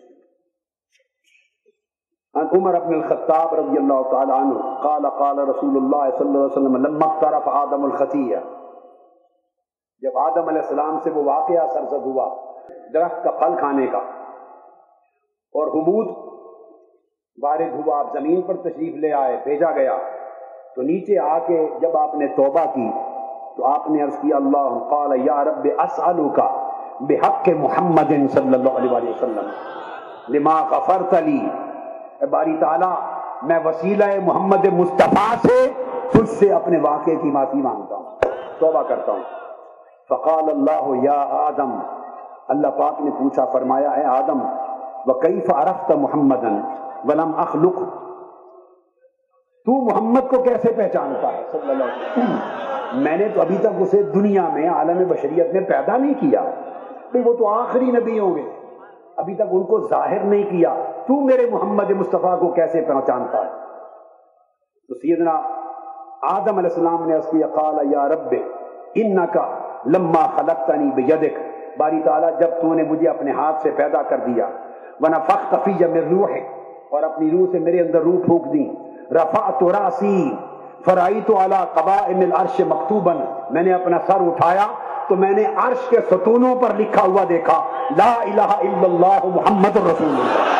عن عمر بن الخطاب رضی اللہ تعالی عنہ قال قال رسول اللہ صلی اللہ علیہ وسلم لما اقترف آدم الخطیہ، جب آدم علیہ السلام سے وہ واقعہ سرزد ہوا درخت کا پھل کھانے کا، اور حمود وارد ہوا، آپ زمین پر تشریف لے آئے، بھیجا گیا، تو نیچے آ کے جب آپ نے توبہ کی تو آپ نے عرض کیا اللہ قال یا رب اسألک بحق محمد صلی اللہ علیہ وآلہ وسلم لما غفرت لی، اے باری تعالیٰ میں وسیلہ محمد مصطفیٰ سے تجھ سے اپنے واقعے کی معافی مانگتا ہوں، توبہ کرتا ہوں۔ فقال اللہ یا آدم، اللہ پاک نے پوچھا، فرمایا اے آدم وَكَيْفَ عَرَفْتَ مُحَمَّدًا وَلَمْ أَخْلُقْهُ، تو محمد کو کیسے پہچانتا ہے صلی اللہ علیہ وسلم، میں نے تو ابھی تک اسے دنیا میں عالم بشریت میں پیدا نہیں کیا، بھئی وہ تو آخری نبی ہوں گے، ابھی تک ان کو ظاہر نہیں کیا، تو میرے محمد مصطفیٰ کو کیسے پہچانتا ہے؟ تو سیدنا آدم علیہ السلام نے اس کی قال یا رب انکا لما خلقتنی بیدک، باری تعالیٰ جب تو نے مجھے اپنے ہاتھ سے پیدا کر دیا، ونفخت فی من روحک، اور اپنی روح سے میرے اندر روح پھونک دی، رفعت راسی فرأیت علی قوائم العرش مکتوبا، میں نے اپنا سر اٹھایا تو میں نے عرش کے ستونوں پر لکھا ہوا دیکھا لا الہ الا اللہ محمد رسول اللہ۔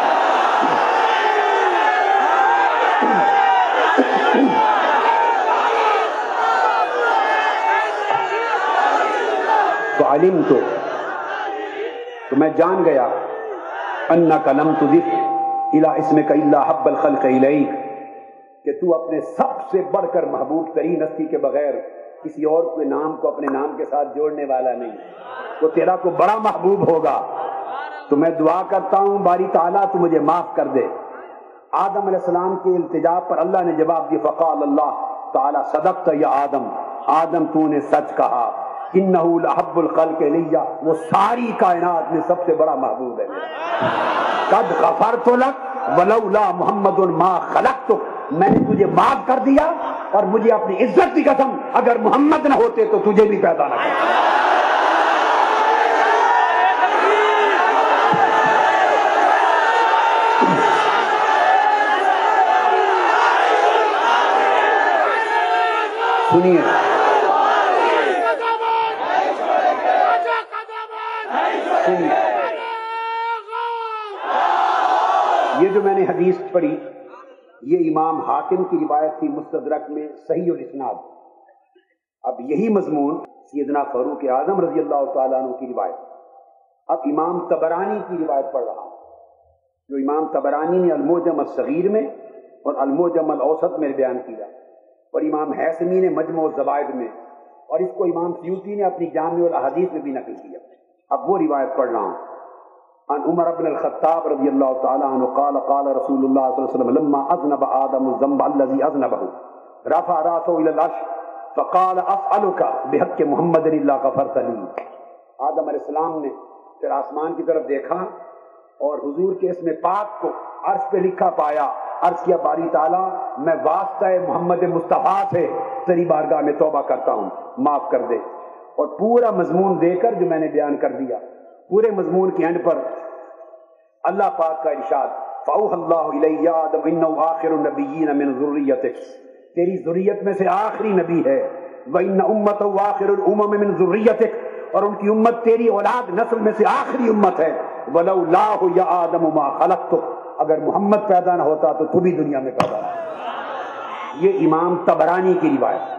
تو علمت، تو میں جان گیا انک لم تضف الی اسمک الا حب الخلق الیک، کہ تو اپنے سب سے بڑھ کر محبوب ترین ہستی کے بغیر کسی اور کے نام کو اپنے نام کے ساتھ جوڑنے والا نہیں، وہ تیرا کو بڑا محبوب ہوگا۔ تو میں دعا کرتا ہوں باری تعالیٰ تو مجھے معاف کر دے۔ آدم علیہ السلام کے التجا پر اللہ نے جواب دیا فقال اللہ تعالیٰ صدقت یا آدم، آدم تو نے سچ کہا، انہ لحب الخلق الیہ، وہ ساری کائنات میں سب سے بڑا محبوب ہے میرا۔ قد غفرت لک ولولا محمد ما خلقتک، میں نے تجھے معاف کر دیا اور مجھے اپنی عزت کی قسم اگر محمد نہ ہوتے تو تجھے بھی پیدا نہ کرتا۔ سنیے سنیے یہ جو میں نے حدیث پڑھی یہ امام حاکم کی روایت تھی مستدرک میں صحیح الاسناد۔ اب یہی مضمون سیدنا فاروق اعظم رضی اللہ تعالیٰ عنہ کی روایت، اب امام طبرانی کی روایت پڑھ رہا ہوں، جو امام طبرانی نے المعجم الصغیر میں اور المعجم الاوسط میں بیان کیا، اور امام حیثمی نے مجمع الزوائد میں، اور اس کو امام سیوطی نے اپنی جامع الاحادیث میں بھی نقل کیا۔ اب وہ روایت پڑھ رہا ہوں، عن عمر بن الخطاب رضی اللہ تعالی عنہ قال قال رسول اللہ صلی اللہ علیہ وسلم لما اذنب آدم الذنب الذي اذنبه رفع راسه الى العرش فقال اسألك بحق محمد الا غفرت لي، آدم علیہ السلام نے پھر آسمان کی طرف دیکھا اور حضور کے اسم پاک کو عرش پہ لکھا پایا، عرض کیا باری تعالیٰ میں واسطہ محمد مصطفیٰ سے تیری بارگاہ میں توبہ کرتا ہوں، معاف کر دے۔ اور پورا مضمون دے کر جو میں نے بیان کر دیا، پورے مضمون کے اینڈ پر اللہ پاک کا ارشاد فَأَوْحَى اللَّهُ إِلَيَّ آدَمَ إِنَّهُ آخِرُ النَّبِيِّينَ مِنْ ذُرِّيَّتِكَ، تیری ذریت میں سے آخری نبی ہے، وَإِنَّ أُمَّتَهُ آخِرُ الْأُمَمِ مِنْ ذُرِّيَّتِكَ، اور ان کی امت تیری اولاد نسل میں سے آخری امت ہے، وَلَوْلَاهُ يَا آدَمُ مَا خَلَقْتُكَ، اگر محمد پیدا نہ ہوتا تو تو بھی دنیا میں پیدا نہ ہوتا۔ یہ امام طبرانی کی روایت۔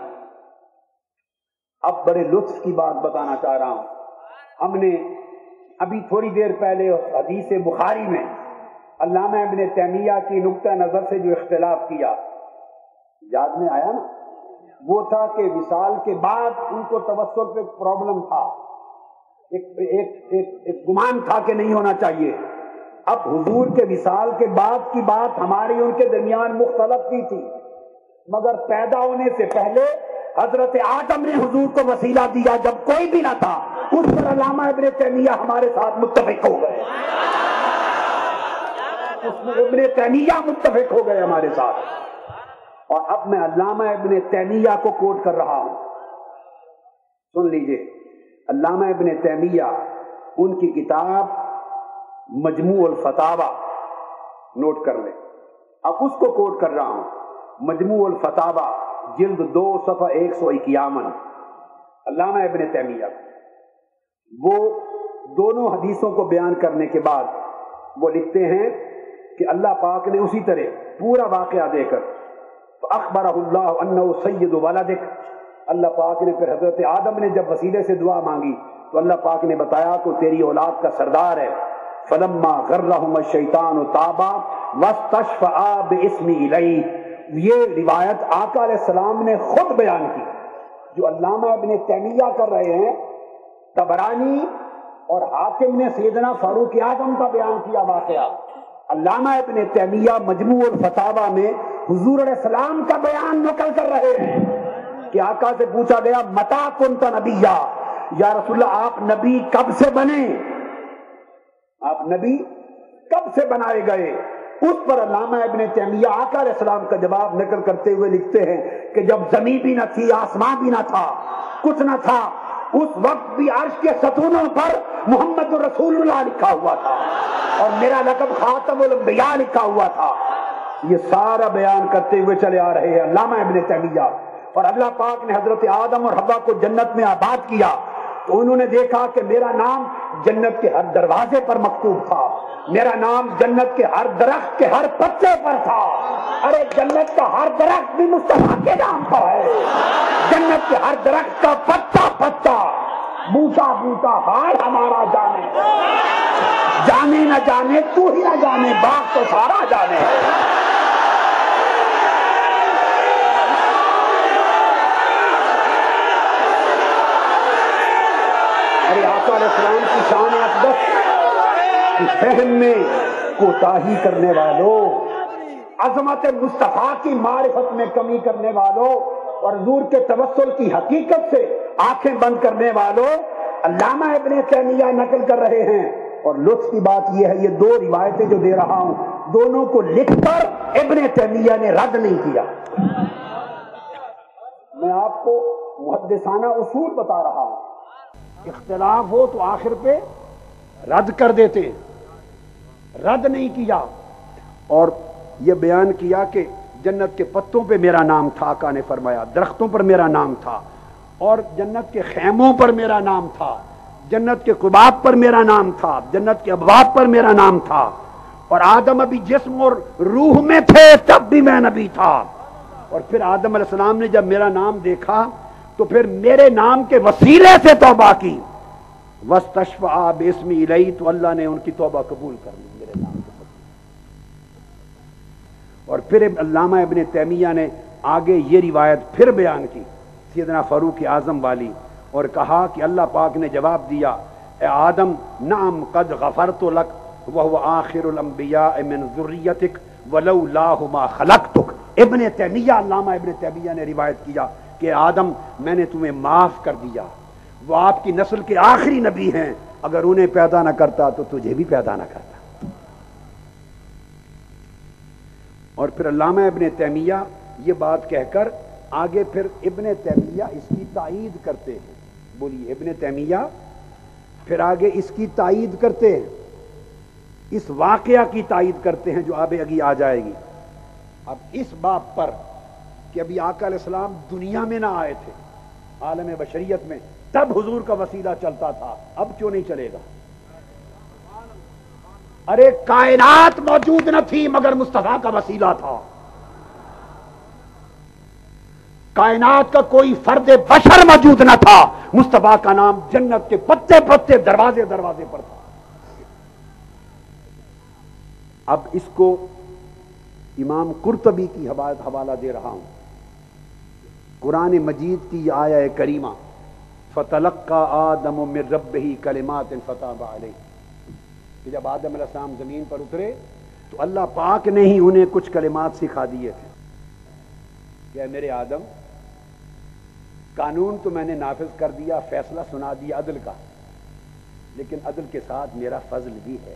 اب بڑے لطف کی بات بتانا چاہ رہا ہوں، ہم نے ابھی تھوڑی دیر پہلے حدیث بخاری میں علامہ ابن تیمیہ کی نقطہ نظر سے جو اختلاف کیا یاد میں آیا نا؟ وہ تھا کہ وصال کے بعد ان کو توسل پہ پرابلم تھا، ایک ایک ایک ایک گمان تھا کہ نہیں ہونا چاہیے۔ اب حضور کے وصال کے بعد کی بات ہماری ان کے درمیان مختلف کی تھی، مگر پیدا ہونے سے پہلے حضرت آدم نے حضور کو وسیلہ دیا جب کوئی بھی نہ تھا، اس پر علامہ ابن تیمیہ ہمارے ساتھ متفق ہو گئے، اس میں ابن تیمیہ متفق ہو گئے ہمارے ساتھ۔ اور اب میں علامہ ابن تیمیہ کو کوٹ کر رہا ہوں، سن لیجئے۔ علامہ ابن تیمیہ، ان کی کتاب مجموع الفتاوی، نوٹ کر لیں، اب اس کو کوٹ کر رہا ہوں، مجموع الفتاوی جلد دو صفحہ ایک سو اکیاون، علامہ ابن تیمیہ وہ دونوں حدیثوں کو بیان کرنے کے بعد وہ لکھتے ہیں کہ اللہ پاک نے اسی طرح پورا واقعہ دے کر فَأَخْبَرَهُ اللَّهُ أَنَّهُ سَيِّدُ وَلَدِكَ، اللہ پاک نے پھر حضرت آدم نے جب وسیلے سے دعا مانگی تو اللہ پاک نے بتایا کہ تیری اولاد کا سردار ہے۔ فَلَمَّا غَرَّهُمَا الشَّيْطَانُ تَابَا وَاسْتَشْفَعَا بِاسْمِ إِلَيْهِ، یہ روایت آقا علیہ السلام نے خود بیان کی، جو علامہ ابن تیمیہ کر رہے ہیں۔ طبرانی اور حاکم نے سیدنا فاروق اعظم کا بیان کیا واقعہ، علامہ ابن تیمیہ مجموع الفتاوی میں حضور علیہ السلام کا بیان نقل کر رہے ہیں کہ آقا سے پوچھا گیا متا کنت نبیہ، یا رسول اللہ آپ نبی کب سے بنے، آپ نبی کب سے بنائے گئے؟ اس پر علامہ ابن تیمیہ آقا علیہ السلام کا جواب نقل کرتے ہوئے لکھتے ہیں کہ جب زمین بھی نہ تھی، آسمان بھی نہ تھا، کچھ نہ تھا، اس وقت بھی عرش کے ستونوں پر محمد رسول اللہ لکھا ہوا تھا اور میرا لقب خاتم الانبیاء لکھا ہوا تھا۔ یہ سارا بیان کرتے ہوئے چلے آ رہے ہیں علامہ ابن تیمیہ۔ اور اللہ پاک نے حضرت آدم اور حوا کو جنت میں آباد کیا تو انہوں نے دیکھا کہ میرا نام جنت کے ہر دروازے پر مکتوب تھا، میرا نام جنت کے ہر درخت کے ہر پتے پر تھا۔ ارے جنت کا ہر درخت بھی مصطفیٰ کے نام پر ہے، جنت کے ہر درخت کا پتا پتا، بوٹا بوٹا ہار ہمارا جانے، جانے نہ جانے تو ہی نہ جانے، باغ تو سارا جانے۔ ارے آقا علیہ السلام کی شان اقدس کی فہم میں کوتاہی کرنے والوں، عظمت مصطفیٰ کی معرفت میں کمی کرنے والوں اور حضور کے توسل کی حقیقت سے آنکھیں بند کرنے والوں، علامہ ابن تیمیہ نقل کر رہے ہیں۔ اور لطف کی بات یہ ہے، یہ دو روایتیں جو دے رہا ہوں دونوں کو لکھ کر ابن تیمیہ نے رد نہیں کیا۔ میں آپ کو محدثانہ اصول بتا رہا ہوں، اختلاف ہو تو آخر پہ رد کر دیتے، رد نہیں کیا۔ اور یہ بیان کیا کہ جنت کے پتوں پہ میرا نام تھا، آقا نے فرمایا، درختوں پر میرا نام تھا، اور جنت کے خیموں پر میرا نام تھا، جنت کے قباب پر میرا نام تھا، جنت کے ابواب پر میرا نام تھا، اور آدم ابھی جسم اور روح میں تھے تب بھی میں نبی تھا۔ اور پھر آدم علیہ السلام نے جب میرا نام دیکھا تو پھر میرے نام کے وسیلے سے توبہ کی، وَاسْتَشْفَعَا بِاسْمِ إِلَيْهِ، تو اللہ نے ان کی توبہ قبول کر لی میرے نام کے وسیلے۔ اور پھر علامہ ابن تیمیہ نے آگے یہ روایت پھر بیان کی سیدنا فاروق اعظم والی، اور کہا کہ اللہ پاک نے جواب دیا، اے آدم نعم قد غفرت لک وهو آخر الانبیاء من ذریتک ولولاہ ما خلقتک۔ ابن تیمیہ، علامہ ابن تیمیہ نے روایت کیا کہ آدم میں نے تمہیں معاف کر دیا، وہ آپ کی نسل کے آخری نبی ہیں، اگر انہیں پیدا نہ کرتا تو تجھے بھی پیدا نہ کرتا۔ اور پھر علامہ ابن تیمیہ یہ بات کہہ کر آگے پھر ابن تیمیہ اس کی تائید کرتے ہیں، بولیے ابن تیمیہ پھر آگے اس کی تائید کرتے ہیں، اس واقعہ کی تائید کرتے ہیں جو آبے اگی آ جائے گی۔ اب اس باب پر کہ ابھی آقا علیہ السلام دنیا میں نہ آئے تھے، عالم بشریت میں، تب حضور کا وسیلہ چلتا تھا، اب کیوں نہیں چلے گا؟ ارے کائنات موجود نہ تھی مگر مصطفیٰ کا وسیلہ تھا، کائنات کا کوئی فرد بشر موجود نہ تھا، مصطفیٰ کا نام جنت کے پتے پتے دروازے دروازے پر تھا۔ اب اس کو امام قرطبی کی حوالہ دے رہا ہوں، قرآن مجید کی یہ آیہ کریمہ فتلقى آدم من ربہ کلمات فتاب علیہ، کہ جب آدم علیہ السلام زمین پر اترے تو اللہ پاک نے ہی انہیں کچھ کلمات سکھا دیے تھے کہ میرے آدم، قانون تو میں نے نافذ کر دیا، فیصلہ سنا دیا عدل کا، لیکن عدل کے ساتھ میرا فضل بھی ہے۔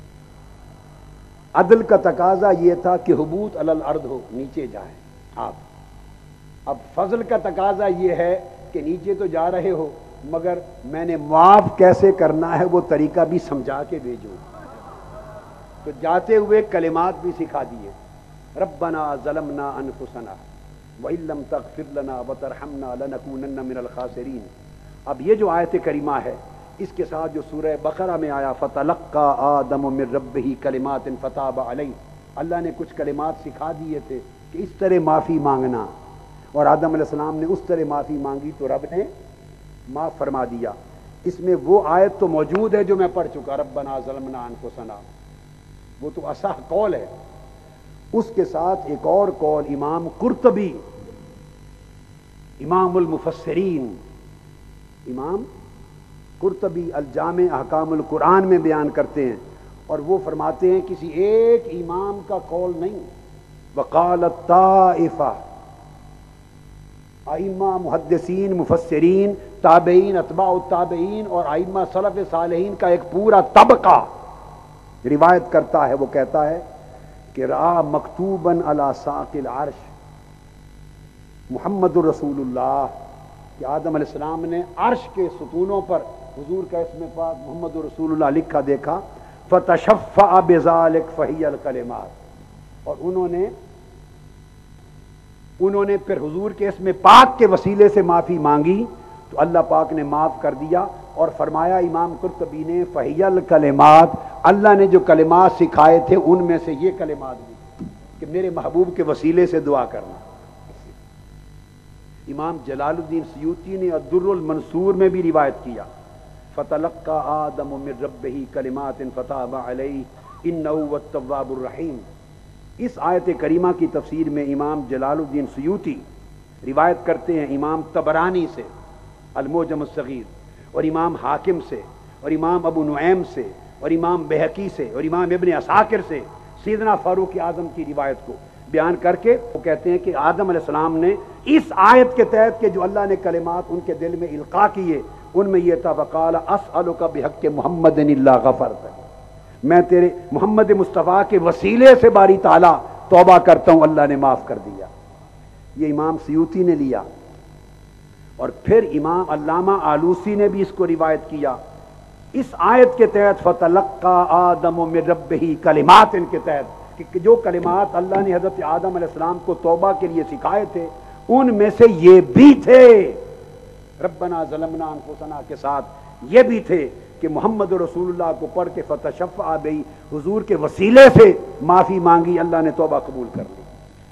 عدل کا تقاضا یہ تھا کہ حبوط علی الارض ہو، نیچے جائیں آپ۔ اب فضل کا تقاضا یہ ہے کہ نیچے تو جا رہے ہو مگر میں نے معاف کیسے کرنا ہے وہ طریقہ بھی سمجھا کے بھیجو، تو جاتے ہوئے کلمات بھی سکھا دیے، ربنا ظلمنا انفسنا وَإِن لَّمْ تَغْفِرْ لَنَا وَتَرْحَمْنَا لَنَكُونَنَّ مِنَ الْخَاسِرِينَ۔ اب یہ جو آیت کریمہ ہے اس کے ساتھ جو سورہ بقرہ میں آیا فَتَلَقَّى آدَمُ مِن رَبِّهِ كَلِمَاتٍ فَتَابَ عَلَيْهِ، اللہ نے کچھ کلمات سکھا دیے تھے کہ اس طرح معافی مانگنا، اور آدم علیہ السلام نے اس طرح معافی مانگی تو رب نے معاف فرما دیا۔ اس میں وہ آیت تو موجود ہے جو میں پڑھ چکا، ربنا ظلمنا انفسنا، وہ تو اصح قول ہے۔ اس کے ساتھ ایک اور قول امام قرطبی امام المفسرین امام قرطبی الجامع احکام القرآن میں بیان کرتے ہیں، اور وہ فرماتے ہیں کسی ایک امام کا قول نہیں، وقالت طائفہ، ائمہ محدثین مفسرین تابعین اتباع التابعین اور ائمہ سلف صالحین کا ایک پورا طبقہ روایت کرتا ہے، وہ کہتا ہے کہ رأى مکتوباً علی ساق العرش محمد الرسول اللہ، کہ آدم علیہ السلام نے عرش کے ستونوں پر حضور کا اسم پاک محمد الرسول اللہ لکھا دیکھا، فتشفع بذلک فہی الکلمات، اور انہوں نے انہوں نے پھر حضور کے اسم پاک کے وسیلے سے معافی مانگی تو اللہ پاک نے معاف کر دیا، اور فرمایا امام قرطبی نے فہی الکلمات، اللہ نے جو کلمات سکھائے تھے ان میں سے یہ کلمات بھی کہ میرے محبوب کے وسیلے سے دعا کرنا۔ امام جلال الدین سیوطی نے الدر المنصور میں بھی روایت کیا، فتلقى آدم من ربہ کلمات فتاب علیہ انہ هو التواب الرحیم۔ اس آیت کریمہ کی تفسیر میں امام جلال الدین سیوطی روایت کرتے ہیں امام طبرانی سے المعجم الصغیر، اور امام حاکم سے، اور امام ابو نعیم سے، اور امام بہقی سے، اور امام ابن عساکر سے سیدنا فاروق اعظم کی روایت کو بیان کر کے وہ کہتے ہیں کہ آدم علیہ السلام نے اس آیت کے تحت کہ جو اللہ نے کلمات ان کے دل میں القاء کیے ان میں یہ تھا وقال اسألک بحق محمد الا غفرت، میں تیرے محمد مصطفیٰ کے وسیلے سے باری تعالیٰ توبہ کرتا ہوں، اللہ نے معاف کر دیا۔ یہ امام سیوطی نے لیا، اور پھر امام علامہ آلوسی نے بھی اس کو روایت کیا اس آیت کے تحت فتلقى آدم من ربہ کلمات، ان کے تحت کہ جو کلمات اللہ نے حضرت آدم علیہ السلام کو توبہ کے لیے سکھائے تھے ان میں سے یہ بھی تھے، ربنا ظلمنا انفسنا کے ساتھ یہ بھی تھے کہ محمد رسول اللہ کو پڑھ کے فتشفع بہی، حضور کے وسیلے سے معافی مانگی، اللہ نے توبہ قبول کر لی۔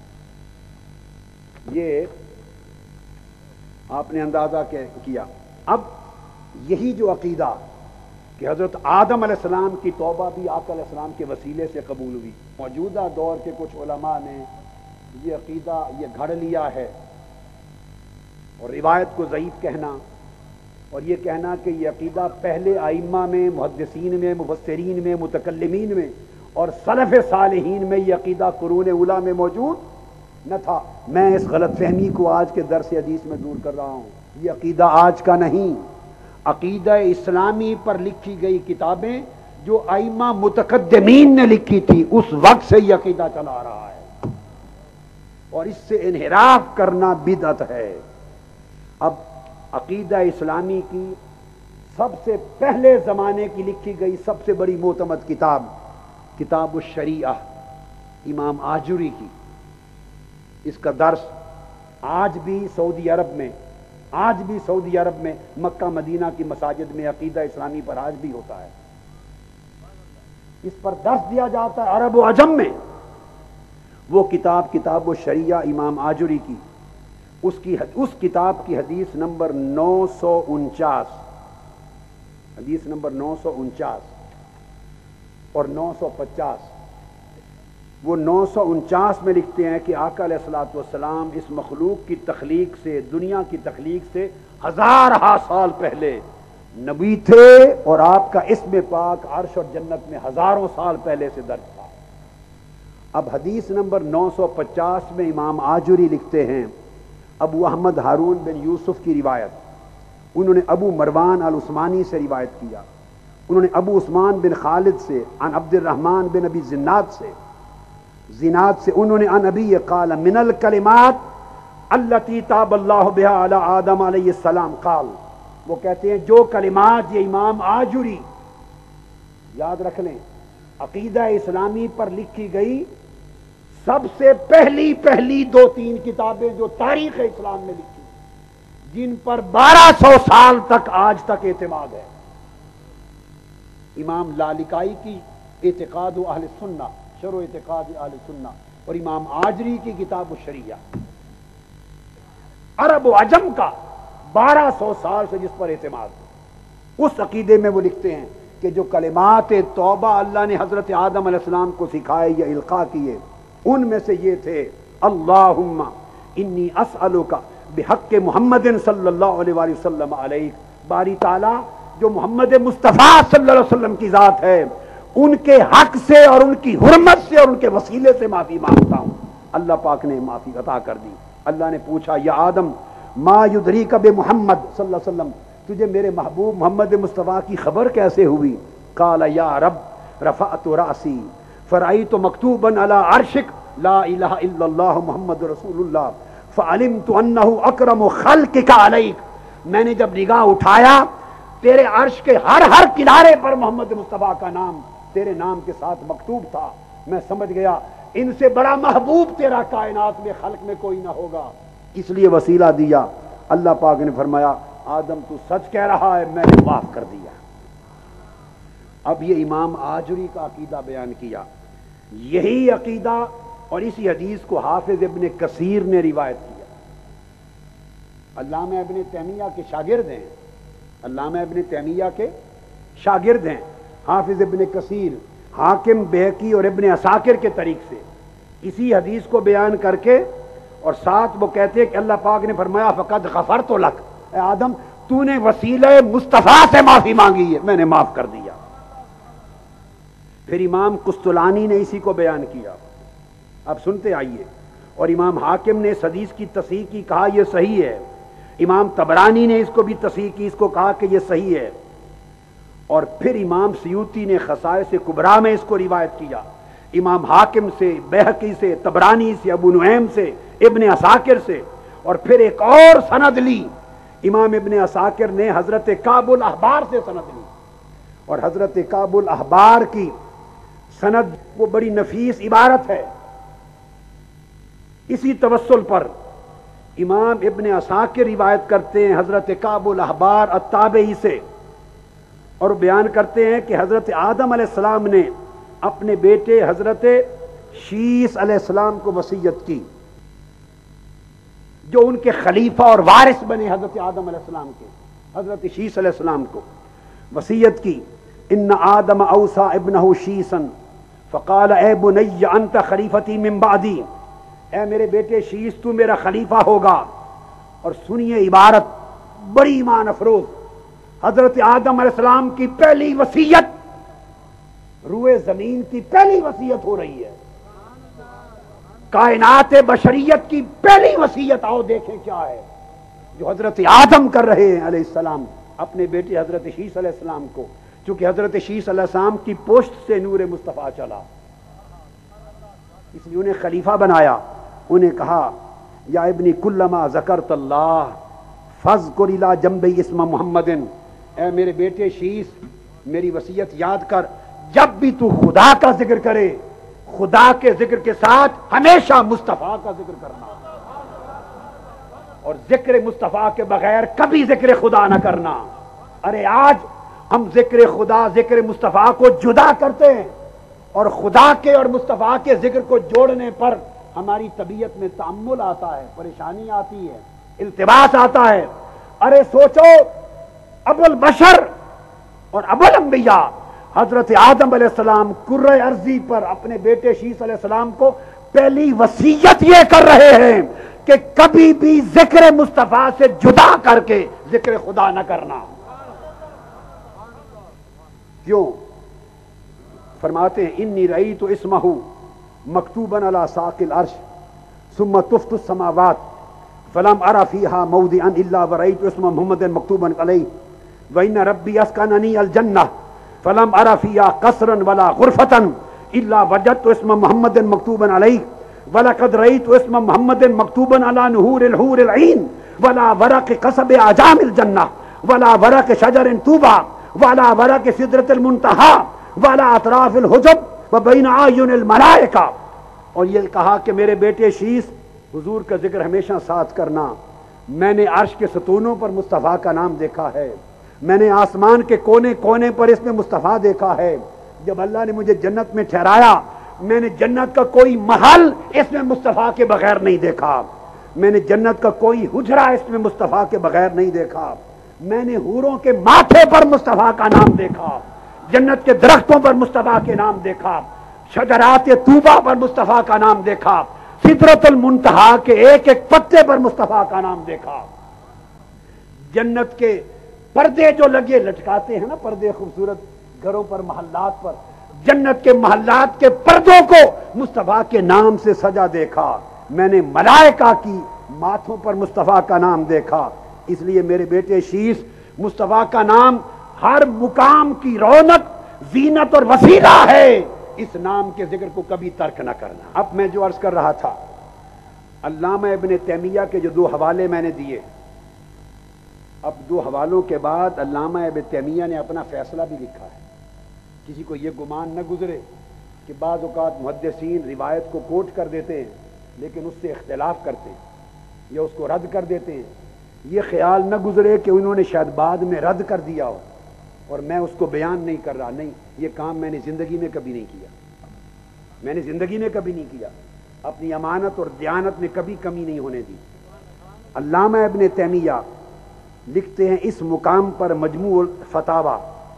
یہ آپ نے اندازہ کیا۔ اب یہی جو عقیدہ کہ حضرت آدم علیہ السلام کی توبہ بھی آقا علیہ السلام کے وسیلے سے قبول ہوئی، موجودہ دور کے کچھ علماء نے یہ عقیدہ یہ گھڑ لیا ہے، اور روایت کو ضعیف کہنا اور یہ کہنا کہ یہ عقیدہ پہلے ائمہ میں، محدثین میں، مفسرین میں، متکلمین میں اور سلف صالحین میں یہ عقیدہ قرون اولیٰ میں موجود نہ تھا۔ میں اس غلط فہمی کو آج کے درس حدیث میں دور کر رہا ہوں، یہ عقیدہ آج کا نہیں، عقیدہ اسلامی پر لکھی گئی کتابیں جو ائمہ متقدمین نے لکھی تھی اس وقت سے یہ عقیدہ چلا آ رہا ہے، اور اس سے انحراف کرنا بدعت ہے۔ اب عقیدہ اسلامی کی سب سے پہلے زمانے کی لکھی گئی سب سے بڑی معتمد کتاب کتاب الشریعہ امام آجری کی، اس کا درس آج بھی سعودی عرب میں آج بھی سعودی عرب میں مکہ مدینہ کی مساجد میں عقیدہ اسلامی پر آج بھی ہوتا ہے، اس پر درس دیا جاتا ہے عرب و عجم میں۔ وہ کتاب کتاب الشریعہ امام آجری کی، اس کی اس کتاب کی حدیث نمبر نو سو انچاس حدیث نمبر نو سو انچاس اور نو سو پچاس وہ نو سو انچاس میں لکھتے ہیں کہ آقا علیہ الصلوۃ والسلام اس مخلوق کی تخلیق سے، دنیا کی تخلیق سے ہزارہ سال پہلے نبی تھے، اور آپ کا اسم پاک عرش اور جنت میں ہزاروں سال پہلے سے درج تھا۔ اب حدیث نمبر نو سو پچاس میں امام آجری لکھتے ہیں، ابو احمد ہارون بن یوسف کی روایت، انہوں نے ابو مروان العثمانی سے روایت کیا، انہوں نے ابو عثمان بن خالد سے، عن عبد الرحمن بن ابی زناد سے، زناد سے انہوں نے عن ابی قال من الکلمات التی تاب اللہ بها علی آدم علیہ السلام قال، وہ کہتے ہیں جو کلمات یہ امام آجری، یاد رکھ لیں عقیدہ اسلامی پر لکھی گئی سب سے پہلی پہلی دو تین کتابیں جو تاریخ اسلام میں لکھی، جن پر بارہ سو سال تک آج تک اعتماد ہے، امام لالکائی کی اعتقاد و اہل سنہ، شرح اعتقاد اہل سنہ، اور امام آجری کی کتاب الشریعہ، عرب و عجم کا بارہ سو سال سے جس پر اعتماد ہے، اس عقیدے میں وہ لکھتے ہیں کہ جو کلمات توبہ اللہ نے حضرت آدم علیہ السلام کو سکھائے یا القاء کیے، ان میں سے یہ تھے اللہم انی اسألک بحق محمد صلی اللہ علیہ وآلہ وسلم علیک، باری تعالیٰ جو محمد مصطفیٰ صلی اللہ علیہ وسلم کی ذات ہے ان کے حق سے اور ان کی حرمت سے اور ان کے وسیلے سے معافی مانگتا ہوں۔ اللہ پاک نے معافی عطا کر دی۔ اللہ نے پوچھا یا آدم ما یدریک بمحمد صلی اللہ علیہ وسلم، تجھے میرے محبوب محمد مصطفیٰ کی خبر کیسے ہوئی؟ قال یا رب رفعت رأسی فرأیت مکتوبا علی عرشک لا الہ الا اللہ محمد رسول اللہ فعلمت انہ اکرم خلقک علیک، میں نے جب نگاہ اٹھایا تیرے عرش کے ہر ہر کنارے پر محمد مصطفیٰ کا نام تیرے نام کے ساتھ مکتوب تھا، میں سمجھ گیا ان سے بڑا محبوب تیرا کائنات میں خلق میں کوئی نہ ہوگا، اس لیے وسیلہ دیا۔ اللہ پاک نے فرمایا آدم تو سچ کہہ رہا ہے، میں نے معاف کر دیا۔ اب یہ امام آجری کا عقیدہ بیان کیا، یہی عقیدہ اور اسی حدیث کو حافظ ابن کثیر نے روایت کیا۔ علامہ ابن تیمیہ کے شاگرد ہیں، علامہ ابن تیمیہ کے شاگرد ہیں حافظ ابن کثیر، حاکم بہقی اور ابن عساکر کے طریق سے اسی حدیث کو بیان کر کے، اور ساتھ وہ کہتے ہیں کہ اللہ پاک نے فرمایا فقد غفرت لک، اے آدم تو نے وسیلہ مصطفیٰ سے معافی مانگی ہے، میں نے معاف کر دیا۔ پھر امام قسطلانی نے اسی کو بیان کیا، اب سنتے آئیے، اور امام حاکم نے اس حدیث کی تصحیح کی، کہا یہ صحیح ہے، امام طبرانی نے اس کو بھی تصحیح کی، اس کو کہا کہ یہ صحیح ہے، اور پھر امام سیوطی نے خصائص کبریٰ میں اس کو روایت کیا، امام حاکم سے، بہقی سے، طبرانی سے، ابو نعیم سے، ابن عساکر سے، اور پھر ایک اور سند لی امام ابن عساکر نے حضرت کعب الاحبار سے سند لی، اور حضرت کعب الاحبار کی سند وہ بڑی نفیس عبارت ہے۔ اسی توسل پر امام ابن عساکر روایت کرتے ہیں حضرت کعب الاحبار التابعی سے، اور بیان کرتے ہیں کہ حضرت آدم علیہ السلام نے اپنے بیٹے حضرت شیس علیہ السلام کو وصیت کی، جو ان کے خلیفہ اور وارث بنے حضرت آدم علیہ السلام کے، حضرت شیس علیہ السلام کو وصیت کی، ان آدم اوصى ابنہ شیسا فقال اے بنی انت خلیفتی من بعدی، اے میرے بیٹے شیس تو میرا خلیفہ ہوگا۔ اور سنیے عبارت بڑی ایمان افروز، حضرت آدم علیہ السلام کی پہلی وصیت، روئے زمین کی پہلی وصیت ہو رہی ہے، کائنات بشریت کی پہلی وصیت، آؤ دیکھیں کیا ہے جو حضرت آدم کر رہے ہیں علیہ السلام اپنے بیٹے حضرت شیس علیہ السلام کو، چونکہ حضرت شیس علیہ السلام کی پشت سے نور مصطفیٰ چلا، اس لیے انہیں خلیفہ بنایا۔ انہیں کہا یا ابنی کلما ذکرت اللہ فاذکر الی جنبی اسم محمد، اے میرے بیٹے شیس میری وصیت یاد کر، جب بھی تو خدا کا ذکر کرے خدا کے ذکر کے ساتھ ہمیشہ مصطفیٰ کا ذکر کرنا، اور ذکر مصطفیٰ کے بغیر کبھی ذکر خدا نہ کرنا۔ ارے آج ہم ذکر خدا ذکر مصطفیٰ کو جدا کرتے ہیں، اور خدا کے اور مصطفیٰ کے ذکر کو جوڑنے پر ہماری طبیعت میں تعمل آتا ہے، پریشانی آتی ہے، التباس آتا ہے۔ ارے سوچو ابو البشر اور ابو الانبیاء حضرت آدم علیہ السلام کرۂ ارضی پر اپنے بیٹے شیس علیہ السلام کو پہلی وصیت یہ کر رہے ہیں کہ کبھی بھی ذکر مصطفیٰ سے جدا کر کے ذکر خدا نہ کرنا. کیوں؟ فرماتے ہیں انی رأیت اسمہ مکتوبا علی ساق العرش ثم طفت السماوات فلم ارى فيها موضعا الا ورأيت اسم محمد مکتوبا علیہ وان ربی اسکننی الجنہ فلم ارى فيها قصرا ولا غرفة الا وجدت اسم محمد مکتوبا علیہ ولقد رأيت اسم محمد مکتوبا على نہور الحور العین ولا ورق قصب اعجام الجنہ ولا ورق شجر طوبى ولا ورق سدرۃ المنتہى ولا اطراف الحجب وبین اعین الملائکہ. اور یہ کہا کہ میرے بیٹے شیس حضور کا ذکر ہمیشہ ساتھ کرنا. میں نے عرش کے ستونوں پر مصطفیٰ کا نام دیکھا ہے, میں نے آسمان کے کونے کونے پر اس میں مصطفیٰ دیکھا ہے. جب اللہ نے مجھے جنت میں ٹھہرایا میں نے جنت کا کوئی محل اس میں مصطفیٰ کے بغیر نہیں دیکھا, میں نے جنت کا کوئی حجرہ اس میں مصطفیٰ کے بغیر نہیں دیکھا. میں نے حوروں کے ماتھے پر مصطفیٰ کا نام دیکھا, جنت کے درختوں پر مصطفیٰ کے نام دیکھا, شجرات طوبہ پر مصطفیٰ کا نام دیکھا, سدرۃ المنتہا کے ایک ایک پتے پر مصطفیٰ کا نام دیکھا. جنت کے پردے جو لگے لٹکاتے ہیں نا پردے خوبصورت گھروں پر محلات پر, جنت کے محلات کے پردوں کو مصطفیٰ کے نام سے سجا دیکھا. میں نے ملائکہ کی ماتھوں پر مصطفیٰ کا نام دیکھا. اس لیے میرے بیٹے شیس مصطفیٰ کا نام ہر مقام کی رونق زینت اور وسیلہ ہے, اس نام کے ذکر کو کبھی ترک نہ کرنا. اب میں جو عرض کر رہا تھا علامہ ابن تیمیہ کے جو دو حوالے میں نے دیے, اب دو حوالوں کے بعد علامہ ابن تیمیہ نے اپنا فیصلہ بھی لکھا ہے. کسی کو یہ گمان نہ گزرے کہ بعض اوقات محدثین روایت کو کوٹ کر دیتے ہیں لیکن اس سے اختلاف کرتے ہیں یا اس کو رد کر دیتے ہیں. یہ خیال نہ گزرے کہ انہوں نے شاید بعد میں رد کر دیا ہو اور میں اس کو بیان نہیں کر رہا. نہیں, یہ کام میں نے زندگی میں کبھی نہیں کیا, میں نے زندگی میں کبھی نہیں کیا. اپنی امانت اور دیانت میں کبھی کمی نہیں ہونے دی. علامہ ابن تیمیہ لکھتے ہیں اس مقام پر مجموع الفتاوی,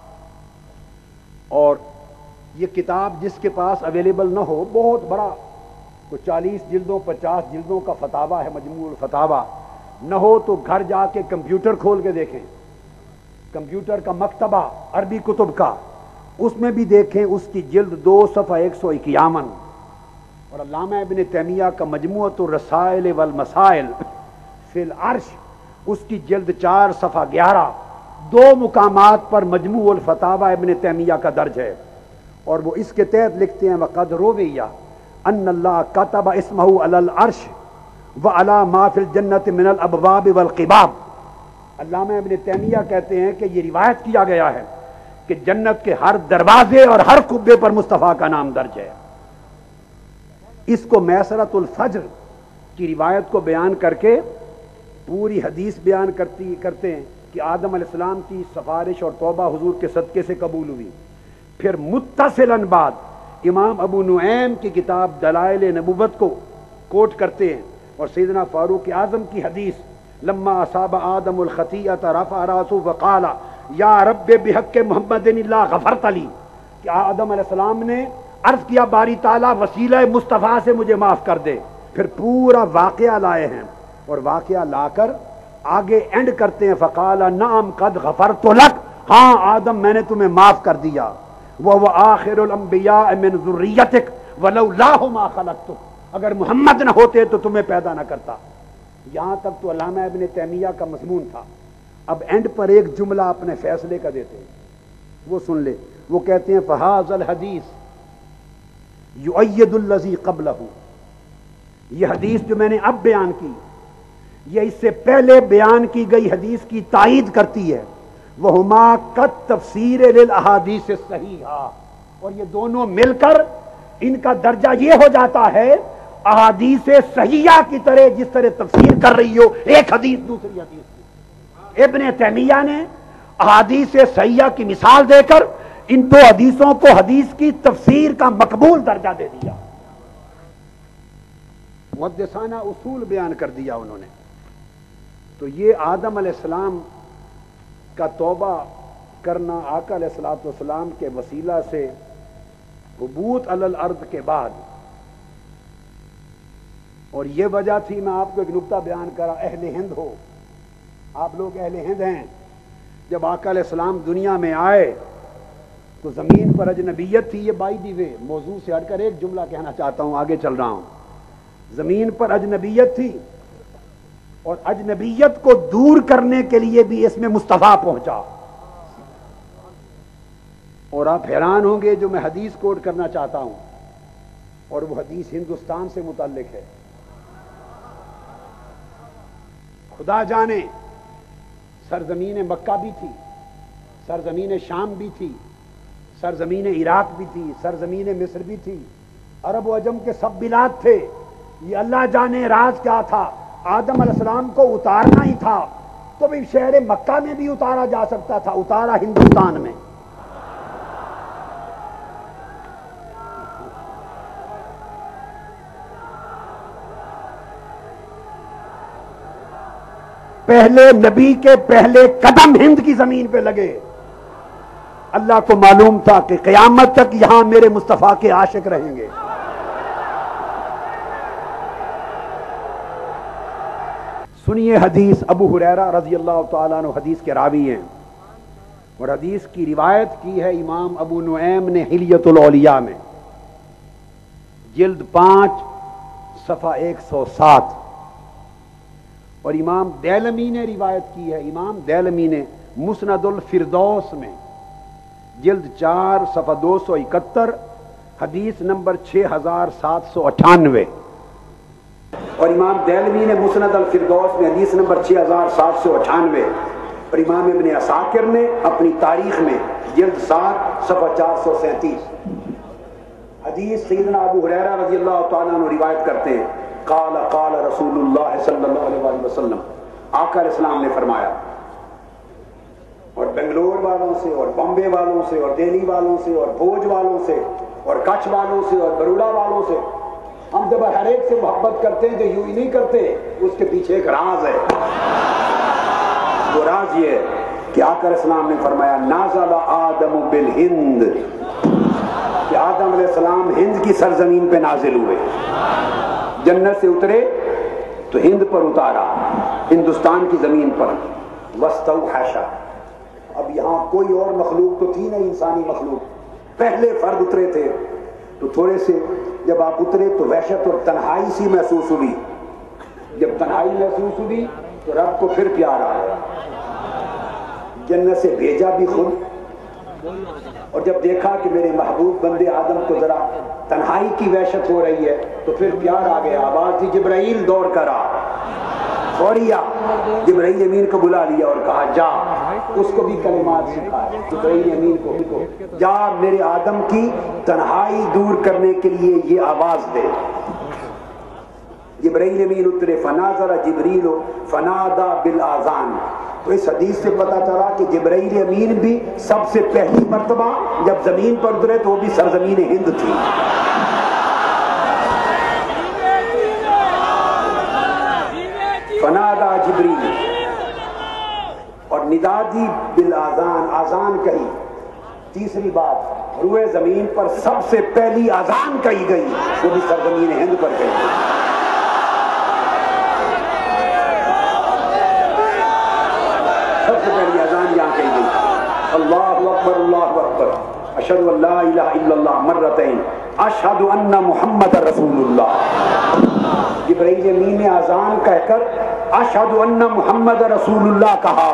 اور یہ کتاب جس کے پاس اویلیبل نہ ہو, بہت بڑا کوئی چالیس جلدوں پچاس جلدوں کا فتاوی ہے مجموع الفتاوی, نہ ہو تو گھر جا کے کمپیوٹر کھول کے دیکھیں, کمپیوٹر کا مکتبہ عربی کتب کا, اس میں بھی دیکھیں اس کی جلد دو صفحہ ایک سو اکیاون. اور علامہ ابن تیمیہ کا مجموعۃ الرسائل والمسائل فی العرش اس کی جلد چار صفحہ گیارہ, دو مقامات پر مجموع الفتاوی ابن تیمیہ کا درج ہے. اور وہ اس کے تحت لکھتے ہیں وقد رویہ ان اللہ کتب اسمہ علی العرش وعلی ما فی الجنۃ من الابواب والقباب. علامہ ابن تیمیہ کہتے ہیں کہ یہ روایت کیا گیا ہے کہ جنت کے ہر دروازے اور ہر قبے پر مصطفیٰ کا نام درج ہے. اس کو میسرۃ الفجر کی روایت کو بیان کر کے پوری حدیث بیان کرتی کرتے ہیں کہ آدم علیہ السلام کی سفارش اور توبہ حضور کے صدقے سے قبول ہوئی. پھر متصلاً بعد امام ابو نعیم کی کتاب دلائل نبوت کو کوٹ کرتے ہیں, اور سیدنا فاروق اعظم کی حدیث لما اصاب آدم الخطیئۃ رفع راسہ وقال یا رب بحق محمد اللہ غفرت لی, کہ آدم علیہ السلام نے عرض کیا باری تعالیٰ وسیلہ مصطفیٰ سے مجھے معاف کر دے. پھر پورا واقعہ لائے ہیں اور واقعہ لا کر آگے اینڈ کرتے ہیں فقال نعم قد غفرت لک, ہاں آدم میں نے تمہیں معاف کر دیا. وهو آخر الانبیاء من ذریتک ولولاہ ما خلقتک, اگر محمد نہ ہوتے تو تمہیں پیدا نہ کرتا. یہاں تک تو علامہ ابن تیمیہ کا مضمون تھا. اب اینڈ پر ایک جملہ اپنے فیصلے کا دیتے ہیں, وہ سن لے. وہ کہتے ہیں فہذا الحدیث یؤید الذی قبلہ, یہ حدیث جو میں نے اب بیان کی یہ اس سے پہلے بیان کی گئی حدیث کی تائید کرتی ہے. وہما قد تفسیر للاحادیث الصحیحہ, اور یہ دونوں مل کر ان کا درجہ یہ ہو جاتا ہے احادیث صحیحہ کی طرح, جس طرح تفسیر کر رہی ہو ایک حدیث دوسری حدیث کی. ابن تیمیہ نے احادیث صحیحہ کی مثال دے کر ان دو حدیثوں کو حدیث کی تفسیر کا مقبول درجہ دے دیا, محدثانہ اصول بیان کر دیا انہوں نے. تو یہ آدم علیہ السلام کا توبہ کرنا آقا علیہ الصلوۃ والسلام کے وسیلہ سے حبوط علی الارض کے بعد، اور یہ وجہ تھی، میں آپ کو ایک نکتہ بیان کرا، اہل ہند ہو، آپ لوگ اہل ہند ہیں، جب آقا علیہ السلام دنیا میں آئے تو زمین پر اجنبیت تھی، یہ بائی دی وے موضوع سے ہٹ کر ایک جملہ کہنا چاہتا ہوں، آگے چل رہا ہوں، زمین پر اجنبیت تھی، اور اجنبیت کو دور کرنے کے لیے بھی اس میں مصطفیٰ پہنچا۔ اور آپ حیران ہوں گے جو میں حدیث کوٹ کرنا چاہتا ہوں، اور وہ حدیث ہندوستان سے متعلق ہے۔ خدا جانے سرزمین مکہ بھی تھی، سرزمین شام بھی تھی، سرزمین عراق بھی تھی، سرزمین مصر بھی تھی، عرب و عجم کے سب بلاد تھے، یہ اللہ جانے راز کیا تھا۔ آدم علیہ السلام کو اتارنا ہی تھا تو بھی شہر مکہ میں بھی اتارا جا سکتا تھا، اتارا ہندوستان میں۔ پہلے نبی کے پہلے قدم ہند کی زمین پہ لگے، اللہ کو معلوم تھا کہ قیامت تک یہاں میرے مصطفیٰ کے عاشق رہیں گے۔ سنیے حدیث، ابو ہریرہ رضی اللہ تعالیٰ عنہ حدیث کے راوی ہیں، اور حدیث کی روایت کی ہے امام ابو نعیم نے حلیۃ الاولیاء میں، جلد پانچ صفحہ ایک سو سات، اور امام دیلمی نے روایت کی ہے، امام دیلمی نے مسند الفردوس میں جلد چار صفحہ دو سو اکہتر، حدیث نمبر چھ ہزار سات سو اٹھانوے، اور امام دیلمی نے مسند الفردوس میں حدیث نمبر چھ ہزار سات سو اٹھانوے، اور امام ابن عساکر نے اپنی تاریخ میں جلد سات صفحہ چار سو سینتیس، حدیث سیدنا ابو ہریرہ رضی اللہ تعالیٰ عنہ روایت کرتے ہیں، قال قال رسول اللہ صلی اللہ علیہ وسلم، آقا علیہ السلام نے فرمایا، اور بنگلور والوں سے اور بمبے والوں سے اور دہلی والوں سے اور بھوج والوں سے اور کچھ والوں سے اور بروڑا والوں سے ہم جب ہر ایک سے محبت کرتے ہیں تو یوں ہی نہیں کرتے، اس کے پیچھے ایک راز ہے۔ وہ راز یہ ہے کہ آقا علیہ السلام نے فرمایا، نازل آدم بالہند، کہ آدم علیہ السلام ہند کی سرزمین پہ نازل ہوئے، جنت سے اترے تو ہند پر اتارا، ہندوستان کی زمین پر، واستوحش، اب یہاں کوئی اور مخلوق تو تھی نہیں، انسانی مخلوق، پہلے فرد اترے تھے، تو تھوڑے سے جب آپ اترے تو وحشت اور تنہائی سی محسوس ہوئی، جب تنہائی محسوس ہوئی تو رب کو پھر پیار آیا، جنت سے بھیجا بھی خود، اور جب دیکھا کہ میرے محبوب بندے آدم کو ذرا تنہائی کی وحشت ہو رہی ہے تو پھر پیار آ گیا، آواز دی جبرائیل دوڑ کر آ، فوریا جبرائیل امین کو بلا لیا اور کہا جا، اس کو بھی کلمات سکھائے، جبرائیل امین کو جا میرے آدم کی تنہائی دور کرنے کے لیے یہ آواز دے۔ جبرائیل امین اترے، فناظر جبریل فنادا بالاذان، تو اس حدیث سے پتہ چلا کہ جبرائیل امین بھی سب سے پہلی مرتبہ جب زمین پر اترے تو وہ بھی سرزمین ہند تھی۔ فنادا جبریل، اور ندا دی بالاذان، آذان کہی، تیسری بات روئے زمین پر سب سے پہلی آذان کہی گئی، وہ بھی سرزمین ہند پر کہی گئی۔ سب سے پہلی آذان یہاں کہی گئی، اللہ اکبر اللہ اکبر، اشہد ان لا الہ الا اللہ مرتین، اشہد ان محمد رسول اللہ۔ جبرائیل امین نے آذان کہہ کر اشہد ان محمد رسول اللہ کہا،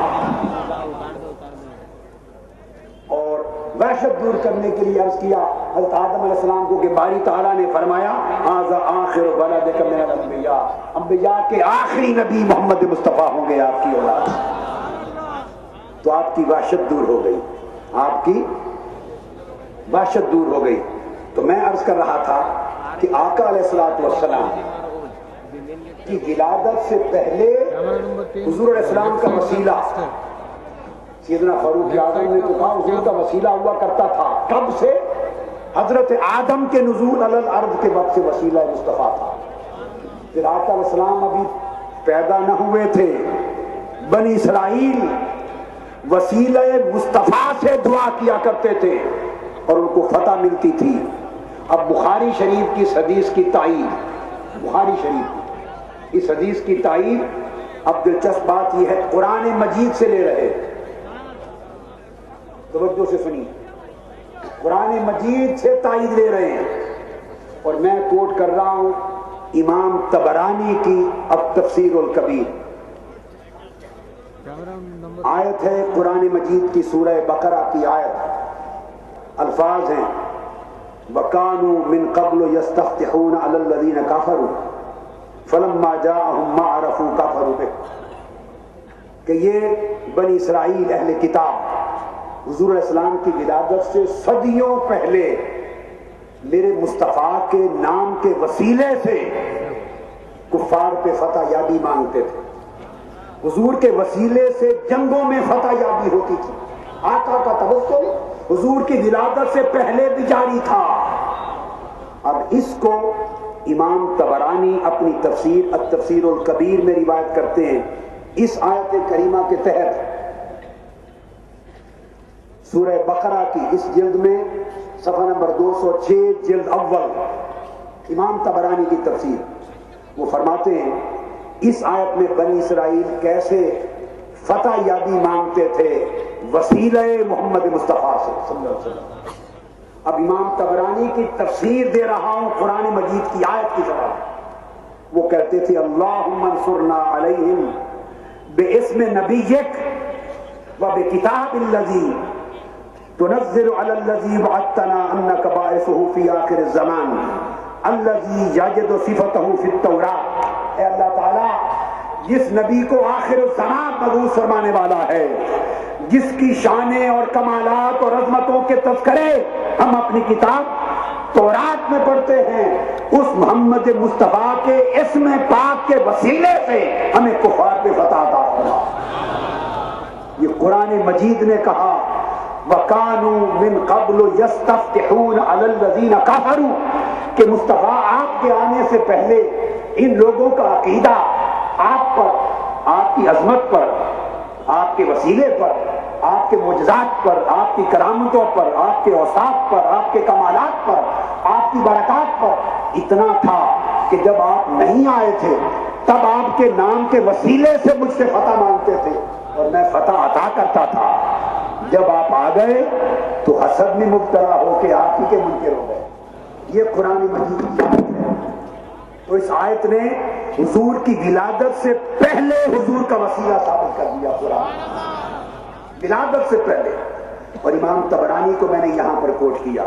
اور وحشت دور کرنے کے لیے عرض کیا حضرت آدم علیہ السلام کو کہ باری تعالیٰ نے فرمایا ھذا آخر ولدک من الانبیاء، انبیاء کے آخری نبی محمد مصطفیٰ ہوں گے آپ کی اولاد، تو آپ کی وحشت دور ہو گئی، آپ کی وحشت دور ہو گئی۔ تو میں عرض کر رہا تھا کہ آقا علیہ الصلوۃ والسلام کی ولادت سے پہلے حضور علیہ السلام کا وسیلہ سیدنا فاروق اعظم نے تو کہا حضور کا وسیلہ ہوا کرتا تھا، کب سے؟ حضرت آدم کے نزول علی الارض کے وقت سے وسیلہ مصطفیٰ تھا۔ پھر آقا علیہ السلام ابھی پیدا نہ ہوئے تھے، بنی اسرائیل وسیلہ مصطفیٰ سے دعا کیا کرتے تھے اور ان کو فتح ملتی تھی۔ اب بخاری شریف کی اس حدیث کی تائید، بخاری شریف اس حدیث کی تائید، اب دلچسپ بات یہ ہے قرآن مجید سے لے رہے، توجہ سے سنیے، قرآن مجید سے تائید لے رہے ہیں، اور میں کوٹ کر رہا ہوں امام طبرانی کی التفسیر الکبیر، آیت ہے قرآن مجید کی سورہ بقرہ کی آیت، الفاظ ہیں وَكَانُوا مِن قَبْلُ يَسْتَفْتِحُونَ عَلَى الَّذِينَ كَفَرُوا فَلَمَّا جَاءَهُم مَّا عَرَفُوا كَفَرُوا بِهِ، کہ یہ بنی اسرائیل اہل کتاب حضور علیہ السلام کی ولادت سے صدیوں پہلے میرے مصطفیٰ کے نام کے وسیلے سے کفار پہ فتح یابی مانگتے تھے، حضور کے وسیلے سے جنگوں میں فتح یابی ہوتی تھی، آقا کا توسل حضور کی ولادت سے پہلے بھی جاری تھا۔ اب اس کو امام طبرانی اپنی تفسیر التفسیر الکبیر میں روایت کرتے ہیں، اس آیت کریمہ کے تحت سورہ بقرہ کی اس جلد میں صفحہ نمبر دو سو چھ جلد اول امام طبرانی کی تفسیر، وہ فرماتے ہیں اس آیت میں بنی اسرائیل کیسے فتح یابی مانگتے تھے وسیلہ محمد مصطفیٰ سے صلی اللہ علیہ وسلم۔ اب امام طبرانی کی تفسیر دے رہا ہوں قرآن مجید کی آیت کی جواب، وہ کہتے تھے اللہم انصرنا علیہم باسم نبیک و بکتاب الذی تنزل علی الذی وعدتنا انک باعثہ فی آخر الزمان الذی یجد صفتہ فی التوراۃ، اے اللہ تعالیٰ جس نبی کو آخر الزمان مبعوث فرمانے والا ہے، جس کی شانیں اور کمالات اور عظمتوں کے تذکرے ہم اپنی کتاب تورات میں پڑھتے ہیں، اس محمد مصطفیٰ کے اسم پاک کے وسیلے سے ہمیں کفار پہ فتح عطا فرما۔ یہ قرآن مجید نے کہا وَكَانُوا مِن قَبْلُ يَسْتَفْتِحُونَ عَلَى الَّذِينَ كَفَرُوا، کہ مصطفیٰ آپ کے آنے سے پہلے ان لوگوں کا عقیدہ آپ پر، آپ کی عظمت پر، آپ کے وسیلے پر، آپ کے معجزات پر، آپ کی کرامتوں پر، آپ کے اوصاف پر، آپ کے کمالات پر، آپ کی برکات پر اتنا تھا کہ جب آپ نہیں آئے تھے تب آپ کے نام کے وسیلے سے مجھ سے فتح مانگتے تھے اور میں فتح عطا کرتا تھا، جب آپ آ گئے تو حسد میں مبتلا ہو کے آپ ہی کے منکر ہو گئے۔ یہ قرآن مجید کی آیت ہے۔ تو اس آیت نے حضور کی ولادت سے پہلے حضور کا وسیلہ ثابت کر دیا، قرآن ولادت سے پہلے، اور امام طبرانی کو میں نے یہاں پر کوٹ کیا۔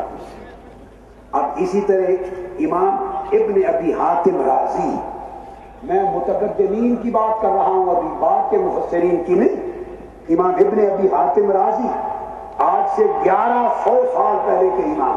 اب اسی طرح امام ابن ابی حاتم رازی، میں متقدمین کی بات کر رہا ہوں ابھی، بعد کے مفسرین کی نہیں، امام ابن ابی حاتم رازی آج سے گیارہ سو سال پہلے کے امام،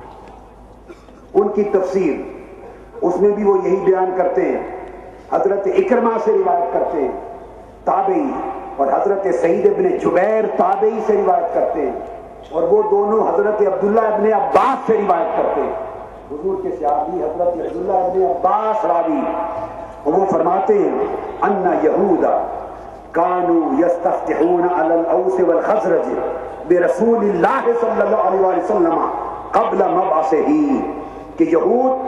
ان کی تفسیر اس میں بھی وہ یہی بیان کرتے ہیں، حضرت اکرمہ سے روایت کرتے ہیں تابعی، اور حضرت سعید ابن جبیر تابعی سے روایت کرتے ہیں، اور وہ دونوں حضرت عبداللہ ابن عباس سے روایت کرتے ہیں، حضور کے صحابی حضرت عبداللہ ابن عباس راوی، اور وہ فرماتے ہیں ان یہود کانوا یستفتحون علی الاوس والخزرج برسول اللہ صلی اللہ علیہ وسلم قبل مبعثہ، کہ یہود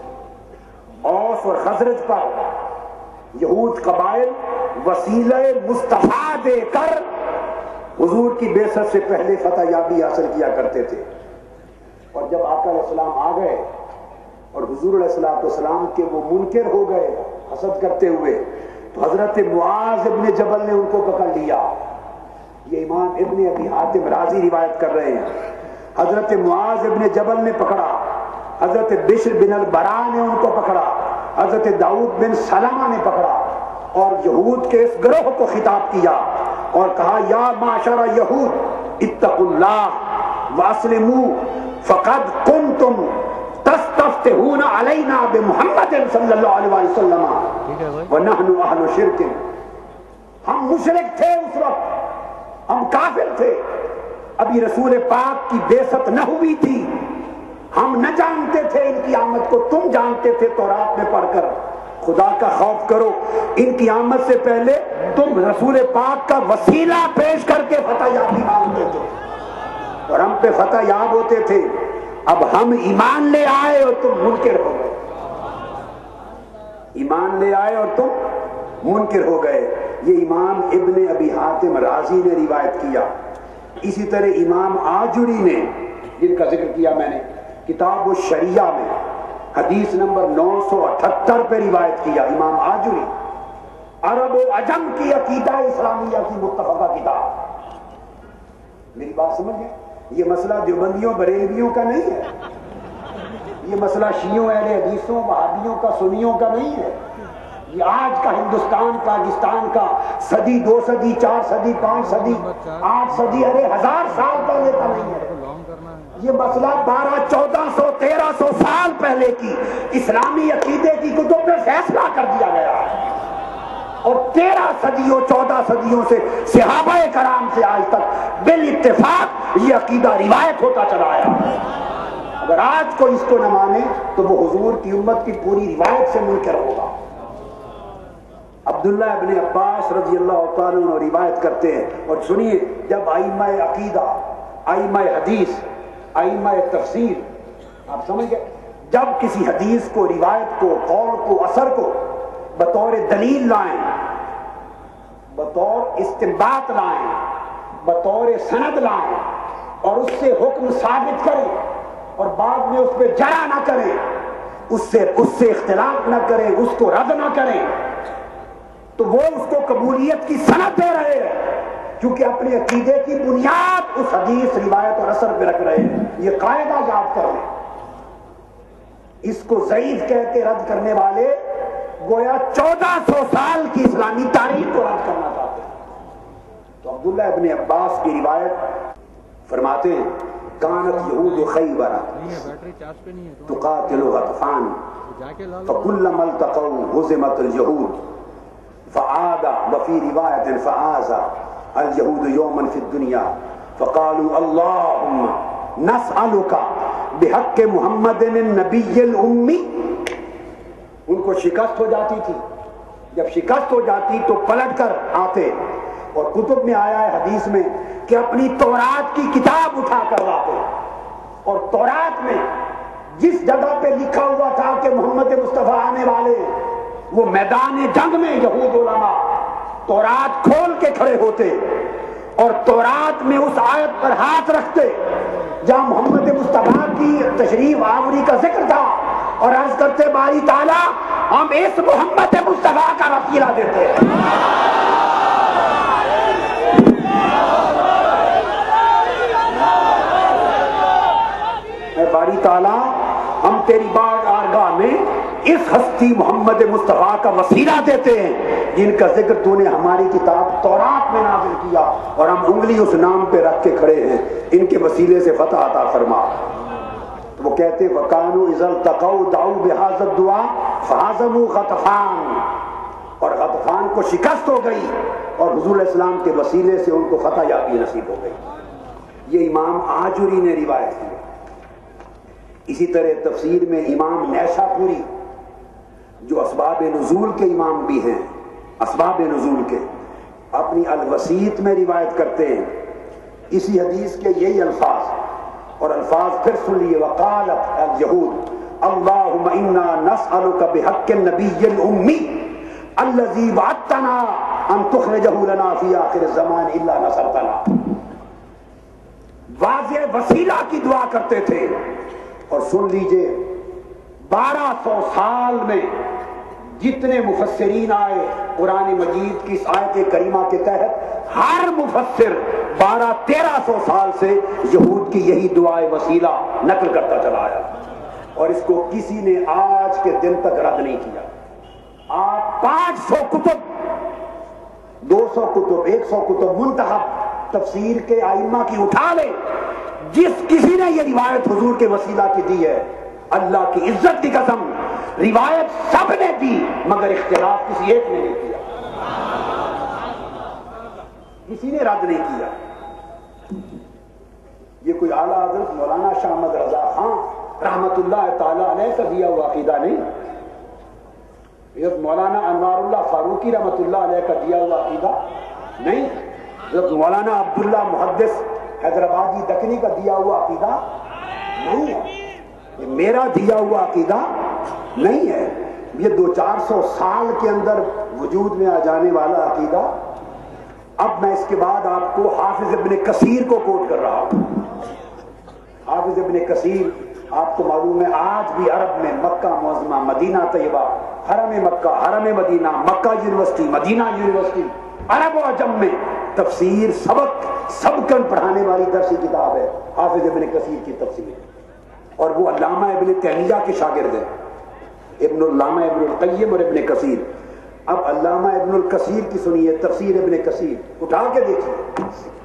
اوس اور خزرج پر، یہود قبائل وسیلہ مصطفیٰ دے کر حضور کی بعثت سے پہلے فتح یابی حاصل کیا کرتے تھے، اور جب آقا علیہ السلام آ گئے اور حضور علیہ السلام کے وہ منکر ہو گئے حسد کرتے ہوئے، تو حضرت معاذ ابن جبل نے ان کو پکڑ لیا۔ یہ امام ابن ابی حاتم رازی روایت کر رہے ہیں، حضرت معاذ ابن جبل نے پکڑا، حضرت بشر بن البراء نے ان کو پکڑا، حضرت داؤد بن سلمہ نے پکڑا، اور یہود کے اس گروہ کو خطاب کیا اور کہا یا معاشر یہود اتقوا اللہ واسلموا فقد کنتم تستفتحون علینا بمحمد صلی اللہ علیہ وسلم ونحن اہل شرک، ہم مشرک تھے اس وقت، ہم کافر تھے، ابھی رسول پاک کی بعثت نہ ہوئی تھی، ہم نہ جانتے تھے ان کی آمد کو، تم جانتے تھے تورات میں پڑھ کر، خدا کا خوف کرو، ان کی آمد سے پہلے تم رسول پاک کا وسیلہ پیش کر کے فتح یابی مانگتے تھے اور ہم پہ فتح یاب ہوتے تھے، اب ہم ایمان لے آئے اور تم منکر ہو گئے، ایمان لے آئے اور تم منکر ہو گئے۔ یہ امام ابن ابی حاتم رازی نے روایت کیا۔ اسی طرح امام آجری نے، جن کا ذکر کیا میں نے کتاب الشریعہ میں، حدیث نمبر نو سو اٹھتر پہ روایت کیا، امام آجری، عرب و عجم کی عقیدہ اسلامیہ کی متفقہ کتاب۔ میری بات سمجھ گئے؟ یہ مسئلہ دیوبندیوں بریلویوں کا نہیں ہے، یہ مسئلہ شیعوں اہل حدیثوں وہابیوں کا سنیوں کا نہیں ہے، یہ آج کا ہندوستان پاکستان کا صدی دو صدی چار صدی پانچ صدی آٹھ صدی ارے ہزار سال پہلے کا نہیں ہے، یہ مسئلہ بارہ چودہ سو تیرہ سو سال پہلے کی اسلامی عقیدے کی کتب میں فیصلہ کر دیا گیا ہے، اور تیرہ صدیوں چودہ صدیوں سے صحابہ کرام سے آج تک بالاتفاق یہ عقیدہ روایت ہوتا چلا آیا ہے۔ اگر آج کوئی اس کو نہ مانے تو وہ حضور کی امت کی پوری روایت سے منکر ہوگا۔ عبداللہ ابن عباس رضی اللہ تعالیٰ عنہ روایت کرتے ہیں، اور سنیے، جب ائمہ عقیدہ، ائمہ حدیث، ائمہ تفسیر، آپ سمجھ گئے، جب کسی حدیث کو، روایت کو، قول کو، اثر کو بطور دلیل لائیں، بطور استنباط لائیں، بطور سند لائیں اور اس سے حکم ثابت کریں اور بعد میں اس پہ جرح نہ کریں، اس سے اس سے اختلاف نہ کریں، اس کو رد نہ کریں، تو وہ اس کو قبولیت کی سند دے رہے ہیں، کیونکہ اپنے عقیدے کی بنیاد اس حدیث، روایت اور اثر پہ رکھ رہے ہیں۔ یہ قاعدہ یاد کر لیں۔ اس کو ضعیف کہہ کے رد کرنے والے گویا چودہ سو سال کی اسلامی تاریخ کو رد کرنا چاہتے ہیں۔ تو عبداللہ ابن عباس کی روایت فرماتے ہیں، کانت یہود خیبر تقاتل غطفان فکلما التقوا ہزمت اليہود فعاد وفی روایت فعاز اليہود یوما فی الدنیا فقالوا اللہم نسألک بحق محمد النبی الامی۔ ان کو شکست ہو جاتی تھی، جب شکست ہو جاتی تو پلٹ کر آتے، اور کتب میں آیا ہے حدیث میں کہ اپنی تورات کی کتاب اٹھا کر لاتے، اور تورات میں جس جگہ پہ لکھا ہوا تھا کہ محمد مصطفیٰ آنے والے ہیں، وہ میدان جنگ میں یہود علماء تورات کھول کے کھڑے ہوتے اور تورات میں اس آیت پر ہاتھ رکھتے جہاں محمد مصطفیٰ کی تشریف آوری کا ذکر تھا، اور عرض کرتے باری تعالیٰ ہم اس محمد مصطفیٰ کا وسیلہ دیتے ہیں۔ اے باری تعالیٰ ہم تیری بارگاہ میں اس ہستی محمد مصطفیٰ کا وسیلہ دیتے ہیں جن کا ذکر تو نے ہماری کتاب تورات میں نازل کیا، اور ہم انگلی اس نام پہ رکھ کے کھڑے ہیں، ان کے وسیلے سے فتح عطا فرما۔ تو وہ کہتے وَقَانُوا إِذَا الْتَقَوْا دَعَوْا بِهَذَا الدُّعَاءِ فَهَزَمُوا غَطْفَانَ، اور غطفان کو شکست ہو گئی اور حضور علیہ السلام کے وسیلے سے ان کو فتح یابی نصیب ہو گئی۔ یہ امام آجری نے روایت کی۔ اسی طرح تفسیر میں امام نیشا پوری، جو اسباب نزول کے امام بھی ہیں، اسباب نزول کے، اپنی الوسیط میں روایت کرتے ہیں اسی حدیث کے یہی الفاظ، اور الفاظ پھر سن لیے، وقالت اليہود اللہم انا نسألک بحق النبی الامی الذی وعدتنا ان تخرجہ لنا فی آخر الزمان الا نصرتنا۔ واضح وسیلہ کی دعا کرتے تھے، اور سن لیجئے بارہ سو سال میں جتنے مفسرین آئے قرآن مجید کی اس آیت کریمہ کے تحت، ہر مفسر بارہ تیرہ سو سال سے یہود کی یہی دعائے وسیلہ نقل کرتا چلا آیا، اور اس کو کسی نے آج کے دن تک رد نہیں کیا۔ آپ پانچ سو کتب، دو سو کتب، ایک سو کتب منتخب تفسیر کے ائمہ کی اٹھا لیں، جس کسی نے یہ روایت حضور کے وسیلہ کی دی ہے، اللہ کی عزت کی قسم روایت سب نے دی، مگر اختلاف کسی ایک نے نہیں کیا، کسی نے رد نہیں کیا۔ یہ کوئی اعلیٰ حضرت مولانا شاہ احمد رضا خان رحمت اللہ تعالی علیہ کا دیا ہوا عقیدہ نہیں، حضرت مولانا انوار اللہ فاروقی رحمۃ اللہ علیہ کا دیا ہوا عقیدہ نہیں، حضرت مولانا عبداللہ محدث حیدرآبادی دکنی کا دیا ہوا عقیدہ نہیں ہے، یہ میرا دیا ہوا عقیدہ نہیں ہے، یہ دو چار سو سال کے اندر وجود میں آ جانے والا عقیدہ۔ اب میں اس کے بعد آپ کو حافظ ابن کثیر کو کوٹ کر رہا ہوں۔ حافظ ابن کثیر آپ کو معلوم ہے آج بھی عرب میں مکہ معظمہ، مدینہ طیبہ، حرم مکہ، حرم مدینہ، مکہ یونیورسٹی، مدینہ یونیورسٹی، عرب و عجم میں تفسیر سبق سبقاً پڑھانے والی درسی کتاب ہے حافظ ابن کثیر کی تفسیر، اور وہ علامہ ابن تیمیہ کے شاگرد ہیں، ابن علامہ ابن القیم اور ابن کثیر۔ اب علامہ ابن الکثیر کی سنیے تفسیر ابن کثیر، اٹھا کے دیکھیے،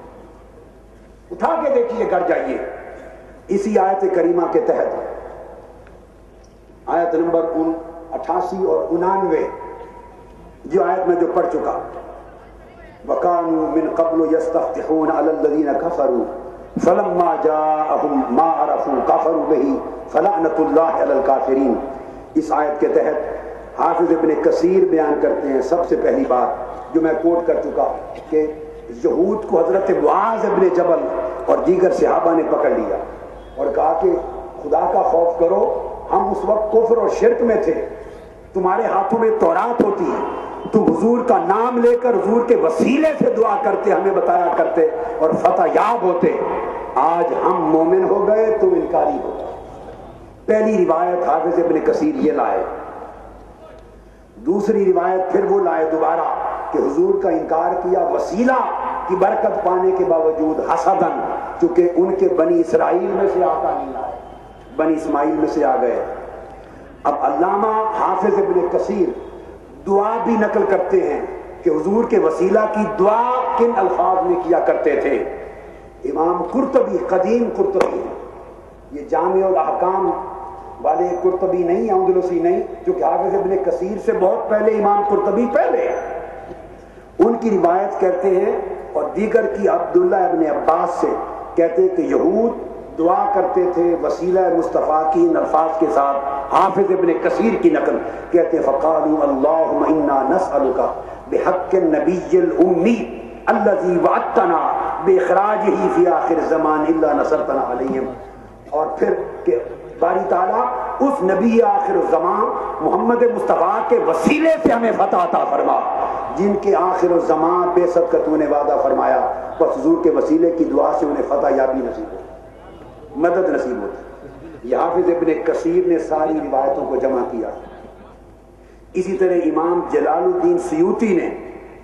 اٹھا کے دیکھیے، گھر جائیے، اسی آیت کریمہ کے تحت آیت نمبر اٹھاسی اور انانوے، جو آیت میں جو پڑھ چکا، وَكَانُوا مِن قَبْلُ يَسْتَفْتِحُونَ عَلَى الَّذِينَ كَفَرُوا فَلَمَّا جَاءَهُم مَّا عَرَفُوا كَفَرُوا بِهِ فَلَعْنَةُ اللَّهِ عَلَى الْكَافِرِينَ۔ اس آیت کے تحت حافظ ابن کثیر بیان کرتے ہیں سب سے پہلی بات جو میں کوٹ کر چکا کہ یہود کو حضرت معاذ ابن جبل اور دیگر صحابہ نے پکڑ لیا اور کہا کہ خدا کا خوف کرو، ہم اس وقت کفر اور شرک میں تھے، تمہارے ہاتھوں میں تورات ہوتی ہے، تم حضور کا نام لے کر حضور کے وسیلے سے دعا کرتے، ہمیں بتایا کرتے اور فتح یاب ہوتے، آج ہم مومن ہو گئے تم انکاری ہو گئے۔ پہلی روایت حافظ ابن کثیر یہ لائے، دوسری روایت پھر وہ لائے دوبارہ کہ حضور کا انکار کیا وسیلہ کی برکت پانے کے باوجود حسدن، چونکہ ان کے بنی اسرائیل میں سے آقا نہیں آئے، بنی اسماعیل میں سے آ گئے۔ اب علامہ حافظ ابن کثیر دعا بھی نقل کرتے ہیں کہ حضور کے وسیلہ کی دعا کن الفاظ میں کیا کرتے تھے۔ امام قرطبی، قدیم قرطبی ہے، یہ جامع الاحکام والے قرطبی نہیں، اندلسی نہیں، جو کہ حافظ ابن کثیر سے بہت پہلے، امام قرطبی پہلے، ان کی روایت کرتے ہیں اور دیگر کی عبداللہ ابن عباس سے کہتے ہیں کہ یہود دعا کرتے تھے وسیلہ مصطفیٰ کی ان الفاظ کے ساتھ۔ حافظ ابن کثیر کی نقل کہتے ہیں فقالوا اللہم انا نسألک بحق النبی الامی الذی وعدتنا باخراجہ فی آخر الزمان الا نصرتنا علیہم، اور پھر کہ باری تعالیٰ اس نبی آخر الزمان محمد مصطفیٰ کے وسیلے سے ہمیں فتح عطا فرما، جن کے آخر الزمان بے صد کا تو نے وعدہ فرمایا، بس حضور کے وسیلے کی دعا سے انہیں فتح یابی نصیب ہو، مدد نصیب ہوتی۔ یہ حافظ ابن کثیر نے ساری روایتوں کو جمع کیا۔ اسی طرح امام جلال الدین سیوطی نے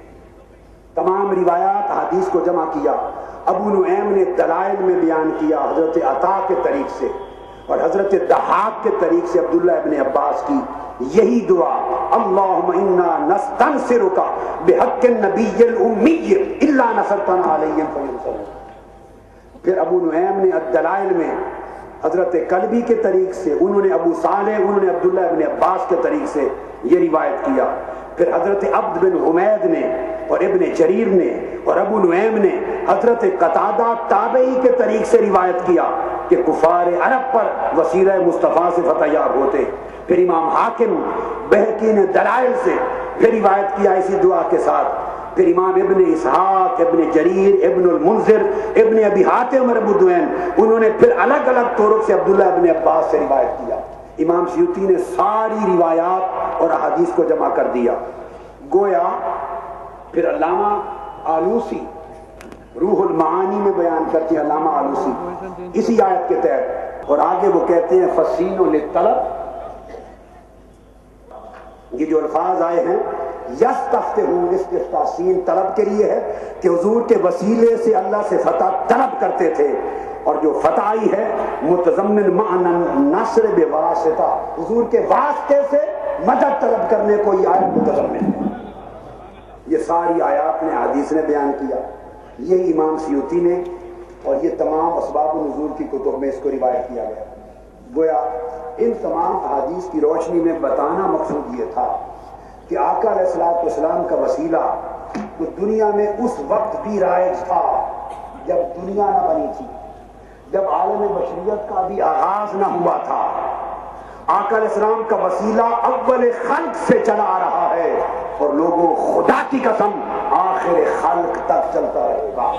تمام روایات حدیث کو جمع کیا۔ ابو نعیم نے دلائل میں بیان کیا حضرت عطا کے طریق سے، اور حضرت ضحاک کے طریق سے عبداللہ ابن عباس کی یہی دعا، اللہم انا نستنصرک بحق النبی الامی الا نصرتنا علیہم فینصرون۔ پھر ابو نعیم نے الدلائل میں حضرت کلبی کے طریق سے، انہوں نے ابو صالح، انہوں نے عبداللہ ابن عباس کے طریق سے یہ روایت کیا۔ پھر حضرت عبد بن حمید نے اور ابن جریر نے اور ابو نعیم نے حضرت قتادہ تابعی کے طریق سے روایت کیا کہ کفار عرب پر وسیلہ مصطفیٰ سے فتح یاب ہوتے۔ پھر امام حاکم بہقی نے دلائل سے پھر روایت کیا اسی دعا کے ساتھ۔ پھر امام ابن اسحاق، ابن جریر، ابن المنذر، ابن ابی حاتم اور ابو دعین، انہوں نے پھر الگ الگ طرق سے عبداللہ ابن عباس سے روایت کیا۔ امام سیوطی نے ساری روایات اور احادیث کو جمع کر دیا۔ گویا پھر علامہ آلوسی روح المعانی میں بیان کرتے ہیں، علامہ آلوسی اسی آیت کے تحت، اور آگے وہ کہتے ہیں فسین للطلب، یہ جو الفاظ آئے ہیں یستفتحون، استفتاء سین طلب کے لیے ہے کہ حضور کے وسیلے سے اللہ سے فتح طلب کرتے تھے، اور جو فتح آئی ہے متضمن معنی نصر بواسطہ، حضور کے واسطے سے مدد طلب کرنے کو یہ آیت متضمن ہے۔ یہ ساری آیات نے حدیث نے بیان کیا، یہ امام سیوطی نے، اور یہ تمام اسباب النزول کی کتب میں اس کو روایت کیا گیا۔ گویا ان تمام احادیث کی روشنی میں بتانا مقصود یہ تھا کہ آقا علیہ الصلوۃ والسلام کا وسیلہ تو دنیا میں اس وقت بھی رائج تھا جب دنیا نہ بنی تھی، جب عالم بشریت کا بھی آغاز نہ ہوا تھا۔ آقا علیہ السلام کا وسیلہ اول خلق سے چلا آ رہا ہے، اور لوگوں خدا کی قسم آخر خلق تک چلتا رہے گا،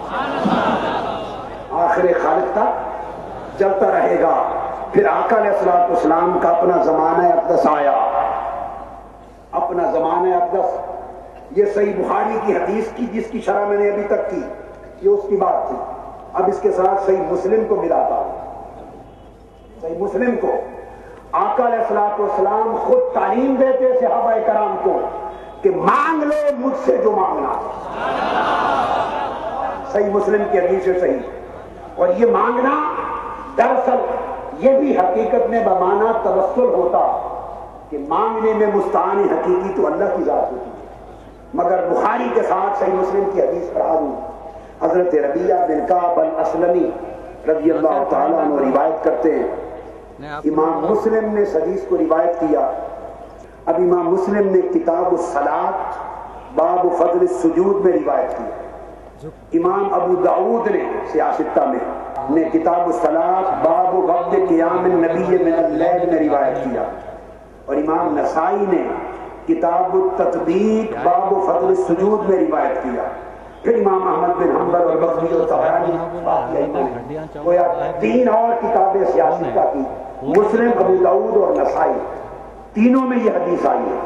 آخر خلق تک چلتا رہے گا۔ پھر آقا علیہ السلام کا اپنا زمانہ اقدس آیا، اپنا زمانہ اقدس، یہ صحیح بخاری کی حدیث کی جس کی شرح میں نے ابھی تک کی، یہ اس کی بات تھی۔ اب اس کے ساتھ صحیح مسلم کو ملاتا ہوں۔ صحیح مسلم کو آقا علیہ السلام خود تعلیم دیتے صحابہ کرام کو کہ مانگ لو مجھ سے جو مانگنا۔ صحیح مسلم کی حدیث ہے صحیح، اور یہ مانگنا دراصل یہ بھی حقیقت میں بمعنی توسل ہوتا کہ مانگنے میں مستعان حقیقی تو اللہ کی ذات ہوتی ہے، مگر بخاری کے ساتھ صحیح مسلم کی حدیث پڑھا دوں۔ حضرت ربیعہ بن کعب الاسلمی رضی اللہ تعالیٰ عنہ روایت کرتے ہیں، امام مسلم نے اس حدیث کو روایت کیا۔ اب امام مسلم نے کتاب الصلاۃ باب فضل السجود میں روایت کیا، امام ابو داؤد نے سیاستہ میں نے کتاب الصلاۃ باب وقت قیام النبی من اللیل میں روایت کیا، اور امام نسائی نے کتاب التطبیق باب فضل السجود میں روایت کیا۔ پھر امام احمد بن حنبل اور بغوی اور طبرانی، گویا تین اور کتابیں سیاستہ کی، مسلم، ابو داؤد اور نسائی، تینوں میں یہ حدیث آئی ہے۔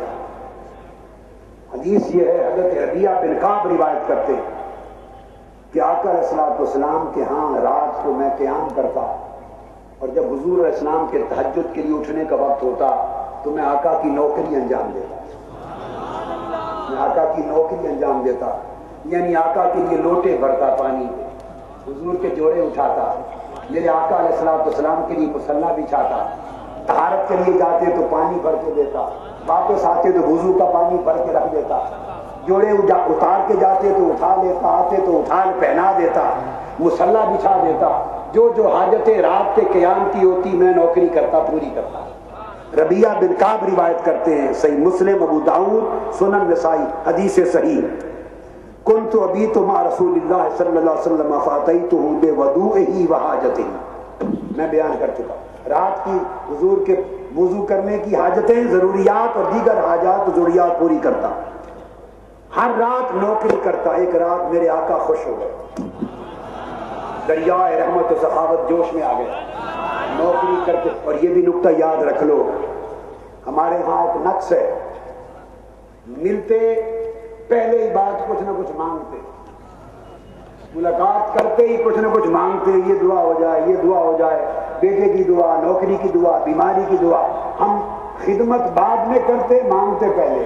حدیث یہ ہے، حضرت ربیعہ بن کعب روایت کرتے کہ آقا علیہ السلام کے ہاں رات کو میں قیام کرتا، اور جب حضور علیہ السلام کے تہجد کے لیے اٹھنے کا وقت ہوتا تو میں آقا کی نوکری انجام دیتا، میں آقا کی نوکری انجام دیتا، یعنی آقا کے لیے لوٹے بھرتا پانی، حضور کے جوڑے اٹھاتا، میرے آقا علیہ السلام کے لیے مصلی بچھاتا، طہارت کے لیے جاتے تو پانی بھر کے دیتا، واپس آتے تو وضو کا پانی بھر کے رکھ دیتا، جوڑے اتار کے جاتے تو اٹھا لیتا، آتے تو اٹھا پہنا دیتا، مصلی بچھا دیتا، جو جو حاجتیں رات کے قیام کی ہوتی میں نوکری کرتا، پوری کرتا۔ ربیعہ بن کعب روایت کرتے ہیں، صحیح مسلم، ابو داؤد، سنن نسائی، حدیث صحیح، کنت ابیت مع رسول اللہ صلی اللہ علیہ وسلم فاتیتہ بوضوئہ وحاجتہ، میں بیان کر چکا، رات کی حضور کے وضو کرنے کی حاجتیں، ضروریات اور دیگر حاجات و ضروریات پوری کرتا، ہر رات نوکری کرتا۔ ایک رات میرے آقا خوش ہو گئے، دریائے رحمت و سخاوت جوش میں آ گئے، نوکری کرتے۔ اور یہ بھی نکتہ یاد رکھ لو، ہمارے ہاں ایک نقص ہے، ملتے پہلے ہی بات کچھ نہ کچھ مانگتے، ملاقات کرتے ہی کچھ نہ کچھ مانگتے، یہ دعا ہو جائے، یہ دعا ہو جائے، بیٹے کی دعا، نوکری کی دعا، بیماری کی دعا۔ ہم خدمت بعد میں کرتے، مانگتے پہلے۔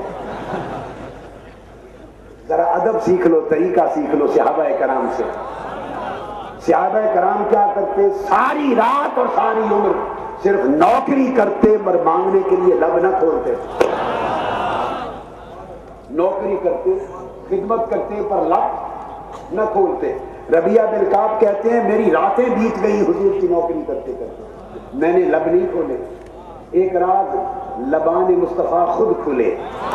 ذرا ادب سیکھ لو، طریقہ سیکھ لو صحابہ کرام سے۔ صحابہ کرام کیا کرتے؟ ساری رات اور ساری عمر صرف نوکری کرتے، پر مانگنے کے لیے لب نہ کھولتے۔ نوکری کرتے، خدمت کرتے، پر لب نہ کھولتے۔ ربیعہ بن کعب کہتے ہیں میری راتیں بیت گئی حضور کی نوکری کرتے کرتے، میں نے لب نہیں کھولے۔ ایک رات لبان مصطفیٰ خود کھلے،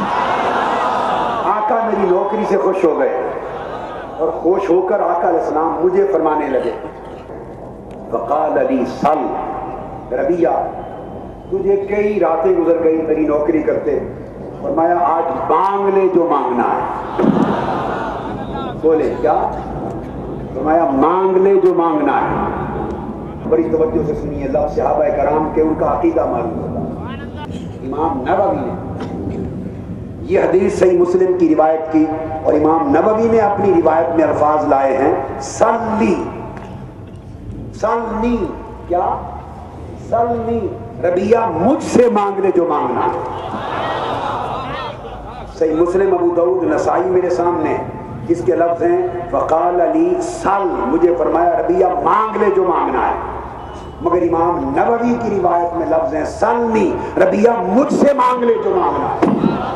آقا میری نوکری سے خوش ہو گئے، اور خوش ہو کر آقا علیہ السلام مجھے فرمانے لگے، فقال علی سل، ربیعہ تجھے کئی راتیں گزر گئی میری نوکری کرتے، فرمایا آج مانگ لے جو مانگنا ہے۔ بولے کیا؟ فرمایا مانگ لے جو مانگنا ہے۔ بڑی توجہ سے سنیے، لفظ صحابہ کرام کے ان کا عقیدہ معلوم ہوتا۔ امام نووی نے یہ حدیث صحیح مسلم کی روایت کی، اور امام نووی نے اپنی روایت میں الفاظ لائے ہیں سلی، سلنی، کیا؟ سلنی، ربیعہ مجھ سے مانگ لے جو مانگنا ہے۔ صحیح مسلم، ابو داؤد، نسائی میرے سامنے، جس کے لفظ ہیں فقال علی سل، مجھے فرمایا ربیعہ مانگ لے جو مانگنا ہے، مگر امام نووی کی روایت میں لفظ ہیں سلنی، ربیعہ مجھ سے مانگ لے جو مانگنا ہے۔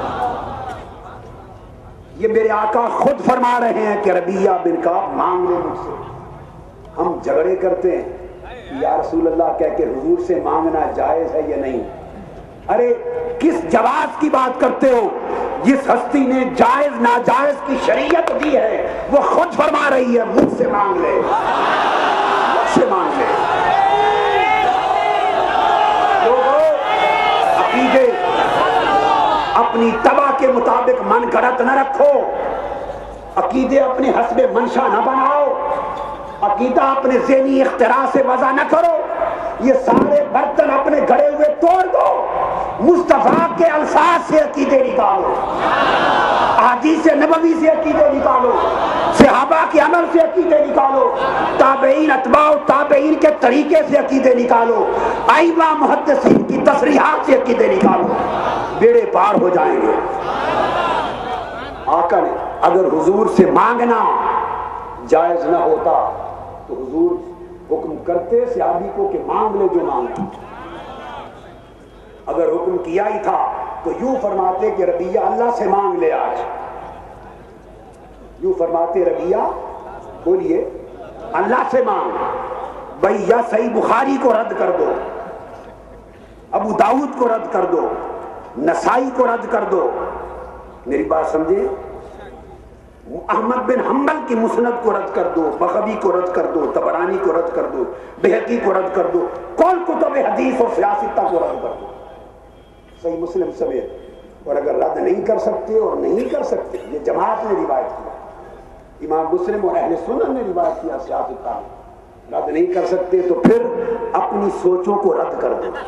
یہ میرے آقا خود فرما رہے ہیں کہ ربیعہ بن کعب مانگ لے مجھ سے۔ ہم جھگڑے کرتے ہیں یا رسول اللہ کہہ کے حضور سے مانگنا جائز ہے یا نہیں؟ ارے کس جواز کی بات کرتے ہو؟ جس ہستی نے جائز ناجائز کی شریعت دی ہے وہ خود فرما رہی ہے مجھ سے مانگ لے، مجھ سے مانگ لے۔ عقیدے اپنی طبع کے مطابق من گھڑت نہ رکھو، عقیدے اپنے حسب منشا نہ بناؤ، عقیدہ اپنے ذہنی اختراع سے وضع نہ کرو، یہ سارے برتن اپنے گھڑے ہوئے توڑ دو، مصطفیٰ کے الفاظ سے عقیدے نکالو، احادیث نبوی سے عقیدے نکالو، صحابہ کے عمل سے عقیدے نکالو، تابعین اتباع تابعین کے طریقے سے عقیدے نکالو، ائمہ محدثین کی تصریحات سے عقیدے نکالو، بیڑے پار ہو جائیں گے۔ آقا نے اگر حضور سے مانگنا جائز نہ ہوتا تو حضور حکم کرتے صحابی کو کہ مانگ لے جو مانگنا، اگر حکم کیا ہی تھا تو یوں فرماتے کہ ربیہ اللہ سے مانگ لے، آج یوں فرماتے ربیہ بولیے اللہ سے مانگ بھائی، یا صحیح بخاری کو رد کر دو، ابو داؤد کو رد کر دو، نسائی کو رد کر دو، میری بات سمجھے، احمد بن حنبل کی مسند کو رد کر دو، بغوی کو رد کر دو، طبرانی کو رد کر دو، بہقی کو رد کر دو، کون کتب حدیث اور سیاستہ کو رد کر دو، صحیح مسلم سمیت۔ اور اگر رد نہیں کر سکتے اور نہیں کر سکتے، یہ جماعت نے روایت کیا، امام مسلم اور اہل سنت نے روایت کیا، سیاستہ رد نہیں کر سکتے تو پھر اپنی سوچوں کو رد کر دو،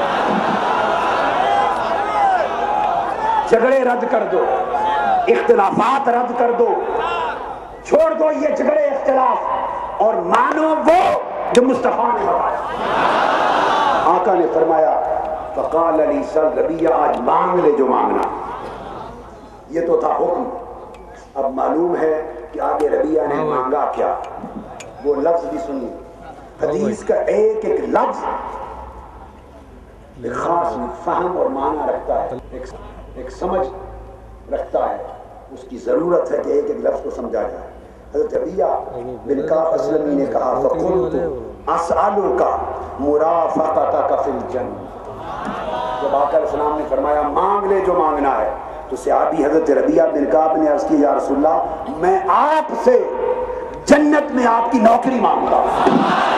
جھگڑے رد کر دو، اختلافات رد کر دو، چھوڑ دو یہ جھگڑے اختلاف اور مانو وہ جو مصطفیٰ نے بتایا۔ آقا نے فرمایا فقال علی سل ربیہ آج مانگ لے جو مانگنا، یہ تو تھا حکم۔ اب معلوم ہے کہ آگے ربیہ نے مانگا کیا، وہ لفظ بھی سنی، حدیث کا ایک ایک لفظ ایک خاص فہم اور معنی رکھتا ہے، ایک, ایک سمجھ رکھتا ہے، اس کی ضرورت ہے کہ ایک ایک لفظ کو سمجھا جائے۔ حضرت ربیہ بن کعب اسلمی نے کہا فَقُلْتُ أَسْأَلُكَ مُرَافَقَتَكَ فِي الْجَنَّةِ، جب آقا علیہ السلام نے فرمایا مانگ لے جو مانگنا ہے تو صحابی حضرت ربیہ بن کعب نے عرض کی یا رسول اللہ میں آپ سے جنت میں آپ کی نوکری مانگتا ہوں۔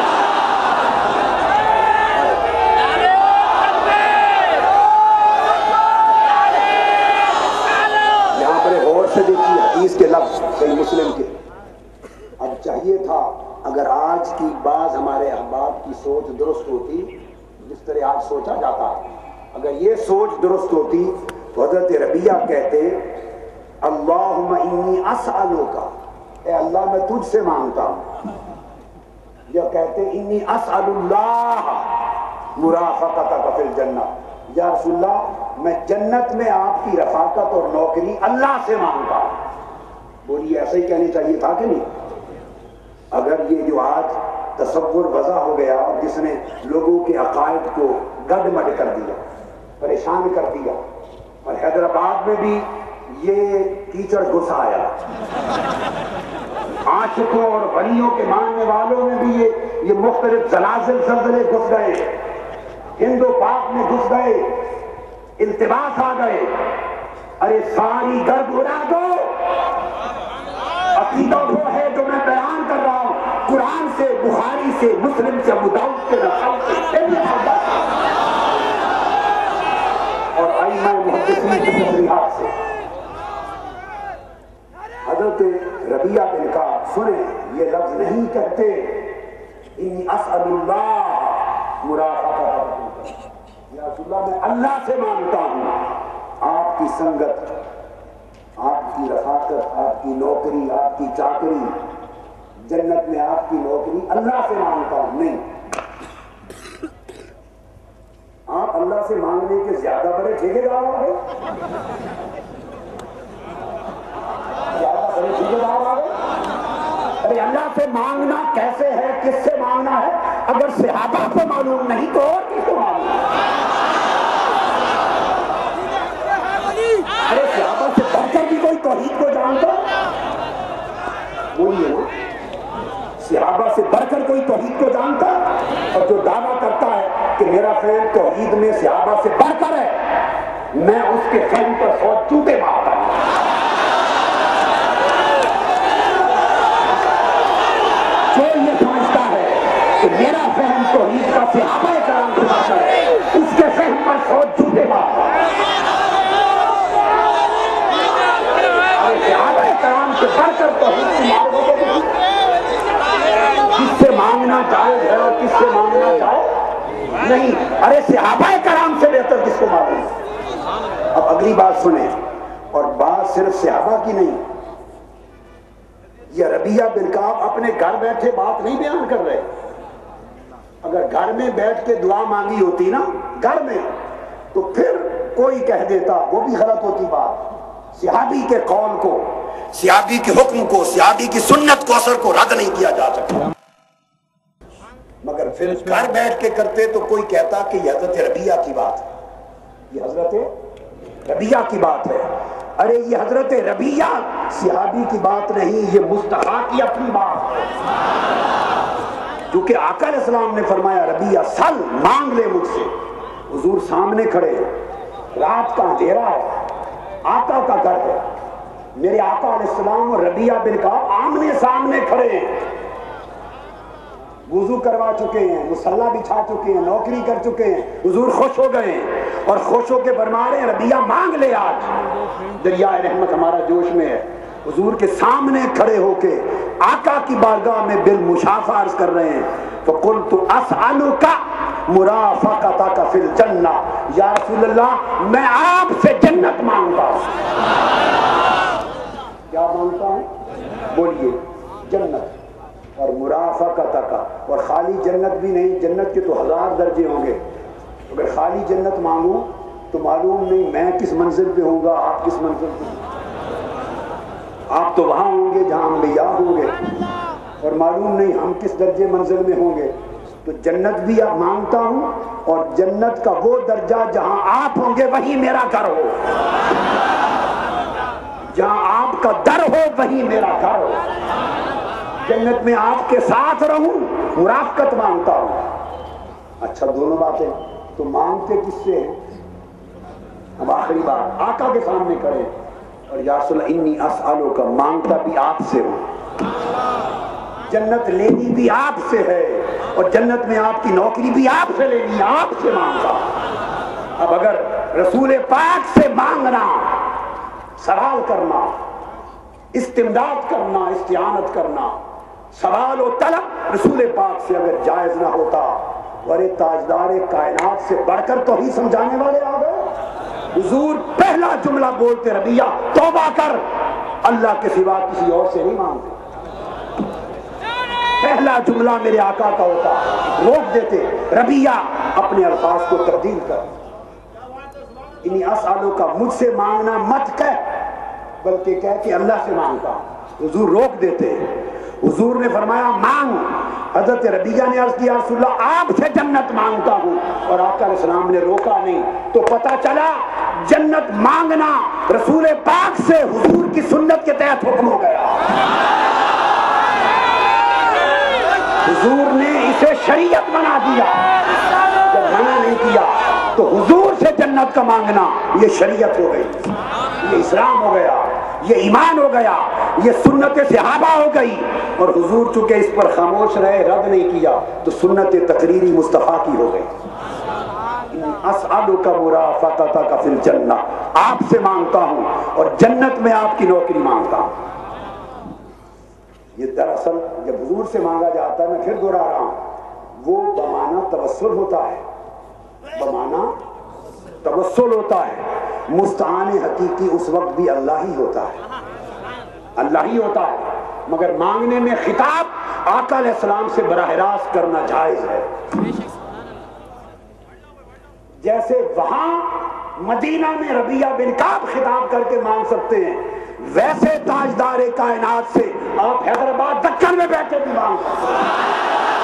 یہاں پر غور سے دیکھیے حدیث کے لفظ صحیح مسلم کے۔ اب چاہیے تھا اگر آج کی بعض ہمارے احباب کی سوچ درست ہوتی، جس طرح آج سوچا جاتا ہے، اگر یہ سوچ درست ہوتی تو حضرت ربیہ کہتے اللہم انی اسألوکا، اے اللہ میں تجھ سے مانگتا ہوں، یا کہتے انی اسأل اللہ مرافقتک فی الجنہ، یا رسول اللہ میں جنت میں آپ کی رفاقت اور نوکری اللہ سے مانگتا ہوں۔ بولیے ایسا ہی کہنی چاہیے تھا کہ نہیں؟ اگر یہ جو آج تصور وضع ہو گیا اور جس نے لوگوں کے عقائد کو گڈ مڈ کر دیا، پریشان کر دیا، اور حیدرآباد میں بھی یہ کیچڑ گھس آیا، عاشقوں اور ولیوں کے ماننے والوں میں بھی یہ یہ مختلف زلازل زلزلے گھس گئے، ہند و پاک میں گھس گئے، التباس آ گئے، ارے ساری گرد اڑا دو، عقیدہ وہ ہے جو میں بیان کر رہا ہوں، قرآن سے، بخاری سے، مسلم سے، ابو داؤد سے، نسائی سے، اور ائمہ محدثین کی تصریحات سے۔ حضرت ربیہ بن کعب سنیں یہ لفظ نہیں کہتے انی اسأل اللہ مرافقتک، یا رسول اللہ میں اللہ سے مانگتا ہوں آپ کی سنگت، آپ کی رفاقت، آپ کی نوکری، آپ کی چاکری، جنت میں آپ کی نوکری اللہ سے مانگتا ہوں۔ نہیں، آپ اللہ سے مانگنے کے زیادہ بڑے ٹھیکیدار ہو گئے، زیادہ بڑے ٹھیکیدار ہو گئے۔ ارے اللہ سے مانگنا کیسے ہے، کس سے مانگنا ہے، اگر صحابہ کو معلوم نہیں تو اور کس کو معلوم ہے؟ ارے صحابہ سے بڑھ کر بھی کوئی توحید کو جانتا، بولیے نا، صحابہ سے بڑھ کر کوئی توحید کو جانتا؟ اور جو دعویٰ کرتا ہے کہ میرا فہم توحید میں صحابہ سے بڑھ کر ہے، میں اس کے فہم پر سو چوٹے مارتا ہوں۔ جو یہ سمجھتا ہے کہ میرا فہم توحید کا صحابہ کرام سے بڑھ کر ہے، اس کے فہم پر سو چوٹے مارتا ہوں۔ نہیں، ارے صحابہ کرام سے بہتر کس کو معلوم ہے؟ اب اگلی بات سنیں، اور بات صرف صحابہ کی نہیں، یہ ربیہ بن کعب اپنے گھر بیٹھے بات نہیں بیان کر رہے. اگر گھر میں بیٹھ کے دعا مانگی ہوتی نا گھر میں، تو پھر کوئی کہہ دیتا، وہ بھی غلط ہوتی بات. صحابی کے قول کو، صحابی کے حکم کو، صحابی کی سنت کو، اثر کو رد نہیں کیا جا سکتا. مگر پھر گھر بیٹھ کے کرتے تو کوئی کہتا کہ یہ حضرت ربیہ کی بات ہے، یہ حضرت ربیہ کی بات ہے. ارے یہ حضرت ربیہ صحابی کی بات نہیں، یہ مصطفیٰ کی اپنی بات ہے. کیونکہ آقا علیہ السلام نے فرمایا ربیہ سل، مانگ لے مجھ سے. حضور سامنے کھڑے، رات کا اندھیرا ہے، آقا کا گھر ہے، میرے آقا علیہ السلام اور ربیہ بن کعب آمنے سامنے کھڑے ہیں. وضو کروا چکے ہیں، مصلی بچھا چکے ہیں، نوکری کر چکے ہیں. حضور خوش ہو گئے ہیں اور خوش ہو کے فرما رہے ہیں ربیہ مانگ لے. آج دریائے رحمت ہمارا جوش میں ہے. حضور کے سامنے کھڑے ہو کے آقا کی بارگاہ میں بالمشافہ عرض کر رہے ہیں فَقُلْتُ أَسْأَلُكَ مُرَافَقَتَكَ فِي الْجَنَّةِ، یا رسول اللہ میں آپ سے جنت مانگتا ہوں. کیا مانگتا ہوں؟ بولیے. جنت اور مرافقتک، اور خالی جنت بھی نہیں، جنت کے تو ہزار درجے ہوں گے. اگر خالی جنت مانگوں تو معلوم نہیں میں کس منزل پہ ہوں گا، آپ کس منزل پہ ہوں گے. آپ تو وہاں ہوں گے جہاں انبیاء ہوں گے، اور معلوم نہیں ہم کس درجے منزل میں ہوں گے. تو جنت بھی اب مانگتا ہوں، اور جنت کا وہ درجہ جہاں آپ ہوں گے وہی میرا گھر ہو، جہاں آپ کا در ہو وہی میرا گھر ہو. جنت میں آپ کے ساتھ رہوں، مرافقت مانگتا ہوں. اچھا دونوں باتیں تو مانگتے کس سے ہیں؟ اب آخری بات آقا کے سامنے کریں اور یا رسول اللہ انی اسألوک، مانگتا بھی آپ سے ہوں، جنت لینی بھی آپ سے ہے، اور جنت میں آپ کی نوکری بھی آپ سے لینی، آپ سے مانگتا. اب اگر رسول پاک سے مانگنا، سوال کرنا، استمداد کرنا، استعانت کرنا، سوال و طلب رسول پاک سے اگر جائز نہ ہوتا، ورے تاجدار کائنات سے بڑھ کر تو ہی سمجھانے والے آ گئے. حضور پہلا جملہ بولتے ربیہ توبہ کر، اللہ کے سوا کسی اور سے نہیں مانگتے. پہلا جملہ میرے آقا کا ہوتا، روک دیتے ربیہ اپنے الفاظ کو تبدیل کر. انی اسألوک، مجھ سے مانگنا مت کہہ، بلکہ کہہ کہ اللہ سے مانگتا. حضور روک دیتے. حضور نے فرمایا مانگ. حضرت ربیہ نے عرض کیا رسول اللہ آپ سے جنت مانگتا ہوں، اور آقا علیہ السلام نے روکا نہیں. تو پتہ چلا جنت مانگنا رسول پاک سے حضور کی سنت کے تحت حکم ہو گیا. حضور نے اسے شریعت بنا دیا. جب منع نہیں کیا تو حضور سے جنت کا مانگنا یہ شریعت ہو گئی، یہ اسلام ہو گیا، یہ ایمان ہو گیا، یہ سنت صحابہ ہو گئی. اور حضور چونکہ اس پر خاموش رہے، رد نہیں کیا، تو سنت تقریری مصطفیٰ کی ہو گئی. اسألک مرافقتک فی الجنہ، آپ سے مانگتا ہوں اور جنت میں آپ کی نوکری مانگتا ہوں. یہ دراصل جب حضور سے مانگا جاتا ہے، میں پھر دوہرا رہا ہوں، وہ بمانا توسل ہوتا ہے، بمانا توسل ہوتا ہے. مستعان حقیقی اس وقت بھی اللہ ہی ہوتا ہے، اللہ ہی ہوتا ہے. مگر مانگنے میں خطاب آقا علیہ السلام سے براہ راست کرنا جائز ہے. جیسے وہاں مدینہ میں ربیہ بن کعب خطاب کر کے مانگ سکتے ہیں، ویسے تاجدار کائنات سے آپ حیدرآباد دکن میں بیٹھے بھی مانگ سکتے ہیں.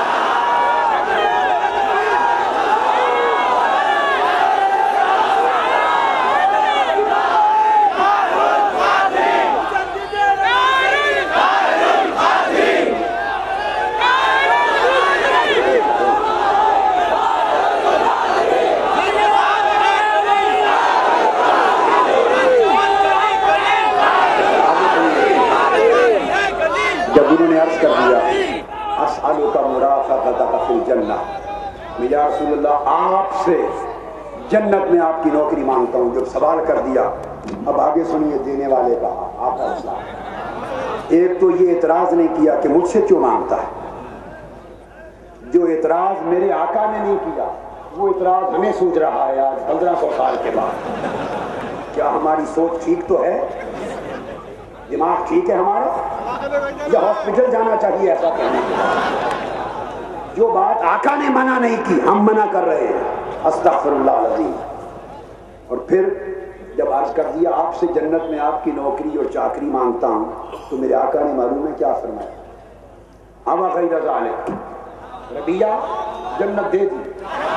یا رسول اللہ آپ سے جنت میں آپ کی نوکری مانگتا ہوں. جب سوال کر دیا، اب آگے سنیے دینے والے کا آقا اسلام. ایک تو یہ اعتراض نہیں کیا کہ مجھ سے کیوں مانگتا ہے، جو اعتراض میرے آقا نے نہیں کیا وہ اعتراض ہمیں سوچ رہا ہے آج پندرہ سو سال کے بعد، کیا ہماری سوچ ٹھیک تو ہے؟ دماغ ٹھیک ہے ہمارا؟ یا ہاسپٹل جانا چاہیے ایسا کہنے کے بعد؟ جو بات آقا نے منع نہیں کی ہم منع کر رہے ہیں، استغفر اللہ العظیم۔ اور پھر جب عرض کر دیا آپ سے جنت میں آپ کی نوکری اور چاکری مانگتا ہوں، تو میرے آقا نے معلوم ہے کیا فرمایا؟ اما غیر ذالک، ربیہ جنت دے دی،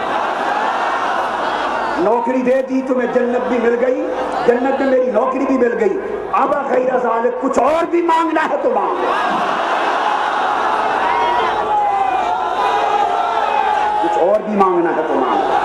نوکری دے دی، تمہیں جنت بھی مل گئی، جنت میں میری نوکری بھی مل گئی، ابا غیر ذالک، کچھ اور بھی مانگنا ہے تو مانگ لو، کچھ اور بھی مانگنا ہے تو مانگ لو،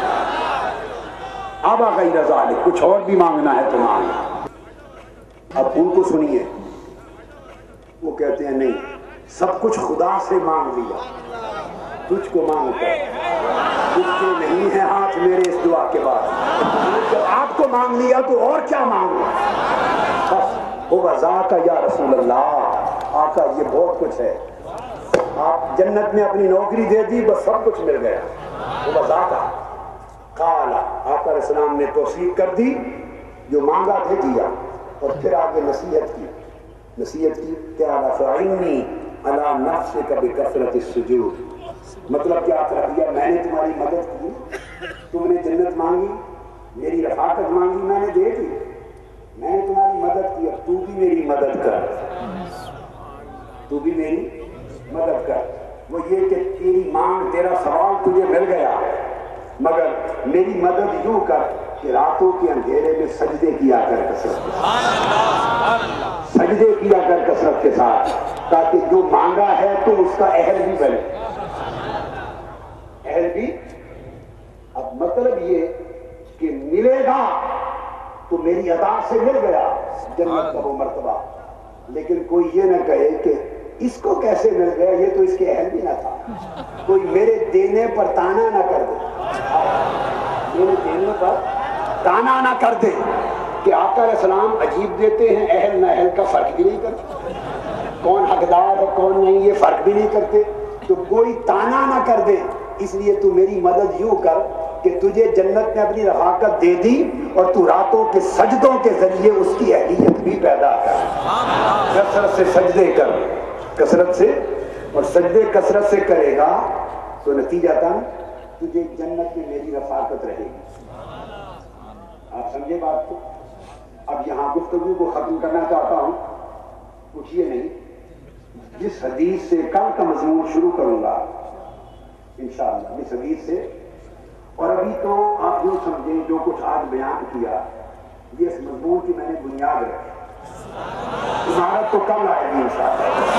ابا غیر ذالک، کچھ اور بھی مانگنا ہے تو مانگ لو۔ اب ان کو سنیے، وہ کہتے ہیں نہیں، سب کچھ خدا سے مانگ لیا، تجھ کو مانگ کر، تجھ کے نہیں ہے ہاتھ میرے اس دعا کے بعد، جب آپ کو مانگ لیا تو اور کیا مانگو؟ بس ہوگا ذاکا یا رسول اللہ، آقا یہ بہت کچھ ہے، آپ جنت میں اپنی نوکری دے دی، بس سب کچھ مل گیا، ہوگا ذاکا۔ قال، آقا علیہ السلام نے توثیق کر دی، جو مانگا تھے دیا، اور پھر آگے نصیحت کی، نصیحت کی کیا؟ فَعِنِّي عَلَىٰ نَفْسِكَ بِكَثْرَةِ السُّجُودِ، مطلب کیا کر دیا؟ میں نے تمہاری مدد کی، تم نے جنت مانگی، میری رفاقت مانگی، میں نے دے دی، میں نے تمہاری مدد کی، اب تو بھی میری مدد کر، تو بھی میری مدد کر۔ وہ یہ کہ تیری مانگ، تیرا سوال تجھے مل گیا، مگر میری مدد یوں کر کہ راتوں کے اندھیرے میں سجدے کیا کر کثرت کے ساتھ، سجدے کیا کر کثرت کے ساتھ، تاکہ جو مانگا ہے تو اس کا اہل بھی بنے، اہل بھی۔ اب مطلب یہ کہ ملے گا تو میری عطا سے مل گیا جنت کا وہ مرتبہ، لیکن کوئی یہ نہ کہے کہ اس کو کیسے مل گیا، یہ تو اس کے اہل بھی نہ تھا، کوئی میرے دینے پر تانا نہ کر دے، میرے دینے پر تانا نہ کر دے کہ آقا علیہ السلام عجیب دیتے ہیں، اہل نہ اہل کا فرق بھی نہیں کرتے، کون حقدار ہے کون نہیں یہ فرق بھی نہیں کرتے، تو کوئی تانا نہ کر دے، اس لیے تو میری مدد یوں کر کہ تجھے جنت میں اپنی رفاقت دے دی، اور تو راتوں کے سجدوں کے ذریعے اس کی اہلیت بھی پیدا کر، کثرت سے سجدے کر، کثرت سے، اور سجدے کثرت سے کرے گا تو نتیجہ تن تجھے جنت میں میری رفاقت رہے گی۔ آپ سمجھے بات کو؟ اب یہاں گفتگو کو ختم کرنا چاہتا ہوں، پوچھئے نہیں، جس حدیث سے کل کا مضمون شروع کروں گا انشاءاللہ، جس حدیث سے، اور ابھی تو آپ جو سمجھیں جو کچھ آج بیان کیا یہ اس مضمون کی میں نے بنیاد رکھی، عمارت تو کل آئے گی انشاءاللہ،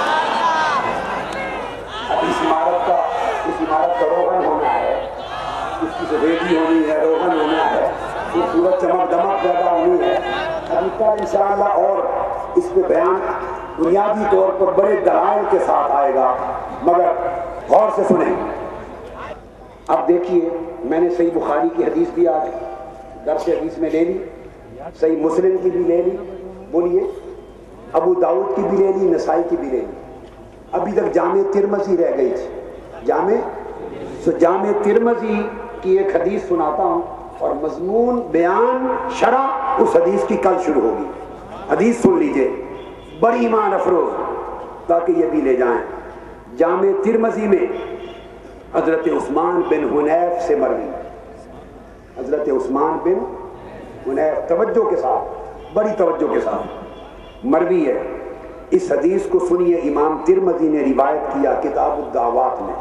اب اس عمارت کا اس عمارت کا روغن ہونا ہے، اس کی سفیدی ہونی ہے، روغن ہونا ہے، خوبصورت چمک دمک پیدا ہونی ہے، ابھی کل انشاءاللہ، اور اس پہ بیان بنیادی طور پر بڑے دلائل کے ساتھ آئے گا، مگر غور سے سنیں۔ اب دیکھیے، میں نے صحیح بخاری کی حدیث بھی آج درس حدیث میں لے لی، صحیح مسلم کی بھی لے لی، بولیے، ابو داؤد کی بھی لے لی، نسائی کی بھی لے لی، ابھی تک جامع ترمذی رہ گئی تھی، جامع سو جامع ترمذی کی ایک حدیث سناتا ہوں، اور مضمون بیان شرح اس حدیث کی کل شروع ہوگی۔ حدیث سن لیجئے، بڑی ایمان افروز، تاکہ یہ بھی لے جائیں۔ جامع ترمذی میں حضرت عثمان بن حنیف سے مروی، حضرت عثمان بن حنیف، توجہ کے ساتھ، بڑی توجہ کے ساتھ مروی ہے۔ اس حدیث کو سنیے، امام ترمذی نے روایت کیا کتاب الدعوات میں،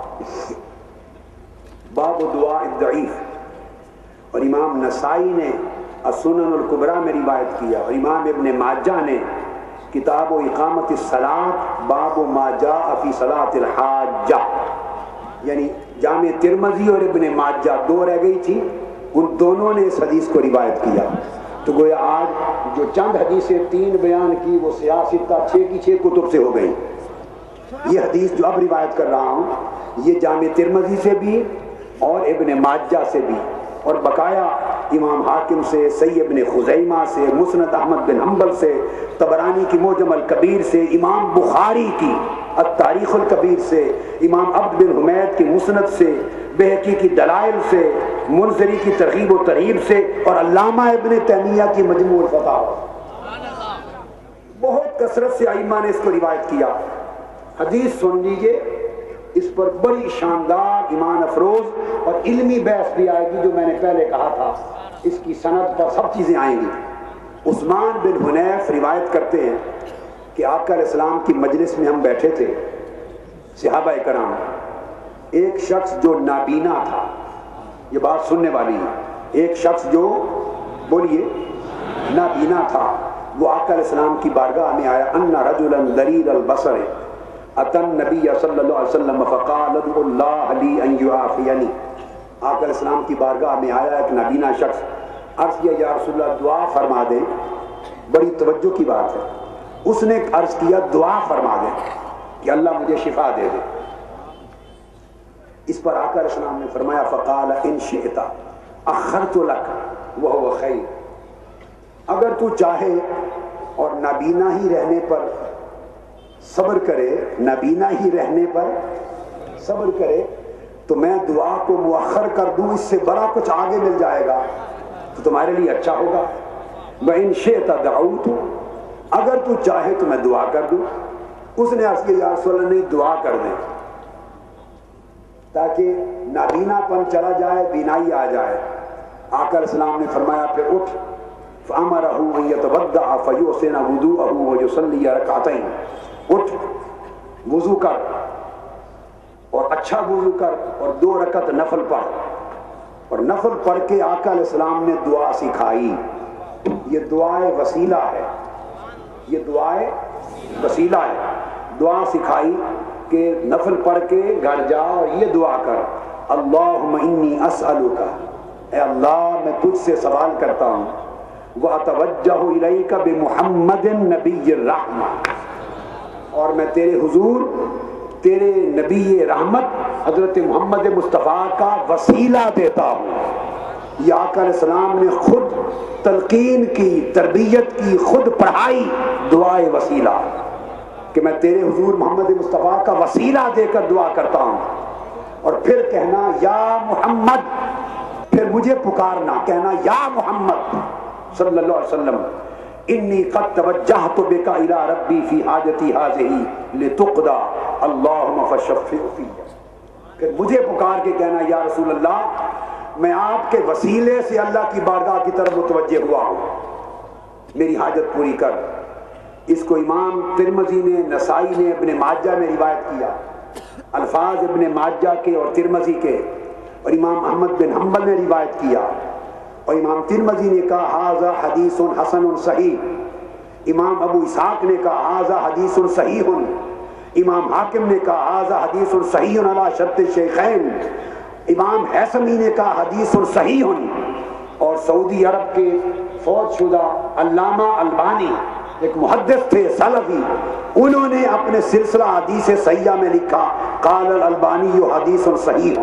باب دعاء الضعیف، اور امام نسائی نے السنن الکبریٰ میں روایت کیا، اور امام ابن ماجہ نے کتاب و اقامت الصلاۃ باب ما جاء فی صلاۃ الحاجہ، یعنی جامع ترمذی اور ابن ماجہ دو رہ گئی تھی، ان دونوں نے اس حدیث کو روایت کیا۔ تو گویا آج جو چند حدیثیں تین بیان کی وہ سیاستہ چھ کی چھ کتب سے ہو گئی۔ یہ حدیث جو اب روایت کر رہا ہوں یہ جامع ترمذی سے بھی اور ابن ماجہ سے بھی، اور بقایا امام حاکم سے، صحیح ابن خزیمہ سے، مسند احمد بن حنبل سے، طبرانی کی معجم الکبیر سے، امام بخاری کی التاریخ الکبیر سے، امام عبد بن حمید کی مسند سے، بہقی کی دلائل سے، منذری کی ترغیب و ترہیب سے، اور علامہ ابن تیمیہ کی مجموع الفتاوی، بہت کثرت سے ائمہ نے اس کو روایت کیا۔ حدیث سن لیجئے، اس پر بڑی شاندار ایمان افروز اور علمی بحث بھی آئے گی، جو میں نے پہلے کہا تھا، اس کی سند پر سب چیزیں آئیں گی۔ عثمان بن حنیف روایت کرتے ہیں کہ آقا علیہ السلام کی مجلس میں ہم بیٹھے تھے، صحابہ کرام، ایک شخص جو نابینا تھا، یہ بات سننے والی ہے، ایک شخص جو بولیے نابینا تھا، وہ آقا علیہ السلام کی بارگاہ میں آیا، ان رجلا ضریر البصر اتى النبی صلی اللہ علیہ وسلم فقال ادعو اللہ لی ان یعافینی، آقا علیہ السلام کی بارگاہ میں آیا ایک نابینا شخص، عرض کیا یا رسول اللہ دعا فرما دیں، بڑی توجہ کی بات ہے، اس نے عرض کیا دعا فرما دیں کہ اللہ مجھے شفا دے دے۔ اس پر آقا علیہ السلام نے فرمایا فقال ان شئت اخرت لک وہو خیر، اگر تو چاہے اور نابینا ہی رہنے پر صبر کرے، نابینا ہی رہنے پر صبر کرے تو میں دعا کو مؤخر کر دوں، اس سے بڑا کچھ آگے مل جائے گا تو تمہارے لیے اچھا ہوگا۔ وَإِن شِئْتَ دَعَوْتُ، اگر تو چاہے تو میں دعا کر دوں۔ اس نے عرض کیا یا رسول اللہ نہیں، دعا کر دیں تاکہ نابینا پن چلا جائے، بینائی آ جائے۔ آقا علیہ السلام نے فرمایا پھر اٹھ، فَأَمَرَهُ أَن يَتَوَضَّأَ فَيُحْسِنَ وُضُوءَهُ وَيُصَلِّيَ رَكْعَتَيْنِ، اٹھ وضو کر اور اچھا وضو کر اور دو رکعت نفل پڑھ، اور نفل پڑھ کے آقا علیہ السلام نے دعا سکھائی۔ یہ دعائے وسیلہ ہے، یہ دعائے وسیلہ ہے، دعا سکھائی کہ نفل پڑھ کے گھر جا اور یہ دعا کر، اللہم انی اسألک، اے اللہ میں تجھ سے سوال کرتا ہوں، وَأَتَوَجَّهُ إِلَيْكَ بِمُحَمَّدٍ نبی الرحمہ، اور میں تیرے حضور تیرے نبی رحمت حضرت محمد مصطفیٰ کا وسیلہ دیتا ہوں۔ یہ آقا علیہ السلام نے خود تلقین کی، تربیت کی، خود پڑھائی دعائے وسیلہ، کہ میں تیرے حضور محمد مصطفیٰ کا وسیلہ دے کر دعا کرتا ہوں، اور پھر کہنا یا محمد، پھر مجھے پکارنا، کہنا یا محمد صلی اللہ علیہ وسلم، انی قد توجہت بک الی ربی فی حاجتی ہذہ لتقضی اللہم فشفع فی، پھر مجھے پکار کے کہنا یا رسول اللہ میں آپ کے وسیلے سے اللہ کی بارگاہ کی طرف متوجہ ہوا ہوں، میری حاجت پوری کر۔ اس کو امام ترمذی نے، نسائی نے ابن ماجہ میں روایت کیا، الفاظ ابن ماجہ کے اور ترمذی کے، اور امام احمد بن حنبل نے روایت کیا، اور امام ترمذی نے کہا ھذا حدیث حسن صحیح، امام ابو اسحاق نے کہا ھذا حدیث صحیح، امام حاکم نے کہا ھذا حدیث صحیح علی شرط الشیخین، امام حیثمی نے کہا حدیث صحیح، اور سعودی عرب کے فوت شدہ علامہ البانی ایک محدث تھے سلفی، انہوں نے اپنے سلسلہ حدیث صحیحہ میں لکھا قال الالبانی حدیث صحیح،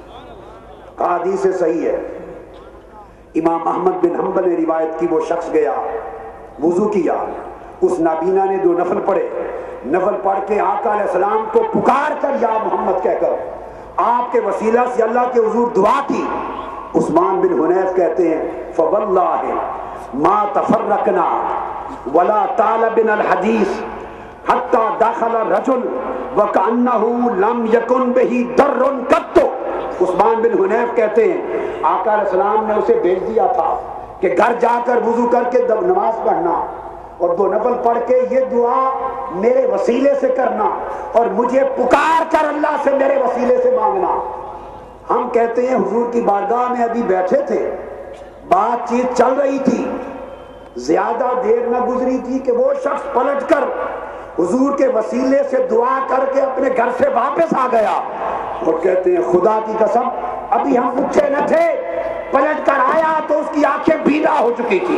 کہا حدیث صحیح ہے۔ امام احمد بن حنبل نے روایت کی، وہ شخص گیا وضو کیا، اس نابینا نے دو نفل پڑھے، نفل پڑھ کے آقا علیہ السلام کو پکار کر یا محمد کہہ کر آپ کے وسیلہ سے اللہ کے حضور دعا کی۔ عثمان بن حنیف کہتے ہیں فواللہ ما تفرقنا ولا طالبنا الحدیث حتی دخل الرجل وکأنہ لم یکن بہ در قط۔ عثمان بن حنیف کہتے ہیں آقا علیہ السلام نے اسے بھیج دیا تھا کہ گھر جا کر وضو کر کے نماز پڑھنا اور دو نفل پڑھ کے یہ دعا میرے وسیلے سے کرنا، اور مجھے پکار کر اللہ سے میرے وسیلے سے مانگنا۔ ہم کہتے ہیں حضور کی بارگاہ میں ابھی بیٹھے تھے، بات چیت چل رہی تھی، زیادہ دیر نہ گزری تھی کہ وہ شخص پلٹ کر حضور کے وسیلے سے دعا کر کے اپنے گھر سے واپس آ گیا، اور کہتے ہیں خدا کی قسم ابھی ہم اٹھے نہ تھے، پلٹ کر آیا تو اس کی آنکھیں بینا ہو چکی تھی،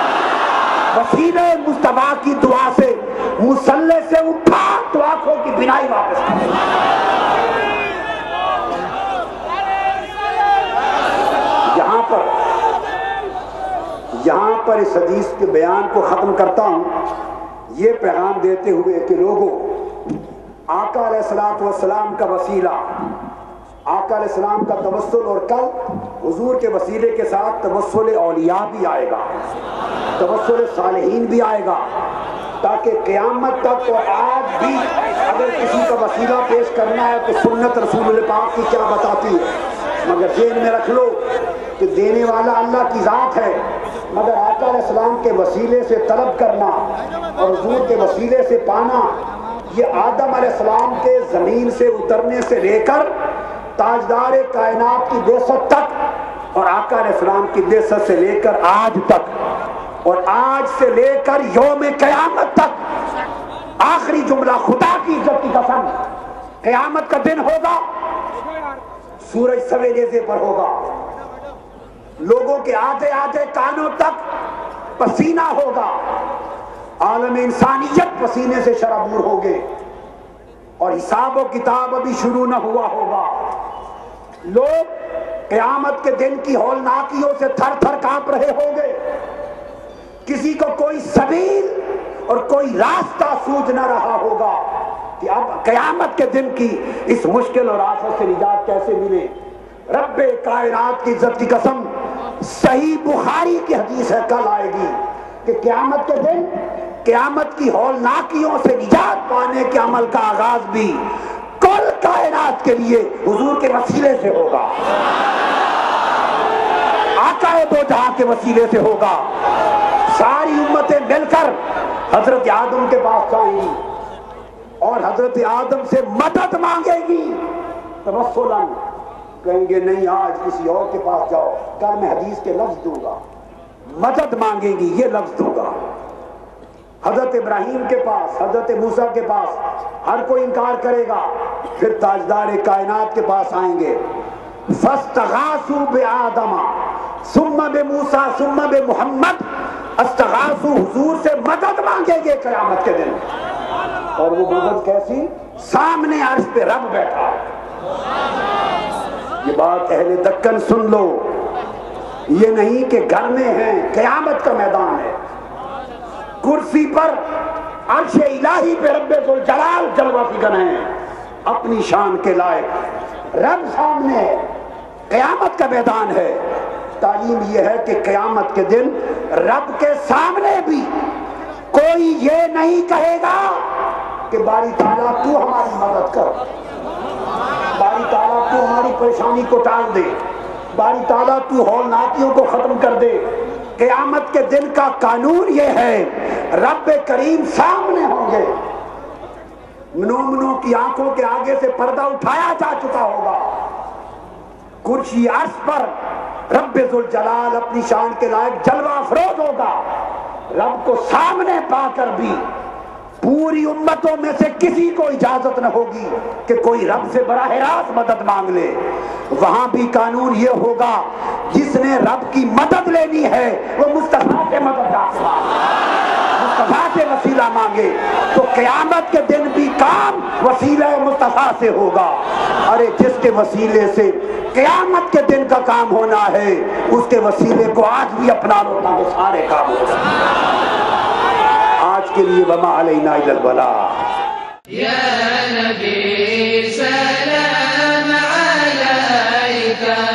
وسیلے مصطفیٰ کی دعا سے مصلے سے اٹھا تو آنکھوں کی بینائی واپس آ گئی۔ یہاں پر یہاں پر اس حدیث کے بیان کو ختم کرتا ہوں یہ پیغام دیتے ہوئے کہ لوگوں، آقا علیہ الصلوۃ والسلام کا وسیلہ آقا علیہ السلام کا توسل، اور کل حضور کے وسیلے کے ساتھ توسل اولیاء بھی آئے گا، توسل صالحین بھی آئے گا، تاکہ قیامت تک اور آج بھی اگر کسی کا وسیلہ پیش کرنا ہے تو سنت رسول اللہ پاک کی کیا بتاتی ہے. مگر ذہن میں رکھ لو کہ دینے والا اللہ کی ذات ہے، مگر آقا علیہ السلام کے وسیلے سے طلب کرنا اور حضور کے وسیلے سے پانا، یہ آدم علیہ السلام کے زمین سے اترنے سے لے کر تاجدار کائنات کی بعثت تک، اور آقا علیہ السلام کی بعثت سے لے کر آج تک، اور آج سے لے کر یوم قیامت تک، آخری جملہ خدا کی عزت کی قسم، قیامت کا دن ہوگا، سورج سوے نیزے پر ہوگا، لوگوں کے آدھے آدھے کانوں تک پسینہ ہوگا، عالم انسانیت پسینے سے شرابور ہوگے، اور حساب و کتاب ابھی شروع نہ ہوا ہوگا. لوگ قیامت کے دن کی ہولناکیوں سے تھر تھر کانپ رہے ہوں گے، کسی کو کوئی سبیل اور کوئی راستہ سوجھ نہ رہا ہوگا کہ اب قیامت کے دن کی اس مشکل اور آفت سے نجات کیسے ملے. رب کائنات کی عزت کی قسم، صحیح بخاری کی حدیث ہے، کل آئے گی کہ قیامت کے دن قیامت کی ہولناکیوں سے نجات پانے کے عمل کا آغاز بھی کل کائنات کے لیے حضور کے وسیلے سے ہوگا، آقا دو جہاں کے وسیلے سے ہوگا. ساری امتیں مل کر حضرت آدم کے پاس جائیں گی اور حضرت آدم سے مدد مانگے گی، توسلاً کہیں گے نہیں آج کسی اور کے پاس جاؤ، کل میں حدیث کے لفظ دوں گا، مدد مانگیں گی یہ لفظ دوں گا. حضرت ابراہیم کے پاس، حضرت موسیٰ کے پاس، ہر کوئی انکار کرے گا، پھر تاجدار کائنات کے پاس آئیں گے. فاستغاثوا بآدم ثم بموسیٰ ثم بمحمد، استغاثوا، حضور سے مدد مانگیں گے قیامت کے دن. اور وہ مدد کیسی؟ سامنے عرش پہ رب بیٹھا. یہ بات اہل دکن سن لو، یہ نہیں کہ گھر میں ہیں، قیامت کا میدان ہے. کرسی پر عرش الہی پہ رب ذوالجلال جلوہ فکن ہیں، اپنی شان کے لائق رب سامنے ہے، قیامت کا میدان ہے. تعلیم یہ ہے کہ قیامت کے دن رب کے سامنے بھی کوئی یہ نہیں کہے گا کہ باری تعالیٰ تو ہماری مدد کر، باری تعالیٰ تو ہماری پریشانی کو ٹال دے، باری تعالیٰ تو ہولناکیوں کو ختم کر دے. قیامت کے دن کا قانون یہ ہے، رب کریم سامنے ہوں گے، مومنوں کی آنکھوں کے آگے سے پردہ اٹھایا جا چکا ہوگا، کرسی عرش پر رب ذوالجلال اپنی شان کے لائق جلوہ افروز ہوگا. رب کو سامنے پا کر بھی پوری امتوں میں سے کسی کو اجازت نہ ہوگی کہ کوئی رب سے براہ راست مدد مانگ لے. وہاں بھی قانون یہ ہوگا، جس نے رب کی مدد لینی ہے وہ مصطفیٰ سے مدد مانگے، مصطفیٰ سے وسیلہ مانگے. تو قیامت کے دن بھی کام وسیلہ مصطفیٰ سے ہوگا. ارے جس کے وسیلے سے قیامت کے دن کا کام ہونا ہے، اس کے وسیلے کو آج بھی اپنا لو تاکہ سارے کام ہو جائیں. آج کے لیے وما علینا الا البلاغ. یا نبی سلام علیکہ